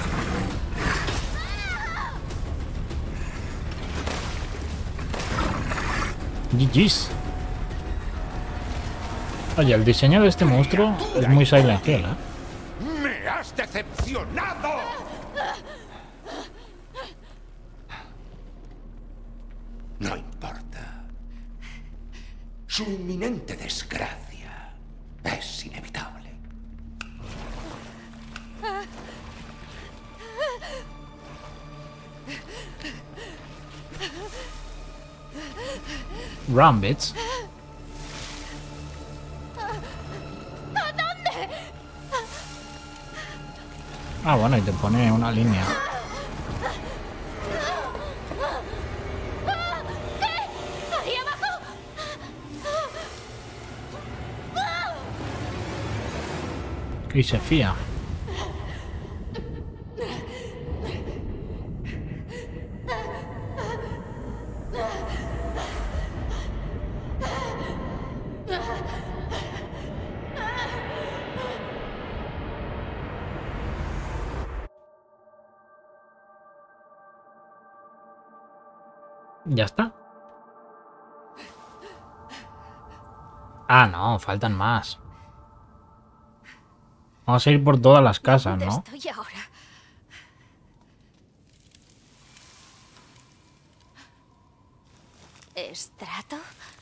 G G's. Oye, el diseño de este monstruo es muy Silent Hill, ¿eh? ¡Me has decepcionado! No importa. Su inminente desgracia es inevitable. Rumbits. Ah, bueno, y te pone una línea. ¡Ahí abajo! Y se fía. Ya está. Ah, no, faltan más. Vamos a ir por todas las casas, ¿no? ¿Dónde estoy ahora? ¿Estrato?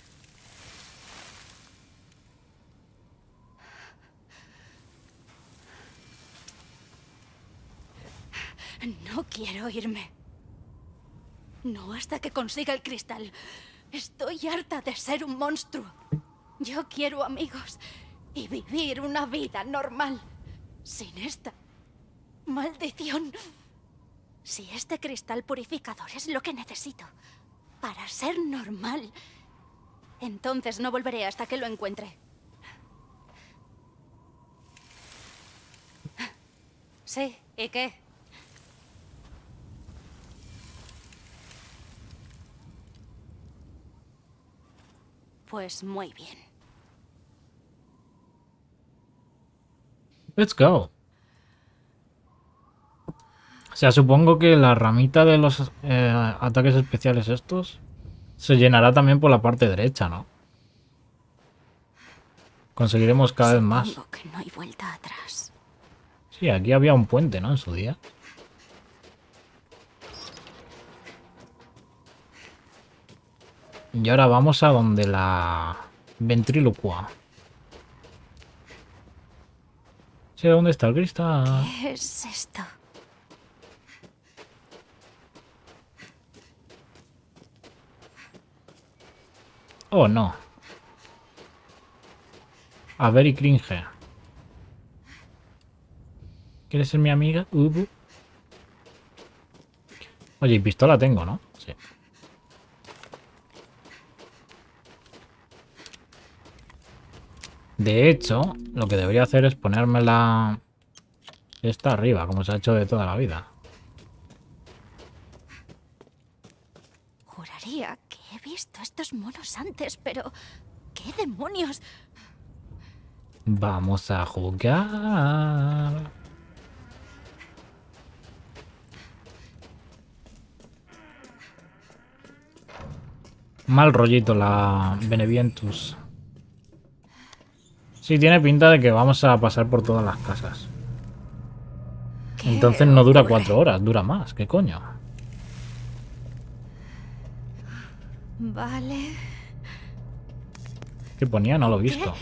No quiero irme. No hasta que consiga el cristal. Estoy harta de ser un monstruo. Yo quiero amigos y vivir una vida normal. Sin esta maldición. Si este cristal purificador es lo que necesito para ser normal, entonces no volveré hasta que lo encuentre. Sí, ¿y qué? Pues muy bien. Let's go. O sea, supongo que la ramita de los eh, ataques especiales estos se llenará también por la parte derecha, ¿no? Conseguiremos cada vez más. Supongo que no hay vuelta atrás. Sí, aquí había un puente, ¿no? En su día. Y ahora vamos a donde la ventrílocua. Sí, ¿dónde está el cristal? ¿Qué es esto? Oh, no. A ver y cringe. ¿Quieres ser mi amiga? Ubu. Oye, y pistola tengo, ¿no? Sí. De hecho, lo que debería hacer es ponérmela esta arriba, como se ha hecho de toda la vida. Juraría que he visto a estos monos antes, pero... ¿qué demonios? Vamos a jugar. Mal rollito la Benevientus. Sí, tiene pinta de que vamos a pasar por todas las casas. Entonces no dura cuatro horas, dura más. ¿Qué coño? Vale. ¿Qué ponía? No lo he visto.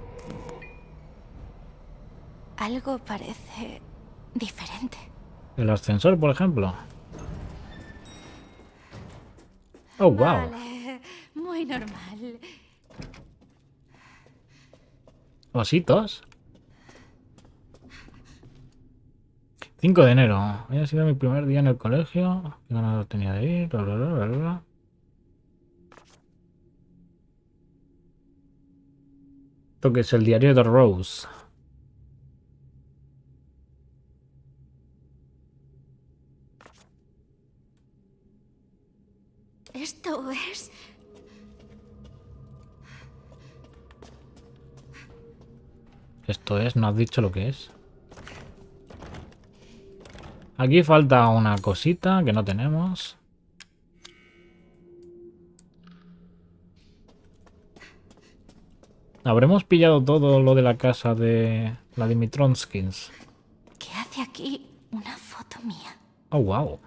Algo parece diferente. El ascensor, por ejemplo. Oh, wow. Vale, muy normal. Ositos. cinco de enero. Hoy ha sido mi primer día en el colegio. Qué ganas tenía de ir. Bla, bla, bla, bla, bla. Esto que es el diario de Rose. Esto es... Esto es, no has dicho lo que es. Aquí falta una cosita que no tenemos. Habremos pillado todo lo de la casa de la Dimitronskins. ¿Qué hace aquí una foto mía? Oh, wow.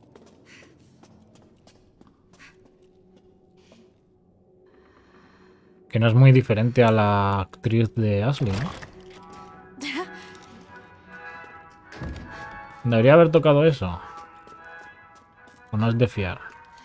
Que no es muy diferente a la actriz de Ashley, ¿no? Debería haber tocado eso. O no es de fiar.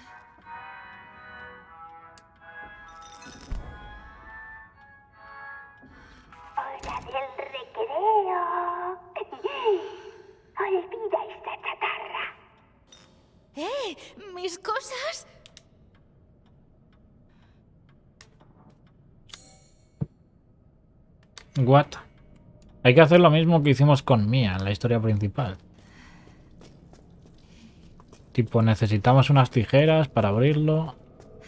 Hora del recreo. Olvida esta chatarra. ¡Eh! ¡Mis cosas! What? Hay que hacer lo mismo que hicimos con Mia en la historia principal. Tipo, necesitamos unas tijeras para abrirlo.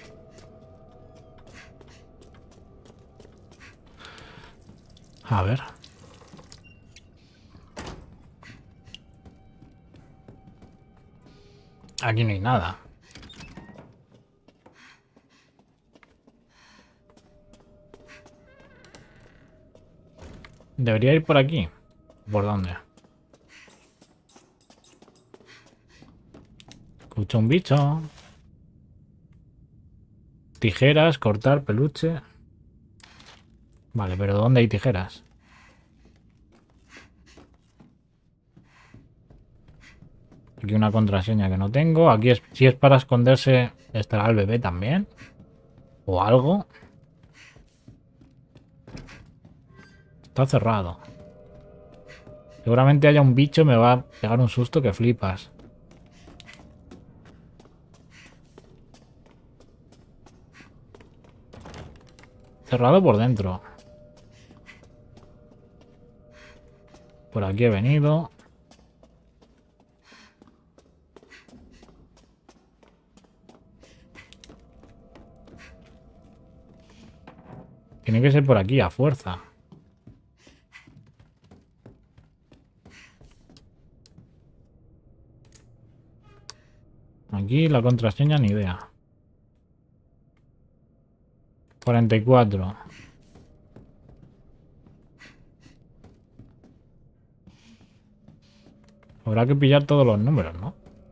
A ver. Aquí no hay nada. Debería ir por aquí. ¿Por dónde? Escucho un bicho. Tijeras, cortar, peluche. Vale, pero ¿dónde hay tijeras? Aquí una contraseña que no tengo. Aquí es, si es para esconderse, estará el bebé también. O algo. Está cerrado. Seguramente haya un bicho y me va a pegar un susto que flipas. Cerrado por dentro. Por aquí he venido. Tiene que ser por aquí, a fuerza. Aquí la contraseña ni idea. cuarenta y cuatro. Habrá que pillar todos los números, ¿no?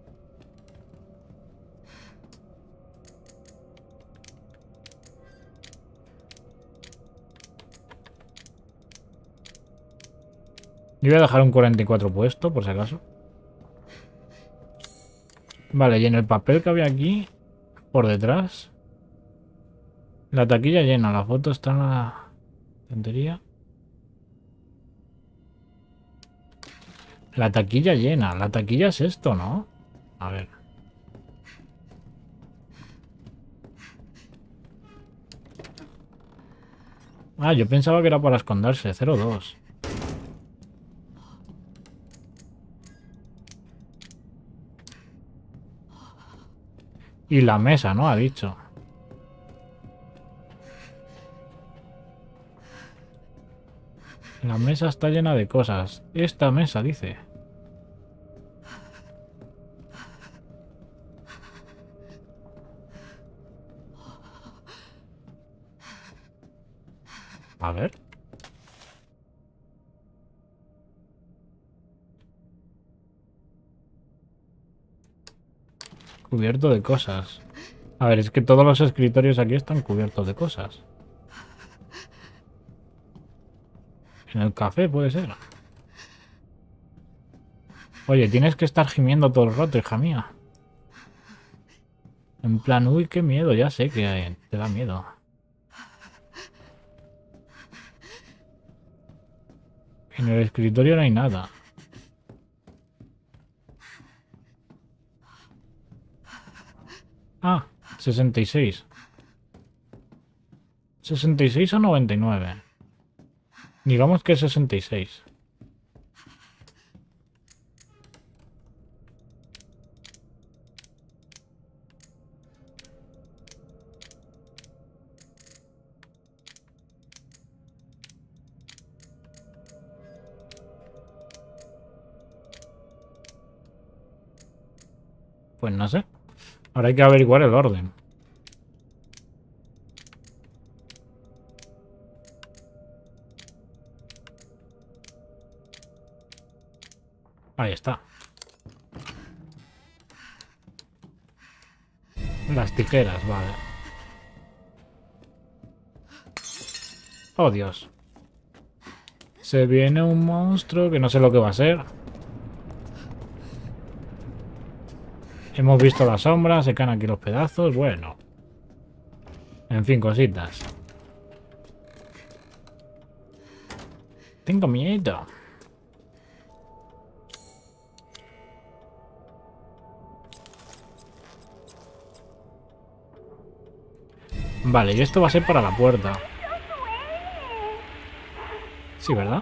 Yo voy a dejar un cuarenta y cuatro puesto, por si acaso. Vale, y en el papel que había aquí, por detrás, la taquilla llena, la foto está en la tontería. La taquilla llena, la taquilla es esto, ¿no? A ver. Ah, yo pensaba que era para esconderse, cero dos. Y la mesa, ¿no? Ha dicho. La mesa está llena de cosas. Esta mesa, dice. A ver. Cubierto de cosas. A ver, es que todos los escritorios aquí están cubiertos de cosas. En el café puede ser. Oye, tienes que estar gimiendo todo el rato, hija mía. En plan, uy, qué miedo, ya sé que te da miedo. En el escritorio no hay nada. Ah, sesenta y seis. ¿sesenta y seis o noventa y nueve? Digamos que sesenta y seis. Pues no sé. Ahora hay que averiguar el orden. Ahí está. Las tijeras, vale. Oh, Dios. Se viene un monstruo que no sé lo que va a ser. Hemos visto la sombra, se caen aquí los pedazos, bueno. En fin, cositas. Tengo miedo. Vale, y esto va a ser para la puerta. Sí, ¿verdad?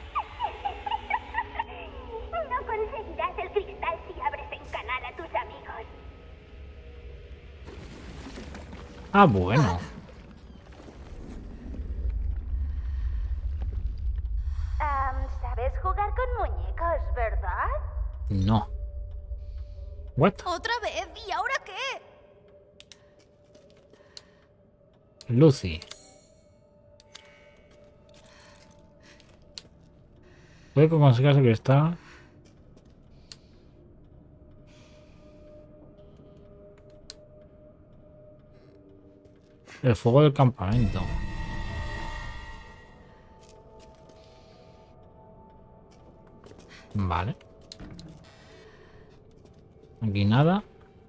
No conseguirás el cristal si abres en canal a tus amigos. Ah, bueno. Um, ¿Sabes jugar con muñecos, verdad? No. What? ¿Otra vez? ¿Y ahora qué? Lucy. Puede que consigas el cristal. El fuego del campamento. Vale. Aquí nada.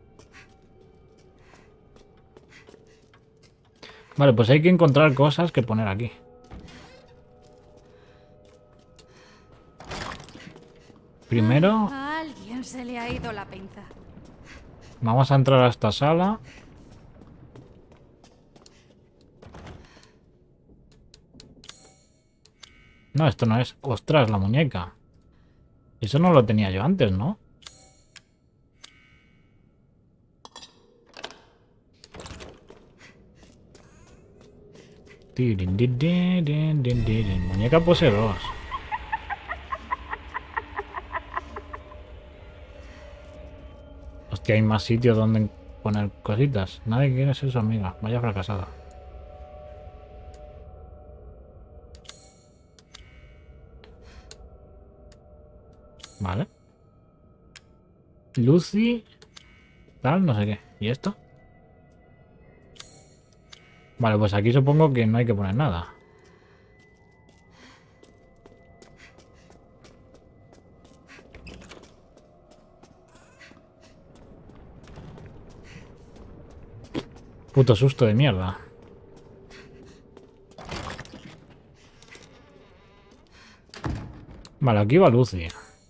Vale, pues hay que encontrar cosas que poner aquí. Primero... A alguien se le ha ido la pinza. Vamos a entrar a esta sala. No, esto no es... ¡Ostras, la muñeca! Eso no lo tenía yo antes, ¿no? Tirin, din, din, din, din, din. Muñeca pose dos. Hostia, hay más sitios donde poner cositas. Nadie quiere ser su amiga. Vaya fracasada. Vale. Lucy. Tal, no sé qué. ¿Y esto? Vale, pues aquí supongo que no hay que poner nada. Puto susto de mierda. Vale, aquí va Lucy.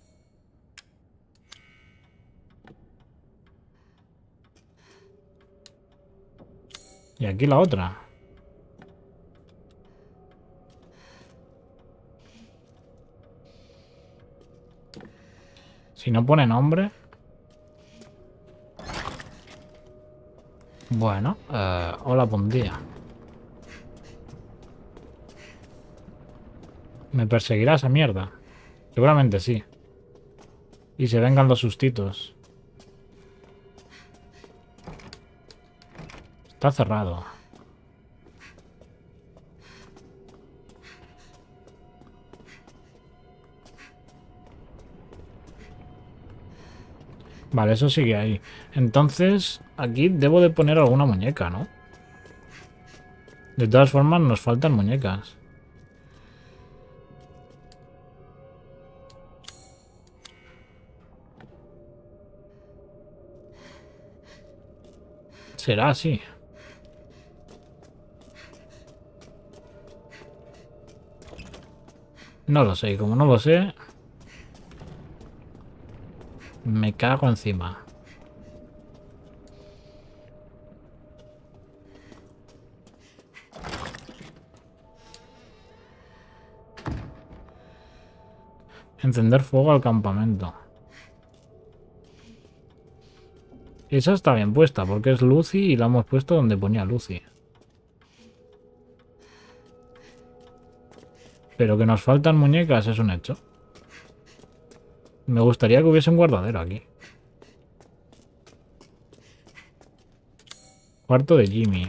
Y aquí la otra. Si no pone nombre. Bueno, eh, o la pondría. ¿Me perseguirá esa mierda? Seguramente sí. Y se vengan los sustitos. Está cerrado. Vale, eso sigue ahí. Entonces, aquí debo de poner alguna muñeca, ¿no? De todas formas, nos faltan muñecas. Será así. No lo sé, y como no lo sé, me cago encima. Encender fuego al campamento. Esa está bien puesta porque es Lucy y la hemos puesto donde ponía Lucy. Pero que nos faltan muñecas es un hecho. Me gustaría que hubiese un guardadero aquí. Cuarto de Jimmy.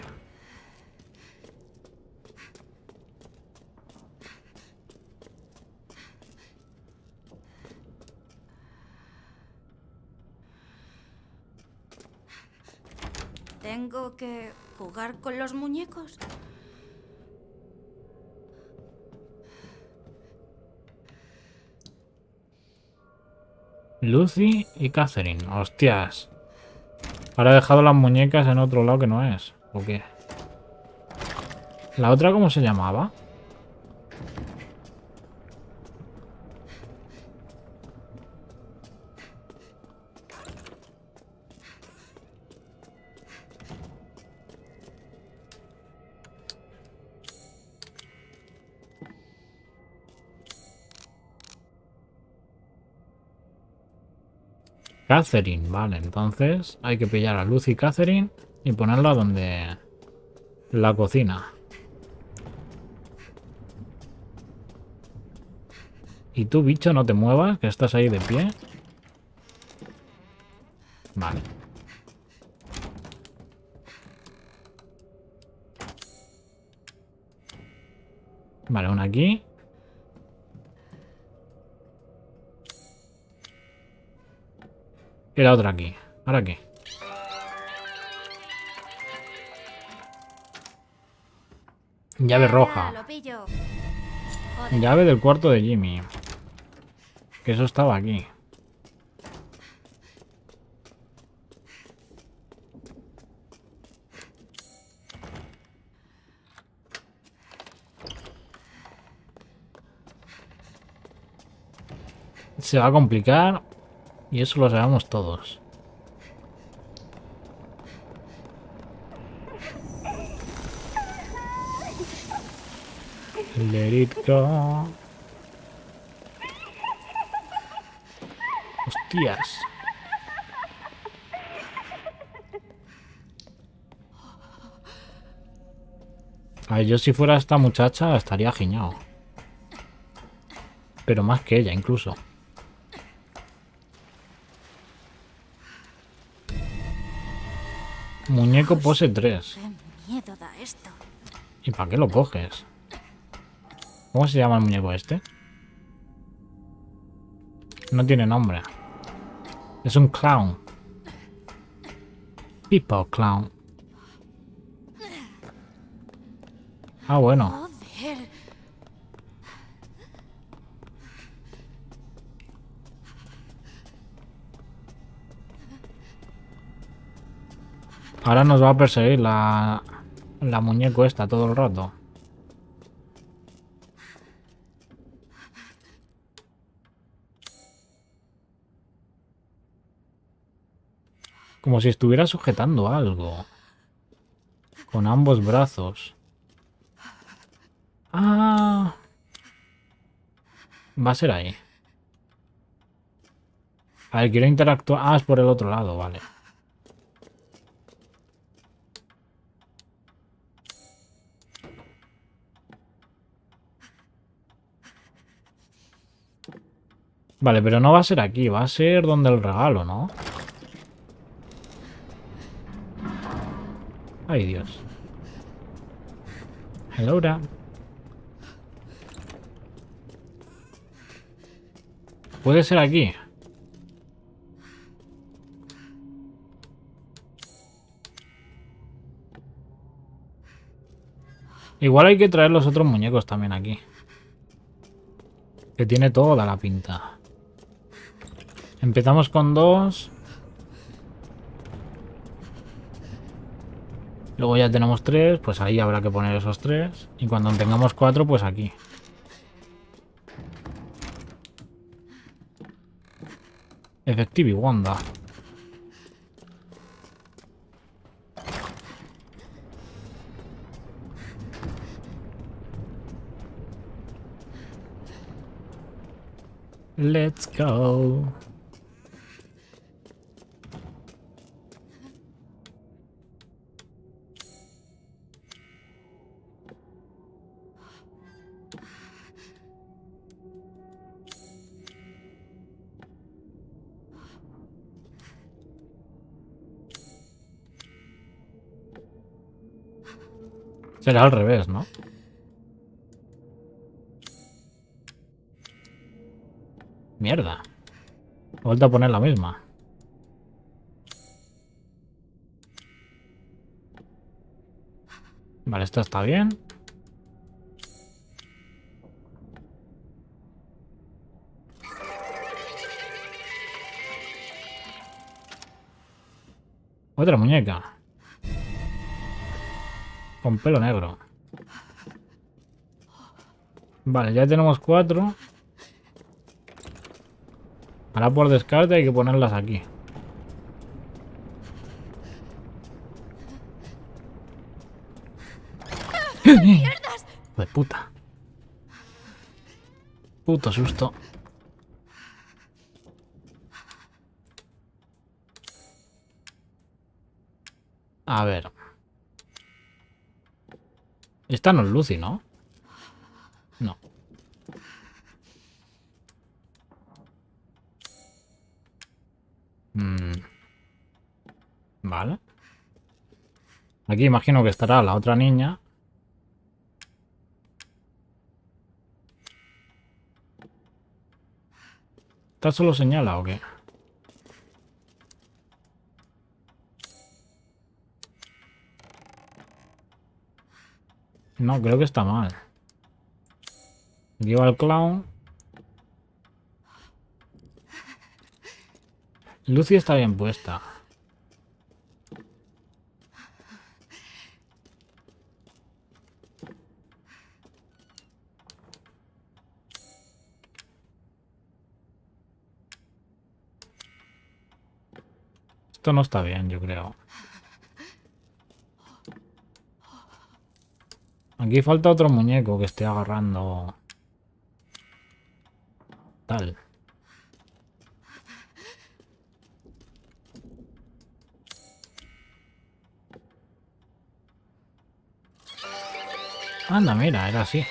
¿Tengo que jugar con los muñecos? Lucy y Catherine. Hostias. Ahora he dejado las muñecas en otro lado que no es. ¿O qué? ¿La otra cómo se llamaba? Catherine, vale, entonces hay que pillar a Lucy y Catherine y ponerla donde la cocina. Y tú, bicho, no te muevas, que estás ahí de pie. Vale. Vale, una aquí. Y la otra aquí. ¿Ahora qué? Llave roja. Lo pillo. Llave del cuarto de Jimmy. Que eso estaba aquí. Se va a complicar. Y eso lo sabemos todos. Let it go. Hostias. A ver, yo si fuera esta muchacha estaría giñado. Pero más que ella, incluso. Muñeco pose tres. Qué miedo da esto. ¿Y para qué lo coges? ¿Cómo se llama el muñeco este? No tiene nombre. Es un clown. People clown. Ah, bueno. Joder. Ahora nos va a perseguir la, la muñeco esta todo el rato. Como si estuviera sujetando algo. Con ambos brazos. Ah. Va a ser ahí. A ver, quiero interactuar. Ah, es por el otro lado, vale. Vale, pero no va a ser aquí, va a ser donde el regalo, ¿no? Ay, Dios. Hello, da. Puede ser aquí. Igual hay que traer los otros muñecos también aquí. Que tiene toda la pinta. Empezamos con dos. Luego ya tenemos tres, pues ahí habrá que poner esos tres. Y cuando tengamos cuatro, pues aquí. Efectivi Wanda. Let's go. Será al revés, ¿no? Mierda. He vuelto a poner la misma. Vale, esta está bien. Otra muñeca. Con pelo negro. Vale, ya tenemos cuatro. Ahora por descarte hay que ponerlas aquí. ¡Mierdas! De puta. Puto susto. A ver. Esta no es Lucy, ¿no? No. Mm. Vale. Aquí imagino que estará la otra niña. ¿Esta solo señala o qué? No, creo que está mal. Aquí va el clown. Lucy está bien puesta. Esto no está bien, yo creo. Aquí falta otro muñeco que esté agarrando... Tal. Anda, mira, era así.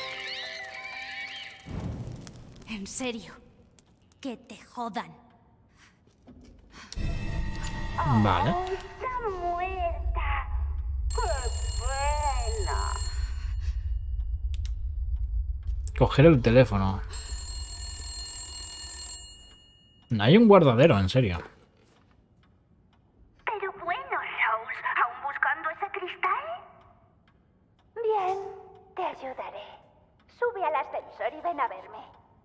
En serio. Que te jodan. Vale. Está muerta. ¡Qué pena! Coger el teléfono. Hay un guardadero, en serio. Pero bueno, Rose, ¿aún buscando ese cristal? Bien, te ayudaré. Sube al ascensor y ven a verme.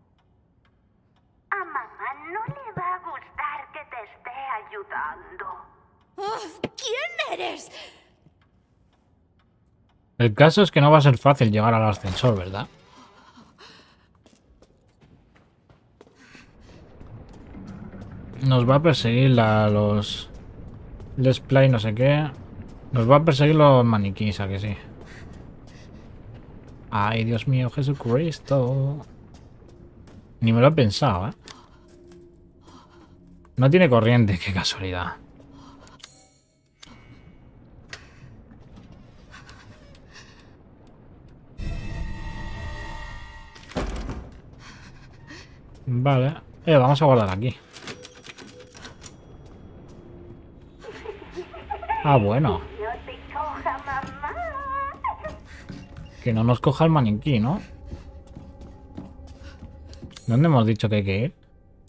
A mamá no le va a gustar que te esté ayudando. Uf, ¿quién eres? El caso es que no va a ser fácil llegar al ascensor, ¿verdad? Nos va a perseguir la, los... Let's Play no sé qué. Nos va a perseguir los maniquís, ¿a que sí? Ay, Dios mío, Jesucristo. Ni me lo he pensado, ¿eh? No tiene corriente, qué casualidad. Vale. Eh, vamos a guardar aquí. Ah, bueno. No te coja, mamá. Que no nos coja el maniquí, ¿no? ¿Dónde hemos dicho que hay que ir?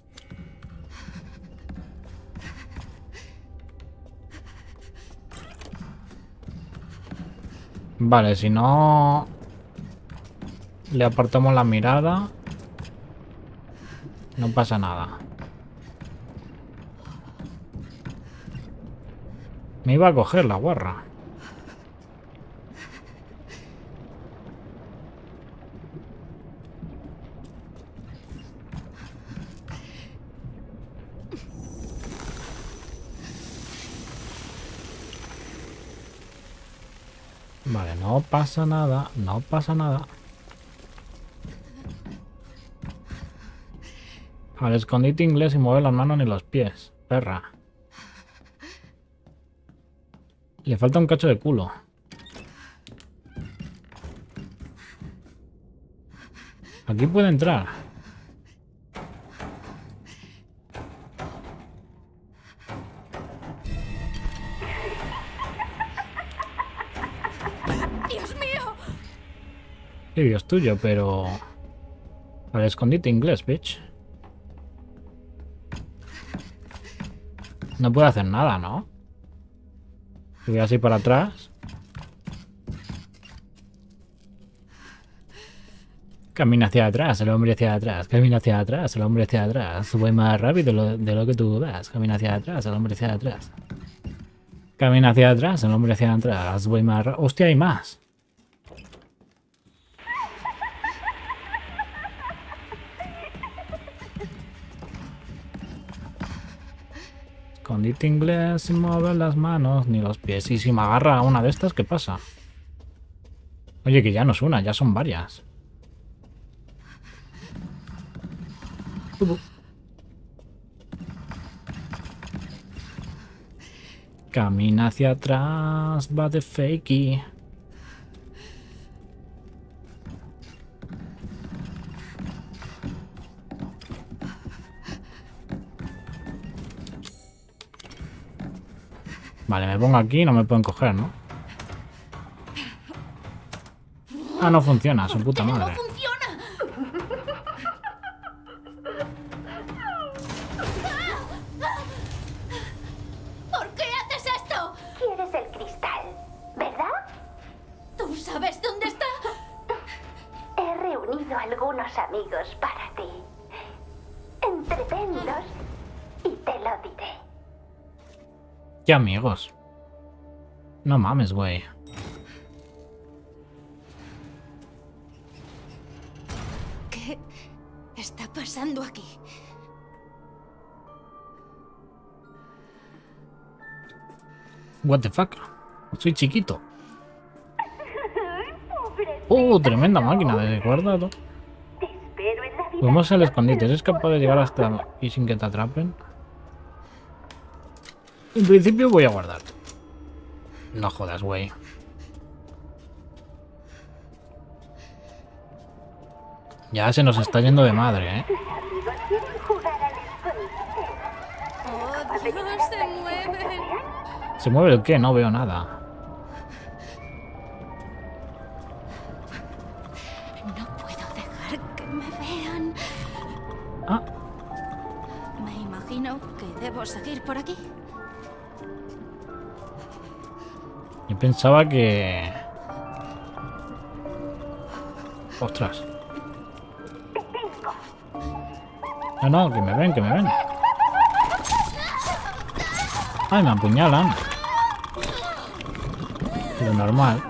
Vale, si no... Le apartamos la mirada. No pasa nada. Me iba a coger la guarra. Vale, no pasa nada, no pasa nada. Al escondite inglés y mueve las manos ni los pies, perra. Le falta un cacho de culo. Aquí puede entrar. ¡Dios mío! Sí, Dios tuyo, pero... Al escondite inglés, bitch. No puede hacer nada, ¿no? Si voy así para atrás. Camina hacia atrás, el hombre hacia atrás. Camina hacia atrás, el hombre hacia atrás. Voy más rápido de lo, de lo que tú vas. Camina hacia atrás, el hombre hacia atrás. Camina hacia atrás, el hombre hacia atrás. Voy más rápido. ¡Hostia, hay más! Escondite inglés sin mover las manos ni los pies. Y si me agarra a una de estas, ¿qué pasa? Oye, que ya no es una, ya son varias. Camina hacia atrás, va de fakey. Vale, me pongo aquí y no me pueden coger, ¿no? Ah, no funciona, su puta madre. ¡No funciona! ¿Por qué haces esto? Quieres el cristal, ¿verdad? ¿Tú sabes dónde está? He reunido a algunos amigos para ti. Entretenlos y te lo diré. ¿Qué amigos? No mames, güey. ¿Qué está pasando aquí? What the fuck? Soy chiquito. Oh, tremenda máquina de guardado. Te espero en la vida. Fuimos al escondite. ¿Eres capaz de llegar hasta aquí sin que te atrapen? En principio voy a guardar. No jodas, güey. Ya se nos está yendo de madre, ¿eh? Tus amigos quieren jugar al escondite. ¡Oh, Dios! ¡Se mueven! ¿Se mueve el qué? No veo nada. No puedo dejar que me vean. Ah, Me imagino que debo seguir por aquí. yo pensaba que... Ostras. No, no, que me ven, que me ven. Ay, me apuñalan. Lo normal.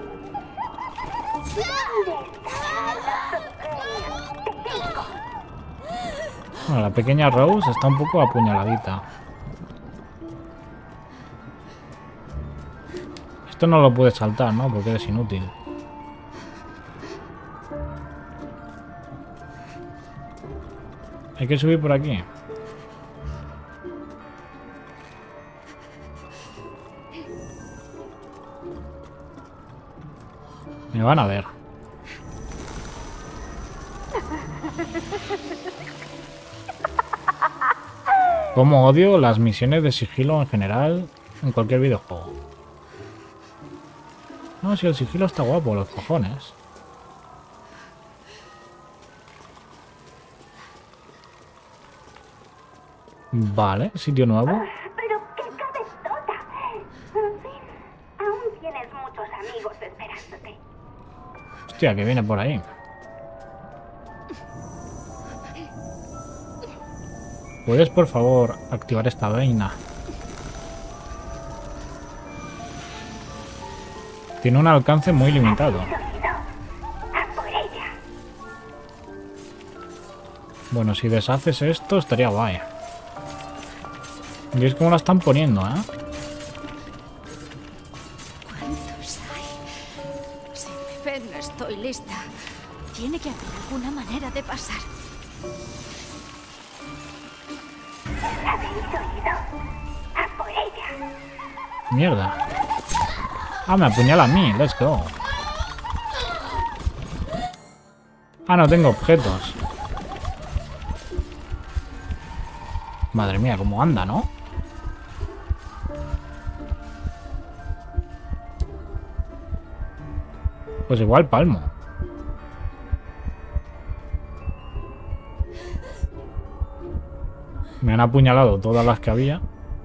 Bueno, la pequeña Rose está un poco apuñaladita. Esto no lo puedes saltar, ¿no? Porque eres inútil. Hay que subir por aquí. Me van a ver. Como odio las misiones de sigilo en general en cualquier videojuego. No, si el sigilo está guapo, los cojones. Vale, sitio nuevo. Pero qué cabezota. En fin, aún tienes muchos amigos esperándote. Hostia, que viene por ahí. ¿Puedes, por favor, activar esta vaina? Tiene un alcance muy limitado. A por ella. Bueno, si deshaces esto, estaría guay. Y es como la están poniendo, ¿eh? ¿Cuántos hay? Si me ven, no estoy lista. Tiene que haber alguna manera de pasar. ¿Habéis oído? A por ella. Mierda. Ah, me apuñala a mí. Let's go. Ah, no tengo objetos. Madre mía, cómo anda, ¿no? Pues igual palmo. Me han apuñalado todas las que había.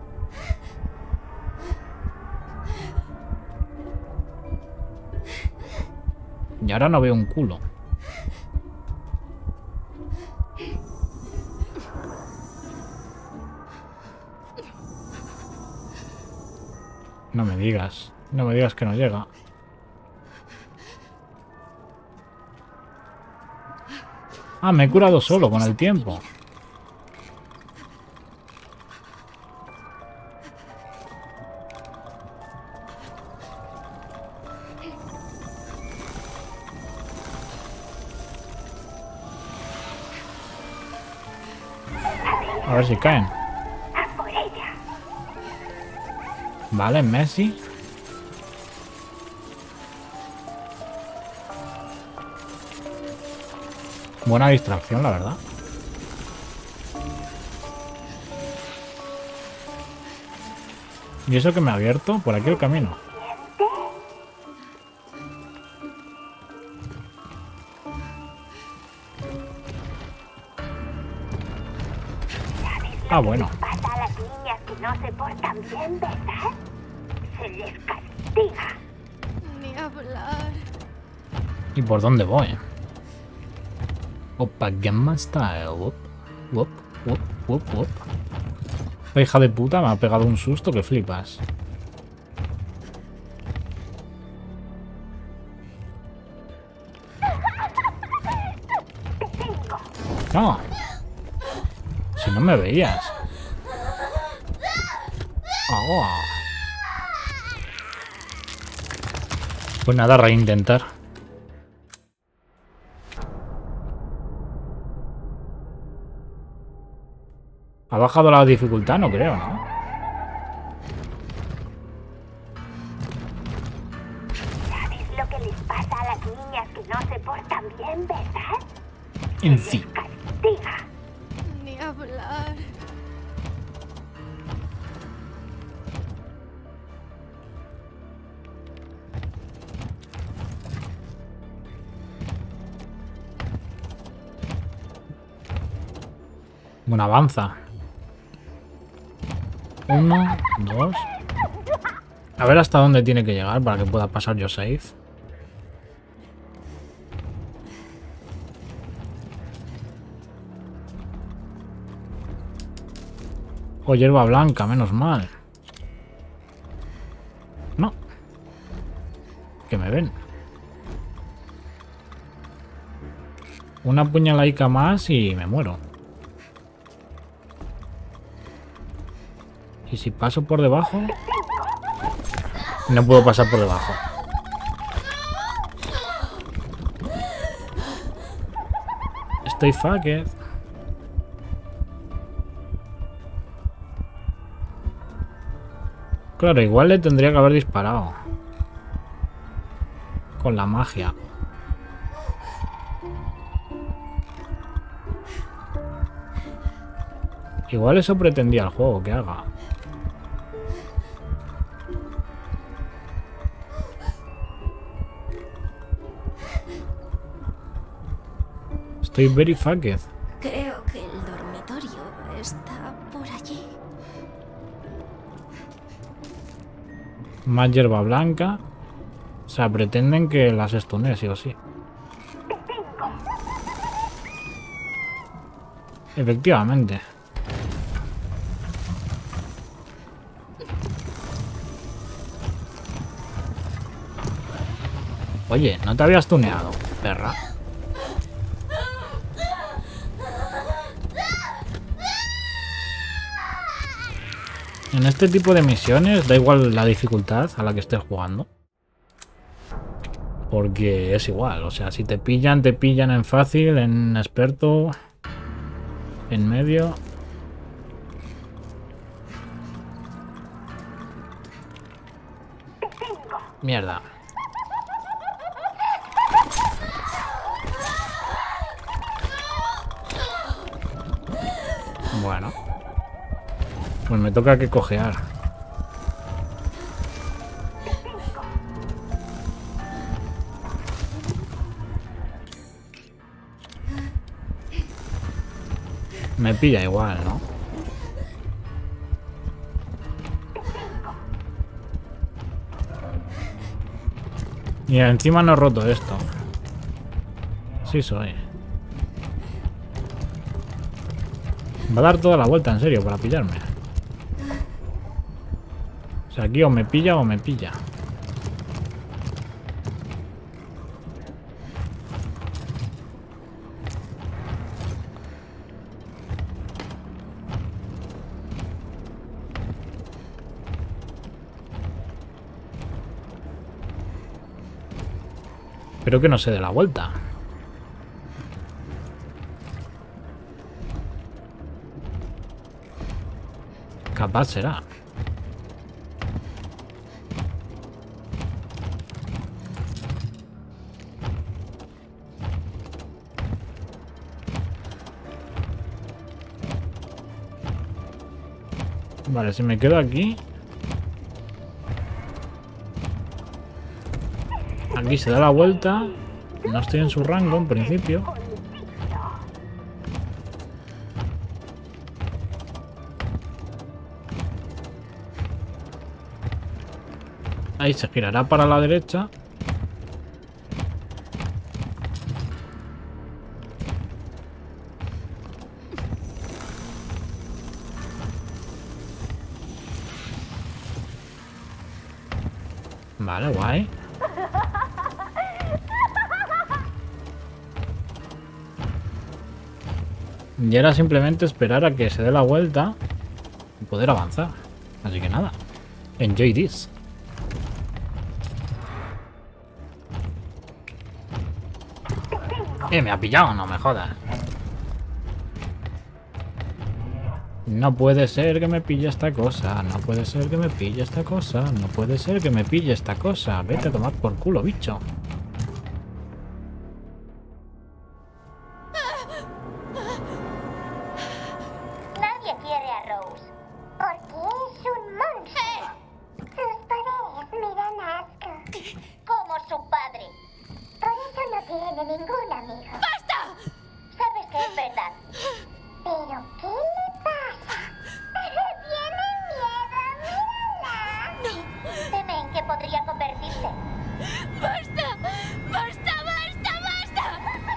Y ahora no veo un culo. No me digas. No me digas que no llega. Ah, me he curado solo con el tiempo. A ver si caen. A por ella. Vale, Messi. Buena distracción, la verdad. Y eso que me ha abierto por aquí el camino. Ah, bueno. Pasa a las niñas que no se portan bien, ¿verdad? Se les castiga. Ni hablar. ¿Y por dónde voy? Opa, Gamma Style. Wop, wop, wop, wop, wop. La hija de puta me ha pegado un susto que flipas. No. Si no me veías. Oh. Pues nada, reintentar. ¿Ha bajado la dificultad? No creo, ¿no? ¿Sabes lo que les pasa a las niñas que no se portan bien, verdad? En sí. Diga. Ni hablar. Bueno, avanza. Uno, dos. A ver hasta dónde tiene que llegar para que pueda pasar yo safe. Oh, hierba blanca, menos mal. No. Que me ven. Una puñaladica más y me muero. ¿Y si paso por debajo? No puedo pasar por debajo. Estoy fucked. Claro, igual le tendría que haber disparado. Con la magia. Igual eso pretendía el juego que haga. Estoy very fucked. Creo que el dormitorio está por allí. Más hierba blanca. O sea, pretenden que las stune sí o sí. Efectivamente. Oye, no te habías tuneado, perra. En este tipo de misiones da igual la dificultad a la que estés jugando. Porque es igual, o sea, si te pillan, te pillan en fácil, en experto, en medio. Mierda. Bueno. Pues me toca que cojear. Me pilla igual, ¿no? Y encima no he roto esto. Sí soy. Va a dar toda la vuelta, en serio, para pillarme. O sea, aquí o me pilla o me pilla. Espero que no se dé la vuelta. Capaz será. Vale, si me quedo aquí. Aquí se da la vuelta. No estoy en su rango en principio. Ahí se girará para la derecha. Vale, guay. Y era simplemente esperar a que se dé la vuelta y poder avanzar. Así que nada. Enjoy this. Eh, me ha pillado, no me jodas. No puede ser que me pille esta cosa. No puede ser que me pille esta cosa. No puede ser que me pille esta cosa. Vete a tomar por culo, bicho. se quiere a Rose. Porque es un monstruo. Sus poderes me dan asco. Como su padre. Por eso no tiene ningún amigo. ¡Basta! Sabes que es verdad. Pero, ¿qué le pasa? Tiene miedo, mírala. No. Teme en qué podría convertirse. ¡Basta! ¡Basta, basta, basta!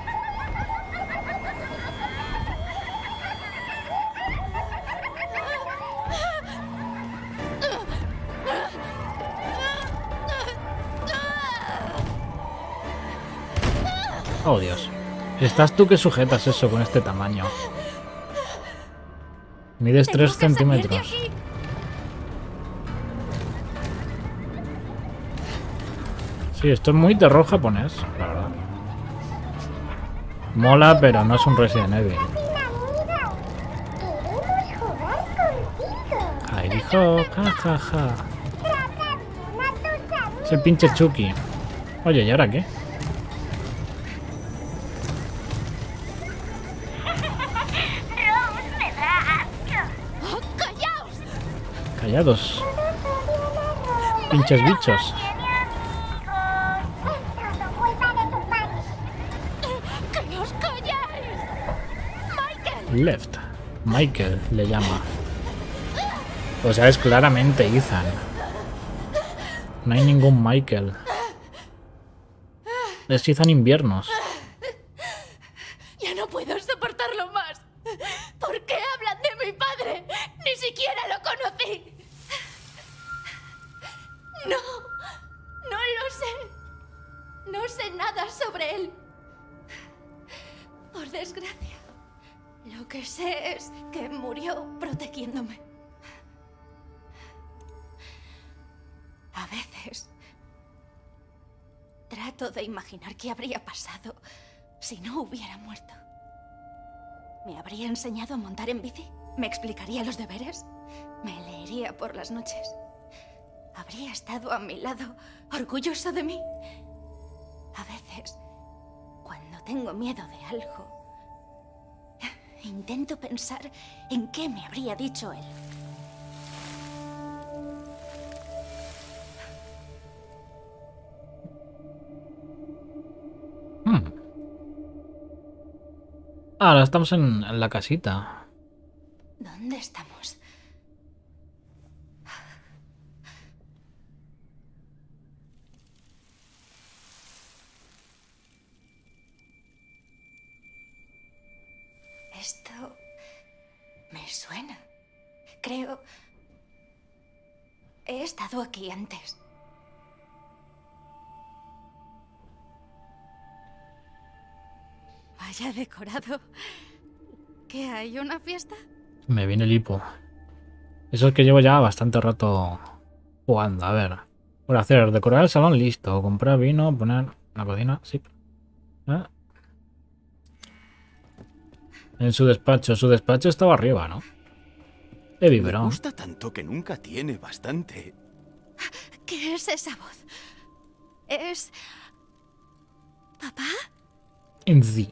Oh, Dios. Estás tú que sujetas eso con este tamaño. Mides Tengo tres que salir de centímetros. aquí. Sí, esto es muy terror japonés, la verdad. Mola, pero no es un Resident Evil. Queremos jugar contigo. Ahí dijo, jajaja. Es el pinche Chucky. Oye, ¿y ahora qué? Rose me da asco. ¡Oh, callaos! Callados. Pinches bichos. Todo culpa de tu padre. ¡Que os calláis! ¡Michael! Left. Michael le llama. O sea, es claramente Ethan. No hay ningún Michael. Es Ethan Inviernos. Ya no puedo soportarlo más. ¿Por qué hablan de mi padre? Ni siquiera lo conocí. No, no lo sé. No sé nada sobre él. Por desgracia, lo que sé es que murió protegiéndome. A veces trato de imaginar qué habría pasado si no hubiera muerto. ¿Me habría enseñado a montar en bici? ¿Me explicaría los deberes? ¿Me leería por las noches? ¿Habría estado a mi lado, orgulloso de mí? A veces, cuando tengo miedo de algo, intento pensar en qué me habría dicho él. Hmm. Ahora estamos en, en la casita. ¿Dónde estamos? Esto me suena. Creo... He estado aquí antes. Vaya decorado. ¿Qué hay? ¿Una fiesta? Me viene el hipo. Eso es que llevo ya bastante rato jugando. A ver. Por hacer, decorar el salón, listo. Comprar vino, poner la cocina, sí. ¿Eh? En su despacho. Su despacho estaba arriba, ¿no? De Me biberón. gusta tanto que nunca tiene bastante. ¿Qué es esa voz? ¿Es... papá? En sí.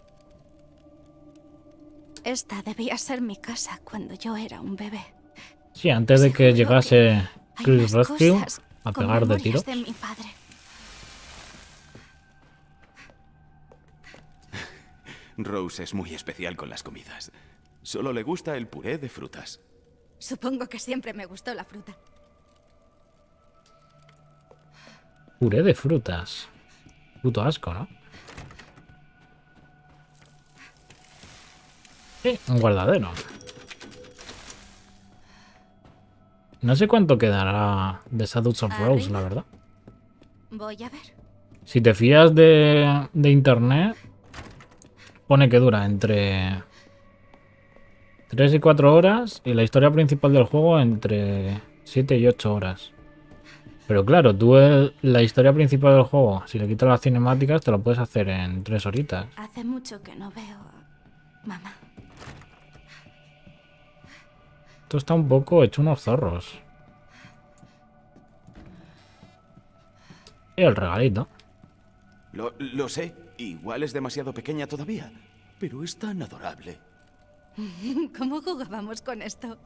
Esta debía ser mi casa cuando yo era un bebé. Sí, antes de que Seguro llegase Hay Chris más Redfield cosas a con pegar de memorias tiros. de mi padre. Rose es muy especial con las comidas. Solo le gusta el puré de frutas. Supongo que siempre me gustó la fruta. Puré de frutas. Puto asco, ¿no? Sí, un guardadero. No sé cuánto quedará de Shadows of Rose, la verdad. Voy a ver. Si te fías de, de internet, pone que dura entre tres y cuatro horas y la historia principal del juego entre siete y ocho horas. Pero claro, tú el- la historia principal del juego, si le quitas las cinemáticas, te lo puedes hacer en tres horitas. Hace mucho que no veo a mamá. Esto está un poco hecho unos zorros. Y el regalito. Lo, lo sé, igual es demasiado pequeña todavía, pero es tan adorable. ¿Cómo jugábamos con esto?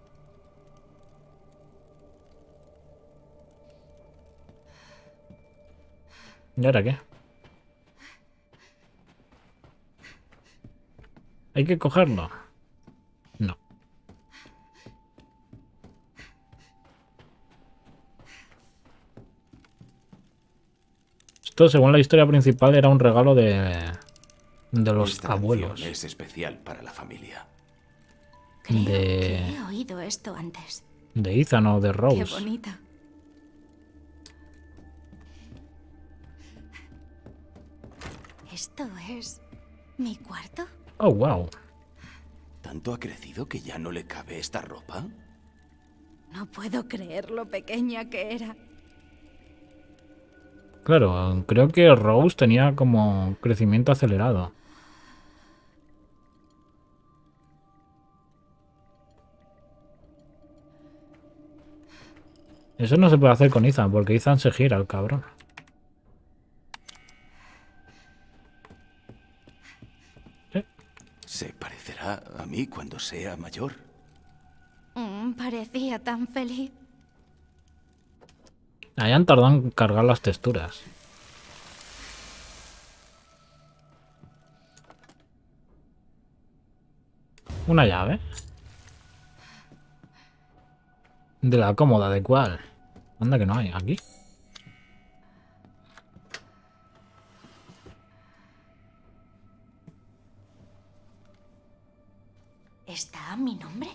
¿Y ahora qué? ¿Hay que cogerlo? No. Esto, según la historia principal, era un regalo de, de los Esta abuelos. canción es especial para la familia. Creo De- que he oído esto antes. De Ethan o de Qué Rose. bonita. ¿Esto es mi cuarto? Oh, wow. ¿Tanto ha crecido que ya no le cabe esta ropa? No puedo creer lo pequeña que era. Claro, creo que Rose tenía como crecimiento acelerado. Eso no se puede hacer con Ethan, porque Ethan se gira, el cabrón. ¿Sí? ¿Se parecerá a mí cuando sea mayor? Mm, parecía tan feliz. Ahí han tardado en cargar las texturas. Una llave. De la cómoda, ¿de cuál? Anda que no hay, aquí. ¿Está mi nombre?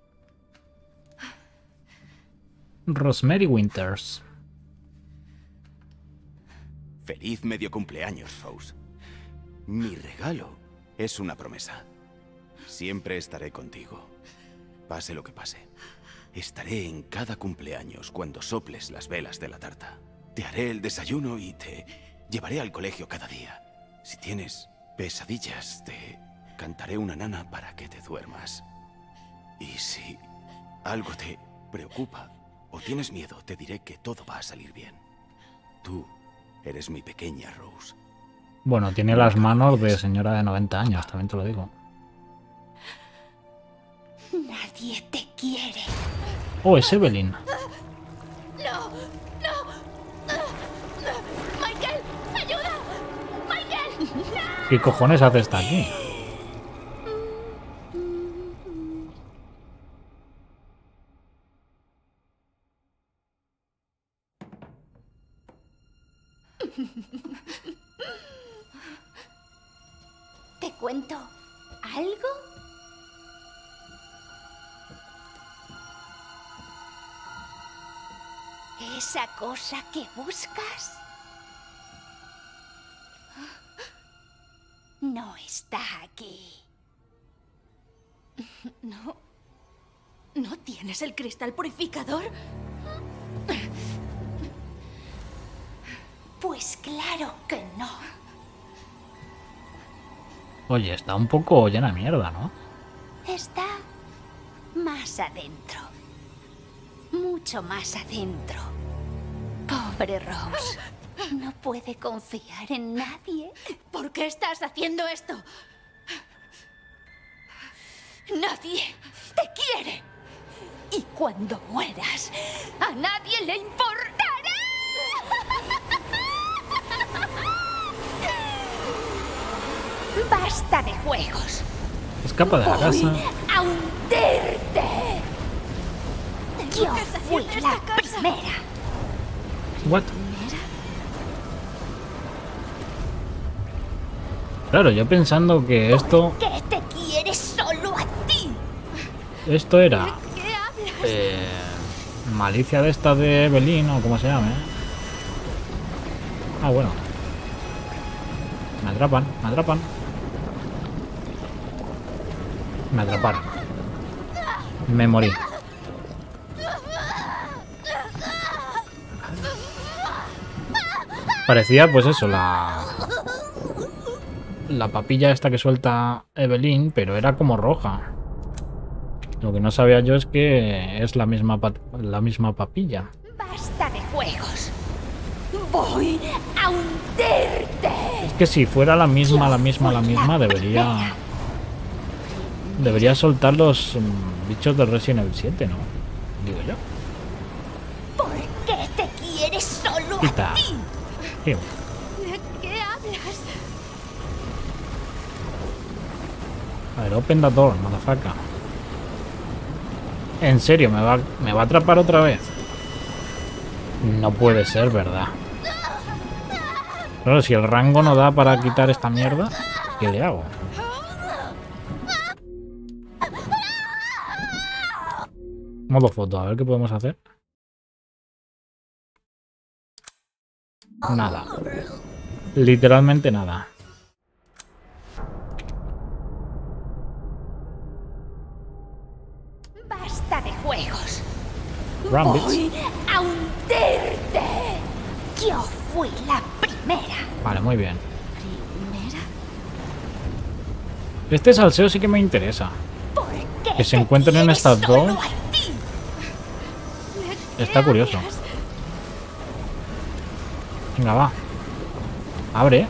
Rosemary Winters. Feliz medio cumpleaños, Rose. Mi regalo es una promesa. Siempre estaré contigo. Pase lo que pase. Estaré en cada cumpleaños cuando soples las velas de la tarta. Te haré el desayuno y te llevaré al colegio cada día. Si tienes pesadillas, te cantaré una nana para que te duermas. Y si algo te preocupa o tienes miedo, te diré que todo va a salir bien. Tú eres mi pequeña Rose. Bueno, tiene las manos de señora de noventa años, también te lo digo. Nadie te quiere. Oh, es Evelyn. ¡No! ¡No! ¡Michael! ¡Ayuda! ¡Michael! ¿Qué cojones hace esta aquí? ¿Te cuento algo? ¿Esa cosa que buscas? No está aquí. No. ¿No tienes el cristal purificador? Pues claro que no. Oye, está un poco llena de mierda, ¿no? Está más adentro. Mucho más adentro. Pobre Rose. No puede confiar en nadie. ¿Por qué estás haciendo esto? Nadie te quiere. Y cuando mueras, A nadie le importará. basta de juegos. Escapa de la casa. Voy a hundirte. Yo que salir fui de la esta casa. primera. What? Claro, yo pensando que esto, Que te quiere solo a ti. esto era ¿Qué hablas? eh, malicia de esta de Evelyn o como se llame. Ah, bueno. Me atrapan, me atrapan. Me atraparon. Me morí. Parecía, pues eso, la... La papilla esta que suelta Evelyn, pero era como roja. Lo que no sabía yo es que es la misma, pa- la misma papilla. Basta de juegos. Voy a hundirte. Es que si fuera la misma, la misma, la misma, debería... Debería soltar los um, bichos del Resident Evil siete, ¿no? Digo yo. ¿Por qué te quieres solo Quita. a ti? Sí. ¿De qué hablas? A ver, open the door, motherfucker. En serio, ¿me va, ¿me va a atrapar otra vez? No puede ser, ¿verdad? Claro, si el rango no da para quitar esta mierda, ¿qué le hago? Modo foto, a ver qué podemos hacer. Nada. Literalmente nada. Basta de juegos. Rambits. Voy a hunderte. Yo fui la primera. Vale, muy bien. ¿Primera? Este salseo sí que me interesa. ¿Por qué Que se te encuentren en quieres estas solo dos. a ti? ¿De Está qué curioso. hablas? Venga, va. Abre.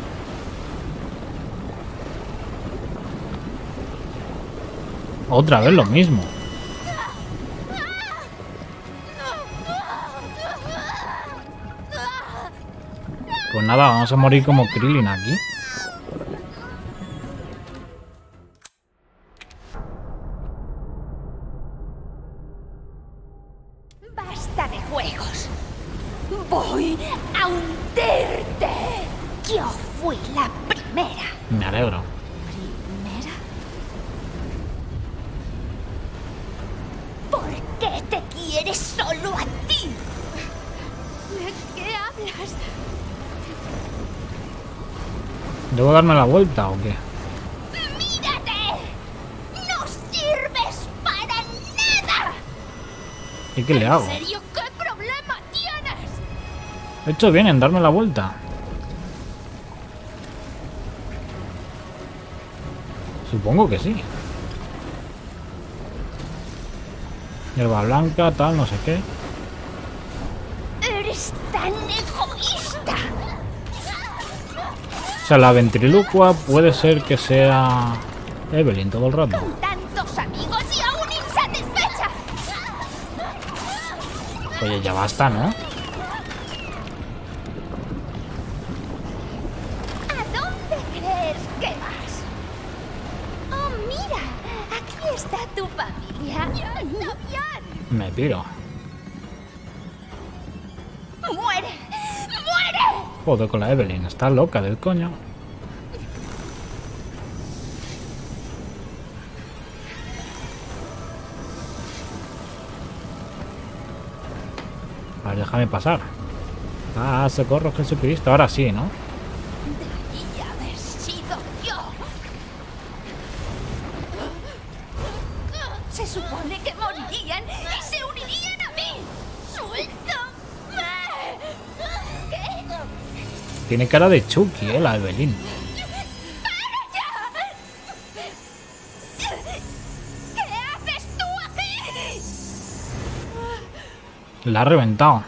Otra vez lo mismo. Pues nada, vamos a morir como Krillin aquí. Basta de juegos. Voy a hunderte. Yo fui la primera. Me alegro. ¿Primera? ¿Por qué te quieres solo a ti? ¿De qué hablas? ¿Debo darme la vuelta o qué? ¡Mírate! ¡No sirves para nada! ¿Y qué le hago? ¿En serio qué problema tienes? He hecho bien en darme la vuelta. Supongo que sí. Hierba blanca, tal, no sé qué. Eres tan egoísta. O sea, la ventriloquia puede ser que sea Evelyn todo el rato. Con tantos amigos y aún insatisfecha. Oye, ya basta, ¿no? ¿A dónde crees que vas? Oh, mira, aquí está tu familia. ¡Ya está bien! Me piro. ¡Muere! ¡Muere! Joder con la Evelyn, está loca del coño. A ver, déjame pasar. Ah, socorro Jesucristo. Ahora sí, ¿no? Debí haber sido yo. Se supone que morirían y se unirían a mí. ¡Suéltame! ¿Qué? Tiene cara de Chucky, eh, la Evelyn. ¿Qué haces tú aquí? La ha reventado.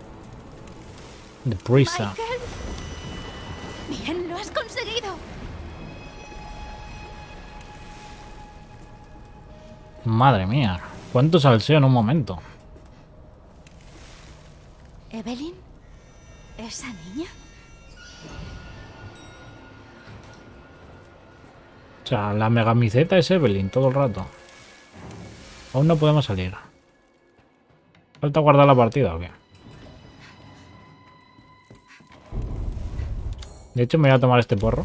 Deprisa. Michael. Bien, lo has conseguido. Madre mía. Cuánto salseo en un momento. ¿Evelyn? ¿Esa niña? O sea, la megamiseta es Evelyn todo el rato. Aún no podemos salir. ¿Falta guardar la partida o qué? De hecho, me voy a tomar este porro.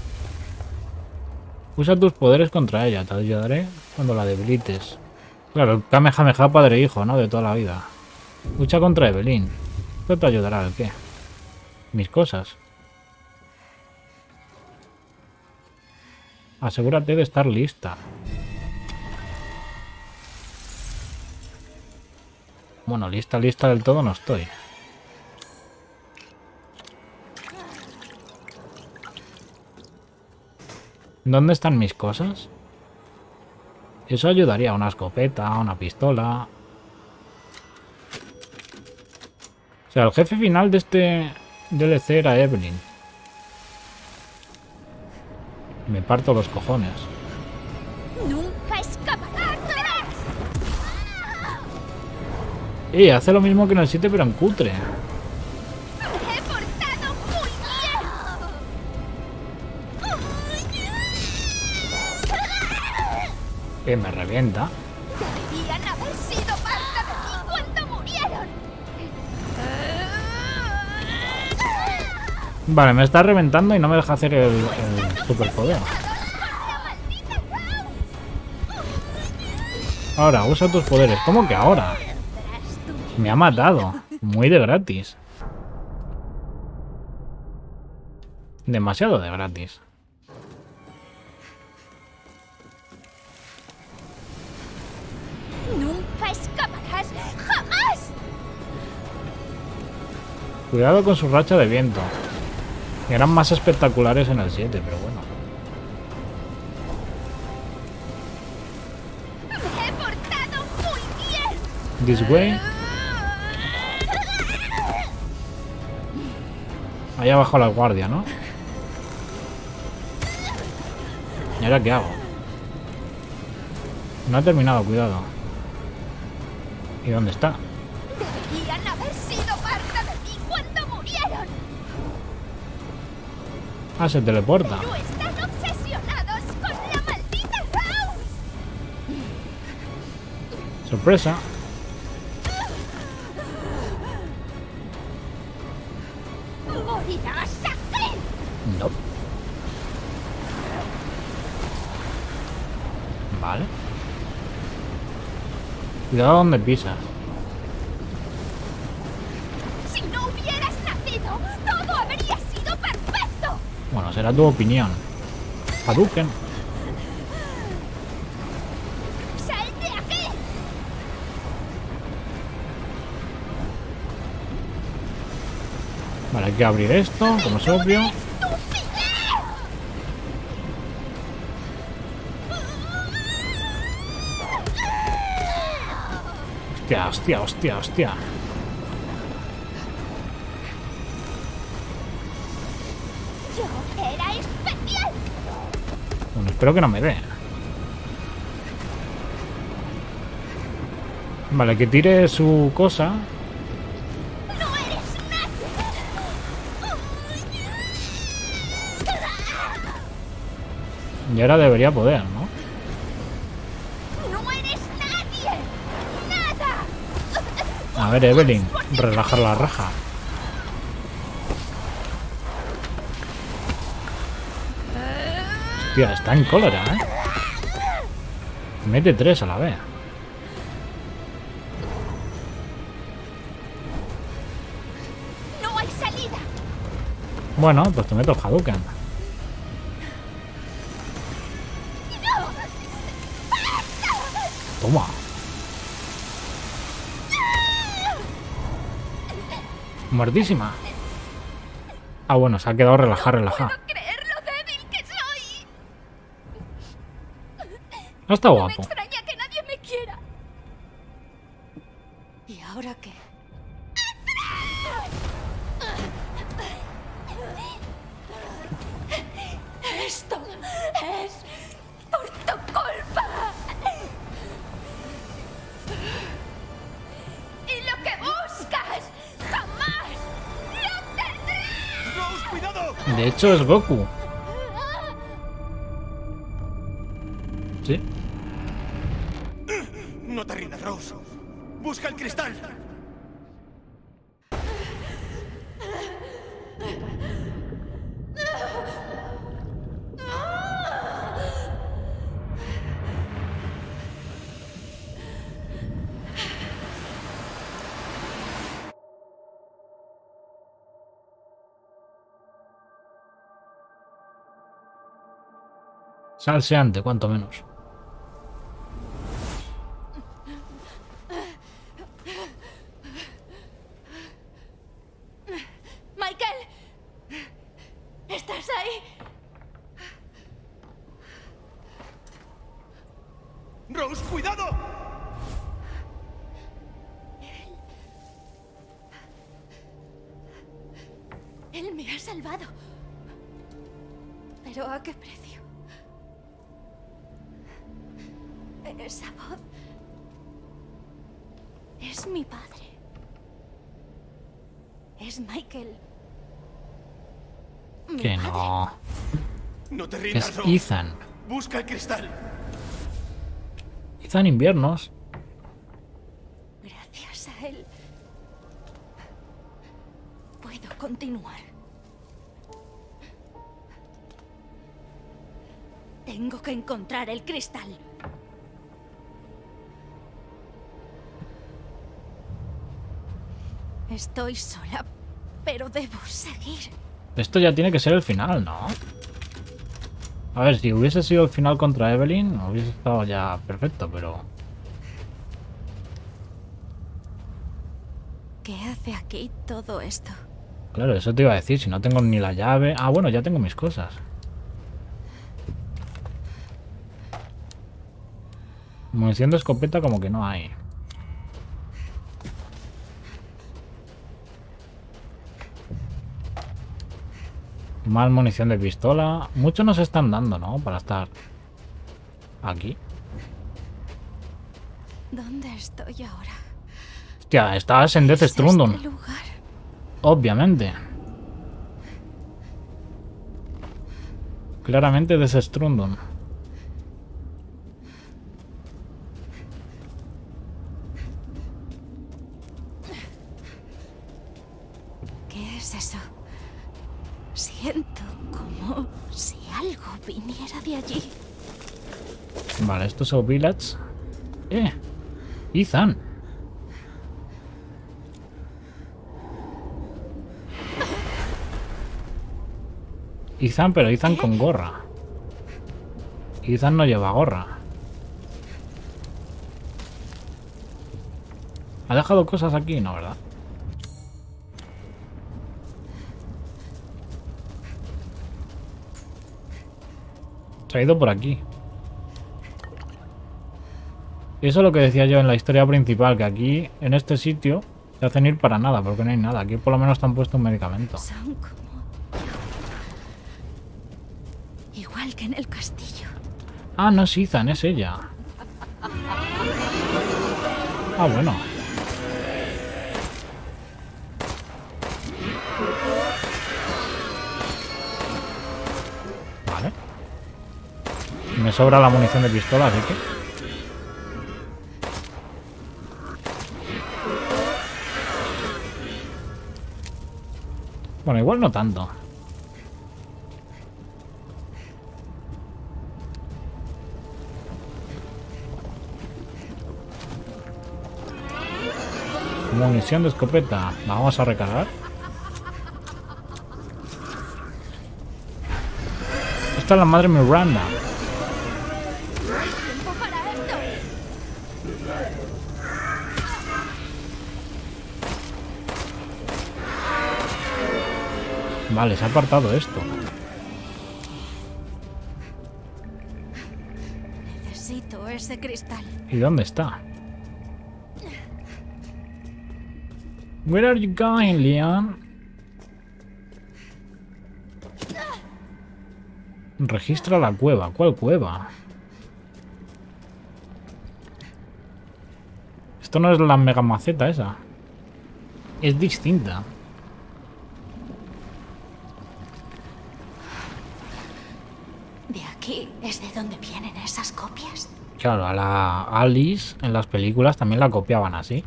Usa tus poderes contra ella. Te ayudaré cuando la debilites. Claro, el Kamehameha padre e hijo, ¿no? De toda la vida. Lucha contra Evelyn. ¿Esto te ayudará? ¿El qué? Mis cosas. Asegúrate de estar lista. Bueno, lista, lista del todo no estoy. ¿Dónde están mis cosas? Eso ayudaría. Una escopeta, una pistola. O sea, el jefe final de este D L C era Evelyn. Me parto los cojones. Nunca he Eh, hace lo mismo que en el siete, pero en cutre. Me he portado muy bien. Eh, me revienta. Deberían haber sido parte de mí cuando murieron. Vale, me está reventando y no me deja hacer el, el superpoder. Ahora, usa tus poderes. ¿Cómo que ahora? Me ha matado. Muy de gratis. Demasiado de gratis. Nunca escaparás. ¡Jamás! Cuidado con su racha de viento. Eran más espectaculares en el siete, pero bueno. Me he portado muy bien. This way. Ahí abajo la guardia, ¿no? ¿Y ahora qué hago? No ha terminado, cuidado. ¿Y dónde está? Deberían haber sido parte de mí cuando murieron. Ah, se teleporta. Pero están obsesionados con la maldita Rose. Sorpresa. Morirás aquí. No. Vale. Cuidado donde pisas. Si no hubieras nacido, todo habría sido perfecto. Bueno, será tu opinión. Hadouken. ¡Sal de aquí! Vale, hay que abrir esto, como es obvio. Hostia, hostia, hostia, hostia. Yo era especial. Bueno, espero que no me dé. Vale, que tire su cosa. No eres nadie. Y ahora debería poder, ¿no? No eres nadie. Nada. A ver, Evelyn, relajar la raja. Hostia, está en cólera, ¿eh? Mete tres a la vez. No hay salida. Bueno, pues te meto el Hadouken. Toma. Muertísima. Ah, bueno, se ha quedado relajar, relajar. No puedo creer lo débil que soy. No está No me guapo. extraña que nadie me quiera. ¿Y ahora qué? Esto es por tu culpa. Y lo que buscas jamás lo tendrás. ¡Rose, cuidado! De hecho, es Goku. ¿Sí? No te rindas, Rose. Busca el cristal. Salseante, cuanto menos. Michael, ¿estás ahí? ¡Rose, cuidado! Él me ha salvado. ¿Pero a qué precio? Esa voz... Es mi padre. Es Michael. Mi Que padre. no. No te Que rindas, es Rose. Ethan. Busca el cristal. Ethan Inviernos. Gracias a él puedo continuar. Tengo que encontrar el cristal. Estoy sola, pero debo seguir. Esto ya tiene que ser el final, ¿no? A ver, si hubiese sido el final contra Evelyn, hubiese estado ya perfecto, pero... ¿Qué hace aquí todo esto? Claro, eso te iba a decir, si no tengo ni la llave... Ah, bueno, ya tengo mis cosas. Munición de escopeta como que no hay. Más munición de pistola. Muchos nos están dando, ¿no? Para estar aquí. ¿Dónde estoy ahora? Hostia, estabas en Death ¿Es Stranding. este lugar? Obviamente. Claramente Death Stranding. ¿Qué es eso? Siento como si algo viniera de allí. Vale, esto es el Village. Eh, Ethan. Ethan, pero Ethan con gorra. Ethan no lleva gorra. ¿Ha dejado cosas aquí? No, ¿verdad? Se ha ido por aquí. Y eso es lo que decía yo en la historia principal, que aquí, en este sitio, se hacen ir para nada, porque no hay nada. Aquí por lo menos te han puesto un medicamento. Son como... igual que en el castillo. Ah, no es Ethan, es ella. Ah, bueno. Vale. Me sobra la munición de pistola, así que... Bueno, igual no tanto. Munición de escopeta. La vamos a recargar. Esta es la madre Miranda. ¡Tiempo para esto! Vale, se ha apartado esto. Necesito ese cristal. ¿Y dónde está? Where are you going, Leon? Registra la cueva. ¿Cuál cueva? Esto no es la mega maceta esa. Es distinta. De aquí es de donde vienen esas copias. Claro, a la Alice en las películas también la copiaban así.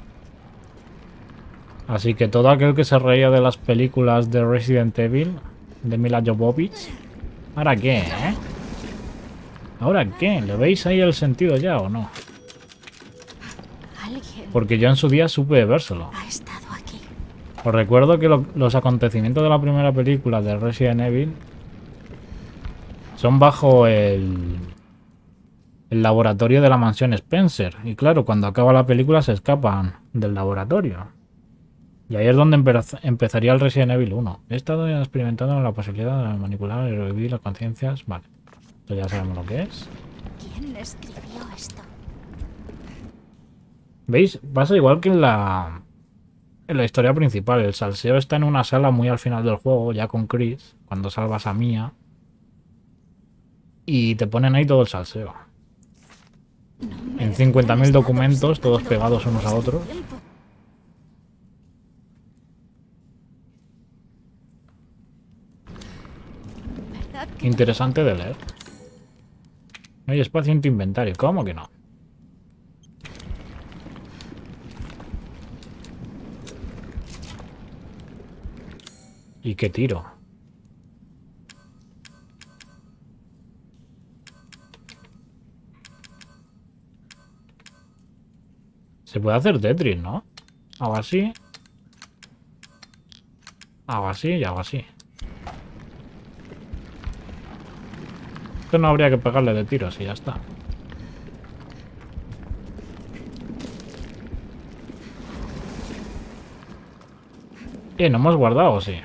Así que todo aquel que se reía de las películas de Resident Evil, de Mila Jovovich, ¿ahora qué, eh? ¿Ahora qué? ¿Le veis ahí el sentido ya o no? Alguien Porque yo en su día supe vérselo. ha estado aquí. Os recuerdo que lo- los acontecimientos de la primera película de Resident Evil son bajo el, el laboratorio de la mansión Spencer. Y claro, cuando acaba la película se escapan del laboratorio. Y ahí es donde empeza- empezaría el Resident Evil uno. He estado experimentando la posibilidad de manipular y revivir las conciencias. Vale, esto ya sabemos lo que es. ¿Quién escribió esto? ¿Veis? Pasa igual que en la, en la historia principal. El salseo está en una sala muy al final del juego, ya con Chris, cuando salvas a Mia. Y te ponen ahí todo el salseo. No me En cincuenta mil dejan estar documentos, todos observando pegados unos a este otros. tiempo. interesante de leer. No hay espacio en tu inventario. ¿Cómo que no? ¿Y qué tiro? Se puede hacer Tetris, ¿no? Hago así. Hago así y hago así. Esto no habría que pegarle de tiros y ya está. Bien, ¿no hemos guardado? Sí.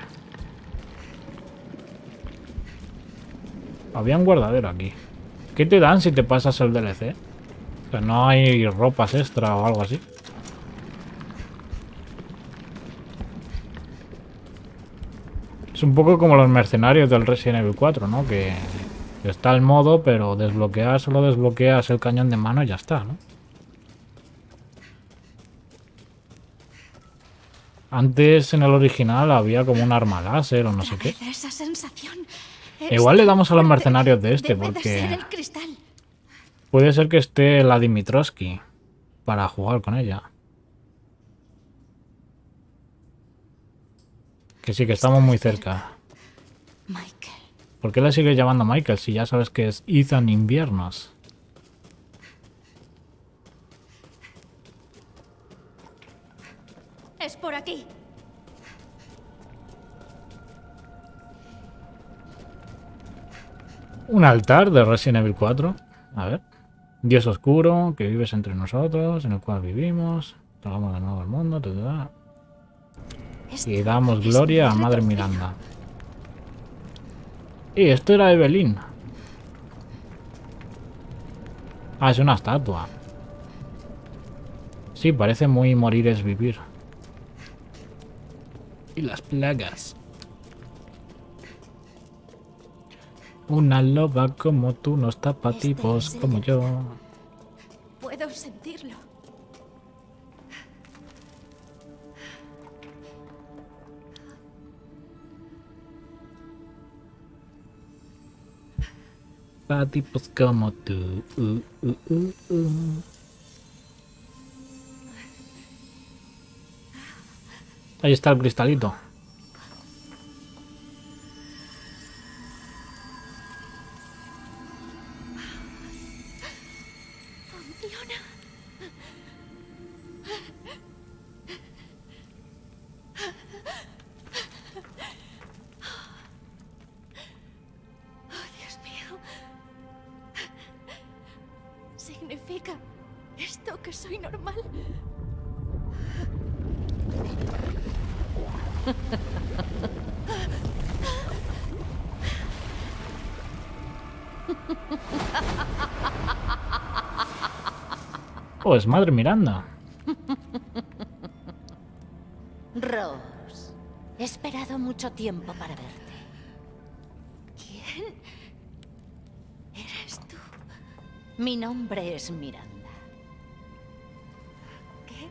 Había un guardadero aquí. ¿Qué te dan si te pasas el D L C? O sea, no hay ropas extra o algo así. Es un poco como los mercenarios del Resident Evil cuatro, ¿no? Que está el modo, pero desbloqueas, solo desbloqueas el cañón de mano y ya está, ¿no? Antes en el original había como un arma láser o no sé qué. Esa sensación. Igual le damos a los mercenarios de este porque puede ser que esté la Dimitrovsky para jugar con ella. Que sí, que estamos muy cerca. Michael. ¿Por qué le sigues llamando Michael si ya sabes que es Ethan Inviernos? Es por aquí. Un altar de Resident Evil cuatro. A ver. Dios oscuro, que vives entre nosotros, en el cual vivimos. Tragamos de nuevo el mundo. Te da. Y damos gloria a Madre Miranda. Y esto era Evelyn. Ah, es una estatua. Sí, parece muy morir es vivir. Y las plagas. Una loba como tú nos tapa tipos Este es como el- yo. Puedo sentirlo. Pa' tipos como tú. Uh, uh, uh, uh. Ahí está el cristalito. Funciona. Oh, Dios mío. ¿Significa esto que soy normal? Oh, es Madre Miranda. Rose, he esperado mucho tiempo para verte. ¿Quién eres tú? Mi nombre es Miranda. ¿Qué?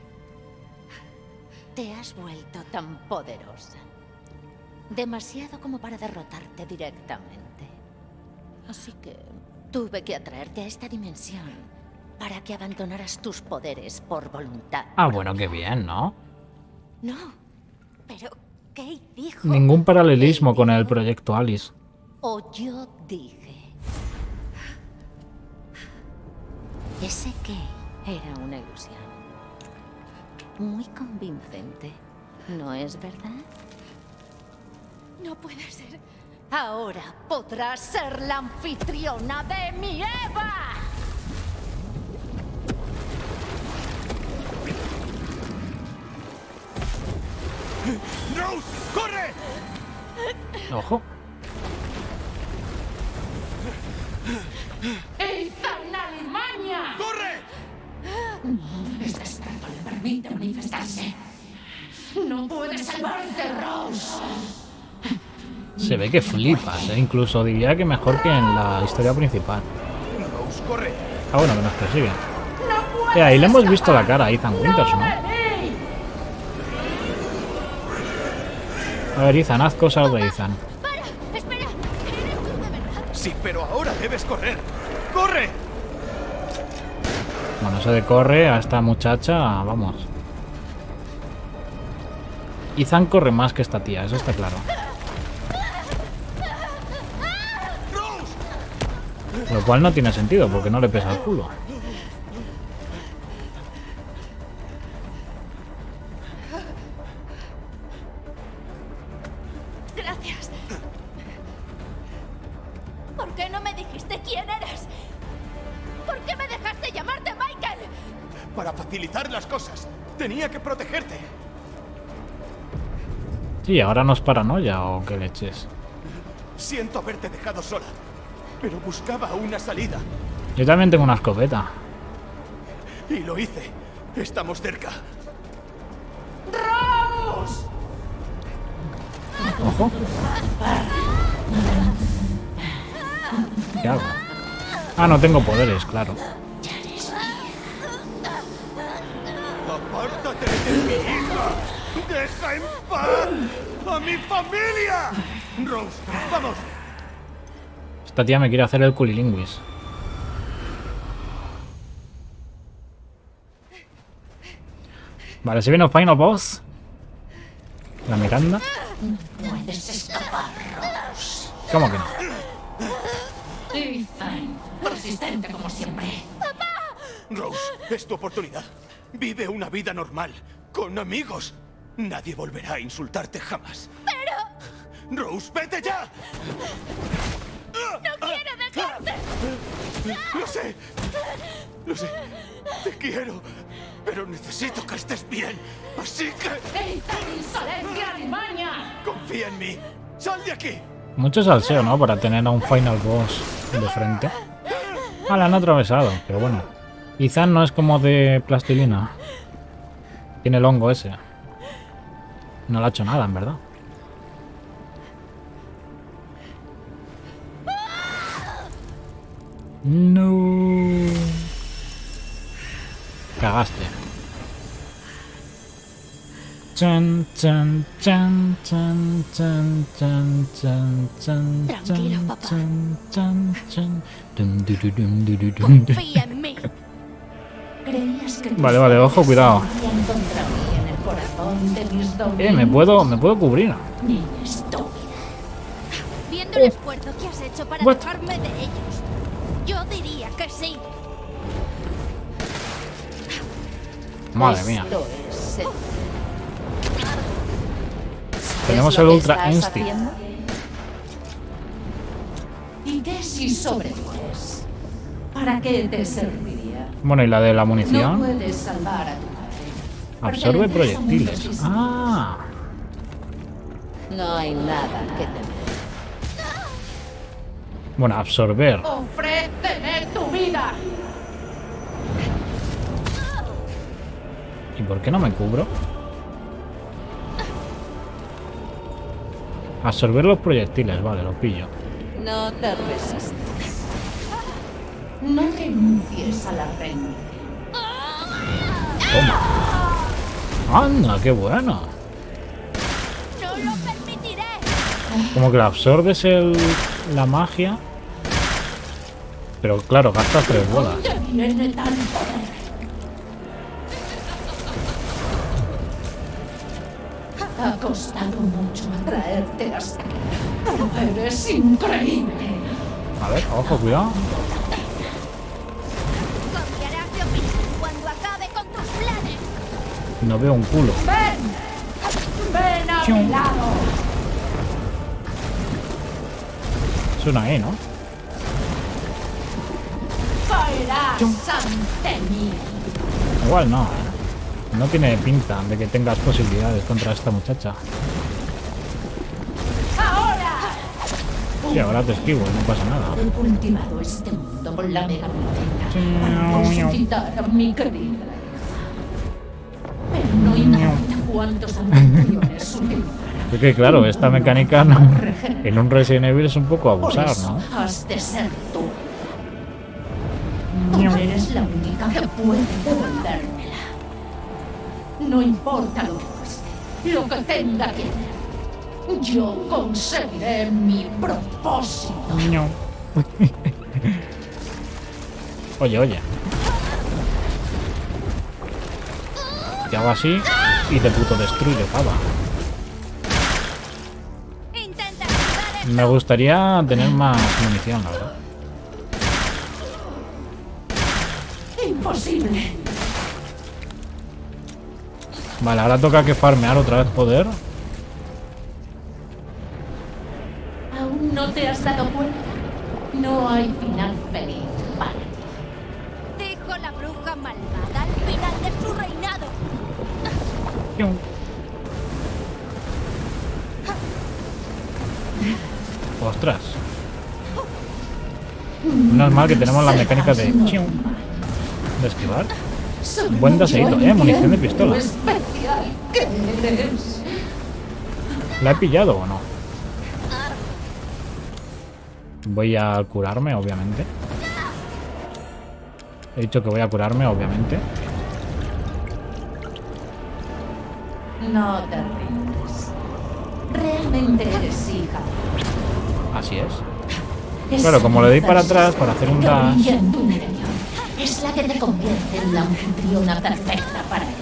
Te has vuelto tan poderosa. Demasiado como para derrotarte directamente. Así que tuve que atraerte a esta dimensión para que abandonaras tus poderes por voluntad. Ah, bueno, qué bien, ¿no? No. Pero, ¿qué dijo? Ningún paralelismo con el proyecto Alice. O yo dije. Ese que era una ilusión. Muy convincente, ¿no es verdad? No puede ser. Ahora podrás ser la anfitriona de mi Eva. ¡Rose! ¡Corre! Ojo. ¡Ethan Alemania! ¡Corre! Este estado le permite manifestarse. No puede salvarte, Rose. Se ve que flipas, ¿eh? Incluso diría que mejor que en la historia principal. Rose, corre. Ah, bueno, que nos persigue. Eh, ahí le hemos visto la cara a Ethan Winters, ¿no? A ver, Ethan, haz cosas de Ethan. ¡Para! ¡Espera! ¿Eres tú de Sí, pero ahora debes correr. ¡Corre! Bueno, eso de corre a esta muchacha, vamos. Ethan corre más que esta tía, eso está claro. Lo cual no tiene sentido, porque no le pesa el culo. Gracias. ¿Por qué no me dijiste quién eres? ¿Por qué me dejaste llamarte Michael? Para facilitar las cosas, tenía que protegerte. Sí, ahora no es paranoia o qué leches. Siento haberte dejado sola, pero buscaba una salida. Yo también tengo una escopeta. Y lo hice. Estamos cerca. ¡Rose! Ojo. ¿Qué hago? Ah, no tengo poderes, claro. ¡Apártate de mi hija! ¡Deja en paz a mi familia! Rose, vamos. Esta tía me quiere hacer el culilingüis. Vale, se viene el final boss. La Miranda. Puedes escapar, Rose. ¿Cómo que no? Ethan, persistente como siempre. Rose, es tu oportunidad. Vive una vida normal, con amigos. Nadie volverá a insultarte jamás. Pero... Rose, vete ya. ¡No quiero dejarte! Lo sé. Lo sé. Te quiero. Pero necesito que estés bien. Así que... ¡Ethan, insolencia Alemania! Confía en mí. ¡Sal de aquí! Mucho salseo, ¿no? Para tener a un final boss de frente. Ah, la han atravesado, pero bueno. Ethan no es como de plastilina. Tiene el hongo ese. No le ha hecho nada, en verdad. No. Cagaste. Chan, chan, chan, chan, chan, chan, chan, chan, Tranquilo, chan, papá. chan, chan, chan. Dum, du, du, dum, du, du, dum. Confía en mí. ¿Creías que Vale, vale, ojo, cuidado. habían contra mí en el corazón de mis Eh, me puedo, me puedo cubrir. Ni estúpida. Viendo el esfuerzo que has hecho para What? dejarme de ellos, yo diría que sí. Madre mía. Esto es el- Tenemos ¿Es lo el que Ultra estás Instinct. haciendo? ¿Y qué si sobrevives? ¿Para qué te serviría? Bueno, y la de la No munición. puedes salvar a tu padre. Absorbe Perteneces a un mundo proyectiles. distinto. Ah. No hay nada que temer. Bueno, absorber. ¡Ofréceme tu vida! ¿Y por qué no me cubro? Absorber los proyectiles, vale, lo pillo. No te resistas. No renuncies a la rendición. Toma. Anda, qué bueno. ¡No lo permitiré! Como que la absorbes el, la magia. Pero claro, gastas tres bolas. ¿Dónde viene tan poder? Ha costado mucho atraerte hasta aquí. Pero eres increíble. A ver, ojo, cuidado. Cambiarás de opinión cuando acabe con tus planes. No veo un culo. ¡Ven! ¡Ven a mi lado! Suena ahí, ¿no? Caerás ante mí. Igual no. ¿eh? No tiene pinta de que tengas posibilidades contra esta muchacha. ¡Ahora! Sí, ahora te esquivo, no pasa nada. He cultivado este mundo con la mega para resucitar a mi querida. Pero no importa cuántos anfitriones utilizarán. Es que claro, esta mecánica no- en un Resident Evil es un poco Por abusar, eso ¿no? has de ser tú. Tú eres la única que puede devolvérmela. No importa lo que cueste, lo que tenga que hacer. Yo conseguiré mi propósito. No. Oye, oye. Te hago así y te puto destruye, pava. Me gustaría tener más munición, la verdad. Imposible. Vale, ahora toca que farmear otra vez poder. ¿Aún no te has dado cuenta? No hay final feliz para ti. Dijo la bruja malvada al final de su reinado. Ostras. No es mal que tenemos la mecánica de... de esquivar. Buen daseíto, eh, munición de pistola. ¿La he pillado o no? Voy a curarme, obviamente. He dicho que voy a curarme, obviamente. No te rindes. Realmente eres hija. Así es. Claro, como le doy para atrás para hacer un dash. Es la que te convierte en la anfitriona perfecta para Eva.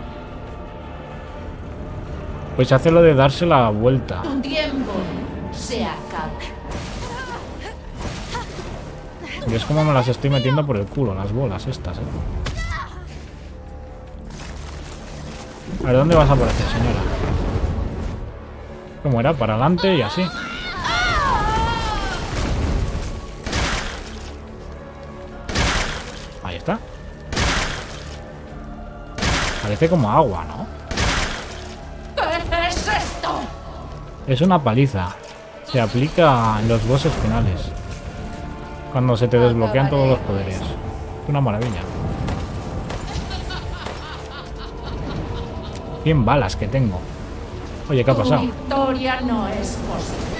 Pues hace lo de darse la vuelta. Tu tiempo se acaba. Y es como me las estoy metiendo por el culo, las bolas estas, eh. A ver, ¿dónde vas a aparecer, señora? ¿Cómo era? Para adelante y así. Ahí está. Parece como agua, ¿no? ¿Qué es esto? Es una paliza. Se aplica en los bosses finales. Cuando se te desbloquean todos los poderes. Es una maravilla. cien balas que tengo. Oye, ¿qué ha pasado? Tu victoria no es posible.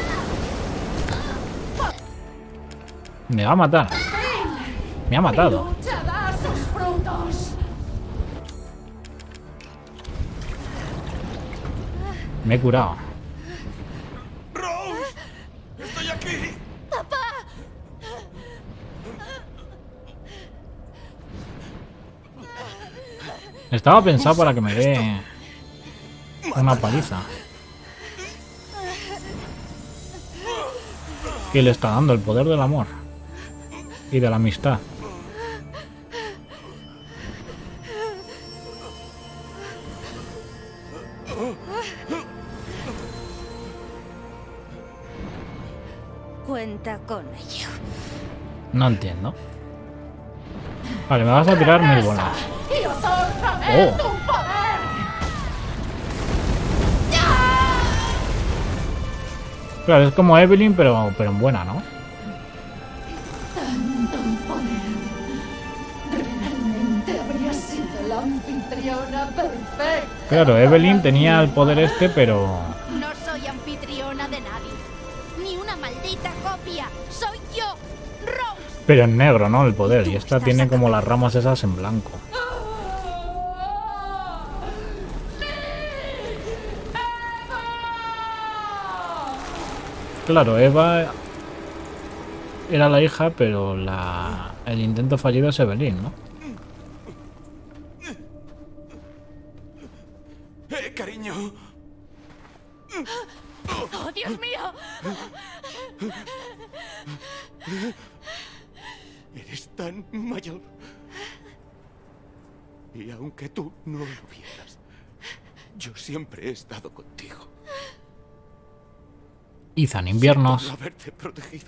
Me va a matar. Me ha matado. Mi lucha da sus frutos. Me he curado. ¡Rose! ¡Estoy aquí! Estaba pensado para que me dé una paliza. Que le está dando el poder del amor y de la amistad. Cuenta con ello. No entiendo. Vale, me vas a tirar mil bolas. Y otórgame Oh. tu poder. Claro, es como Evelyn, pero, pero en buena, ¿no? Tanto poder. Realmente habría sido la anfitriona perfecta. Claro, Evelyn tenía el poder este, pero... No soy anfitriona de nadie. Ni una maldita copia. Soy yo, Rose. Pero en negro, ¿no? El poder. Y esta tiene como las ramas esas en blanco. Claro, Eva era la hija, pero la... el intento fallido es Evelyn, ¿no? ¡Eh, cariño! ¡Oh, Dios mío! Eres tan mayor. Y aunque tú no lo vieras, yo siempre he estado contigo. Ethan, inviernos. Por haberte protegido.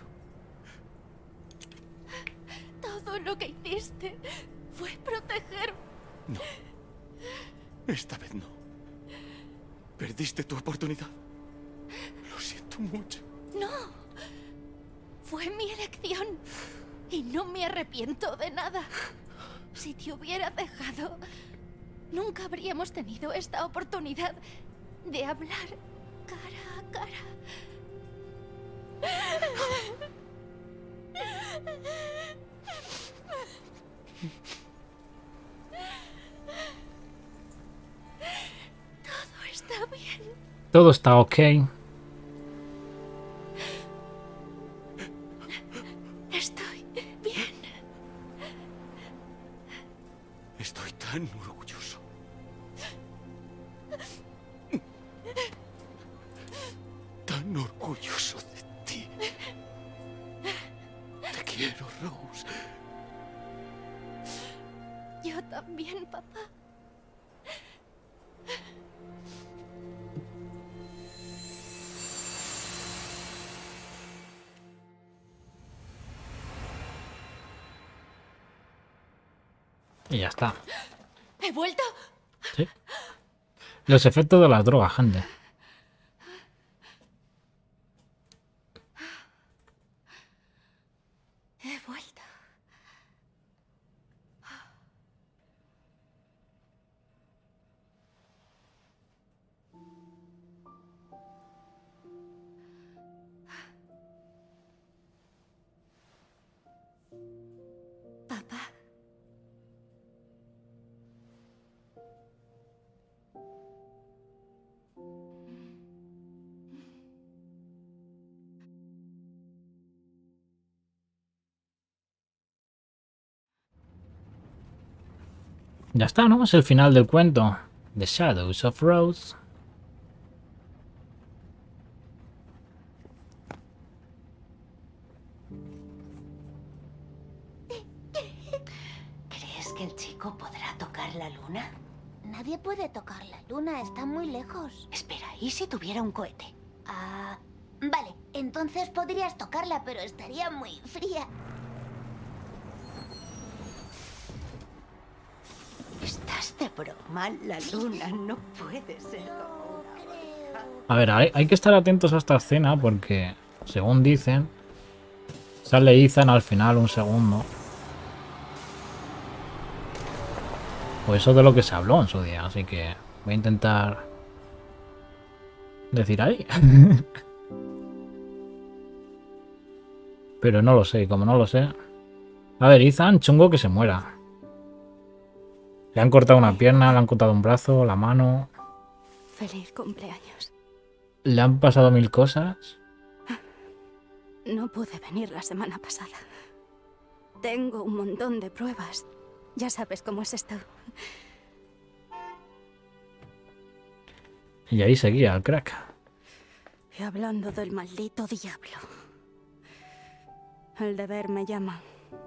Todo lo que hiciste fue protegerme. No. Esta vez no. Perdiste tu oportunidad. Lo siento mucho. No. Fue mi elección. Y no me arrepiento de nada. Si te hubiera dejado, nunca habríamos tenido esta oportunidad de hablar cara a cara. Todo está bien. Todo está ok. tan orgulloso. Tan orgulloso de ti. Te quiero, Rose. Yo también, papá. Y ya está. ¿He vuelto? Sí. Los efectos de las drogas, gente. He vuelto. Papá. Ya está, ¿no? Es el final del cuento. The Shadows of Rose. ¿Crees que el chico podrá tocar la luna? Nadie puede tocar la luna, está muy lejos. Espera, ¿y si tuviera un cohete? Ah, vale, entonces podrías tocarla, pero estaría muy fría. ¿Estás de broma? La luna no puede ser como una oreja. A ver, hay, hay que estar atentos a esta escena porque, según dicen, sale Ethan al final un segundo. O eso de lo que se habló en su día, así que voy a intentar decir ahí. Pero no lo sé, como no lo sé. A ver, Ethan, chungo que se muera. Le han cortado una pierna, le han cortado un brazo, la mano. Feliz cumpleaños. Le han pasado mil cosas. No pude venir la semana pasada. Tengo un montón de pruebas. Ya sabes cómo es esto. Y ahí seguía el crack. Y hablando del maldito diablo. El deber me llama.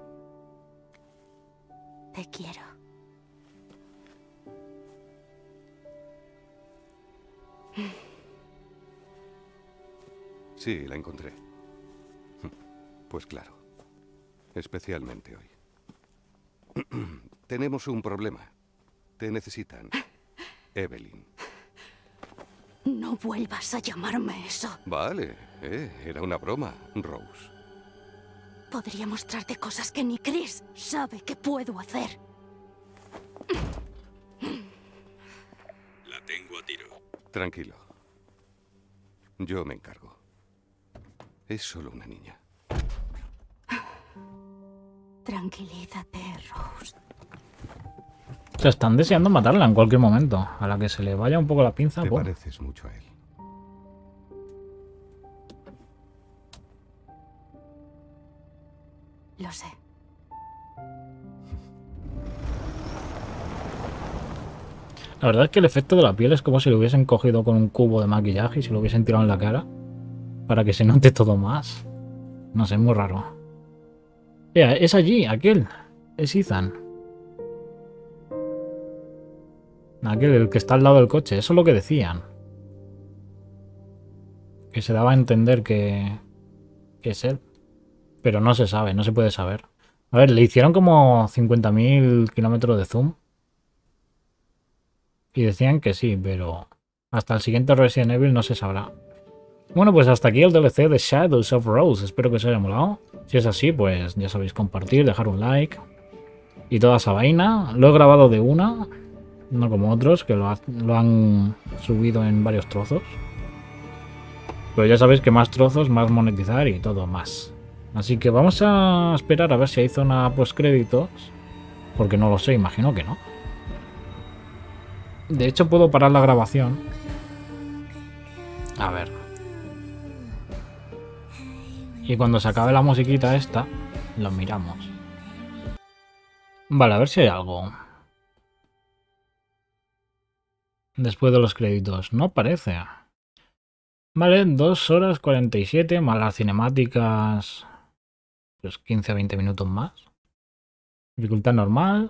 Te quiero. Sí, la encontré. Pues claro. Especialmente hoy. Tenemos un problema. Te necesitan. Evelyn. No vuelvas a llamarme eso. Vale, eh, era una broma, Rose. Podría mostrarte cosas que ni Chris sabe que puedo hacer. La tengo a tiro. Tranquilo. Yo me encargo. Es solo una niña. Tranquilízate, Rose. O sea, están deseando matarla en cualquier momento. A la que se le vaya un poco la pinza. Te ¡pum! pareces mucho a él. Lo sé. La verdad es que el efecto de la piel es como si lo hubiesen cogido con un cubo de maquillaje y se lo hubiesen tirado en la cara. Para que se note todo más. No sé, muy raro. Mira, es allí, aquel. Es Ethan. Aquel, el que está al lado del coche. Eso es lo que decían. Que se daba a entender que, que es él. Pero no se sabe, no se puede saber. A ver, le hicieron como cincuenta mil kilómetros de zoom. Y decían que sí, pero hasta el siguiente Resident Evil no se sabrá. Bueno, pues hasta aquí el D L C de Shadows of Rose. Espero que os haya molado. Si es así, pues ya sabéis, compartir, dejar un like y toda esa vaina. Lo he grabado de una, no como otros que lo, ha, lo han subido en varios trozos. Pero ya sabéis que más trozos, más monetizar y todo más. Así que vamos a esperar a ver si hay zona postcréditos. Porque no lo sé, imagino que no. De hecho, puedo parar la grabación. A ver. Y cuando se acabe la musiquita esta, lo miramos. Vale, a ver si hay algo. Después de los créditos. No parece. Vale, dos horas cuarenta y siete, más las cinemáticas, pues quince a veinte minutos más. Dificultad normal.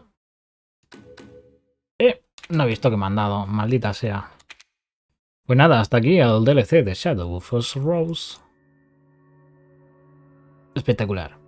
Eh, no he visto que me han dado, maldita sea. Pues nada, hasta aquí el D L C de Shadow of Rose. Espectacular.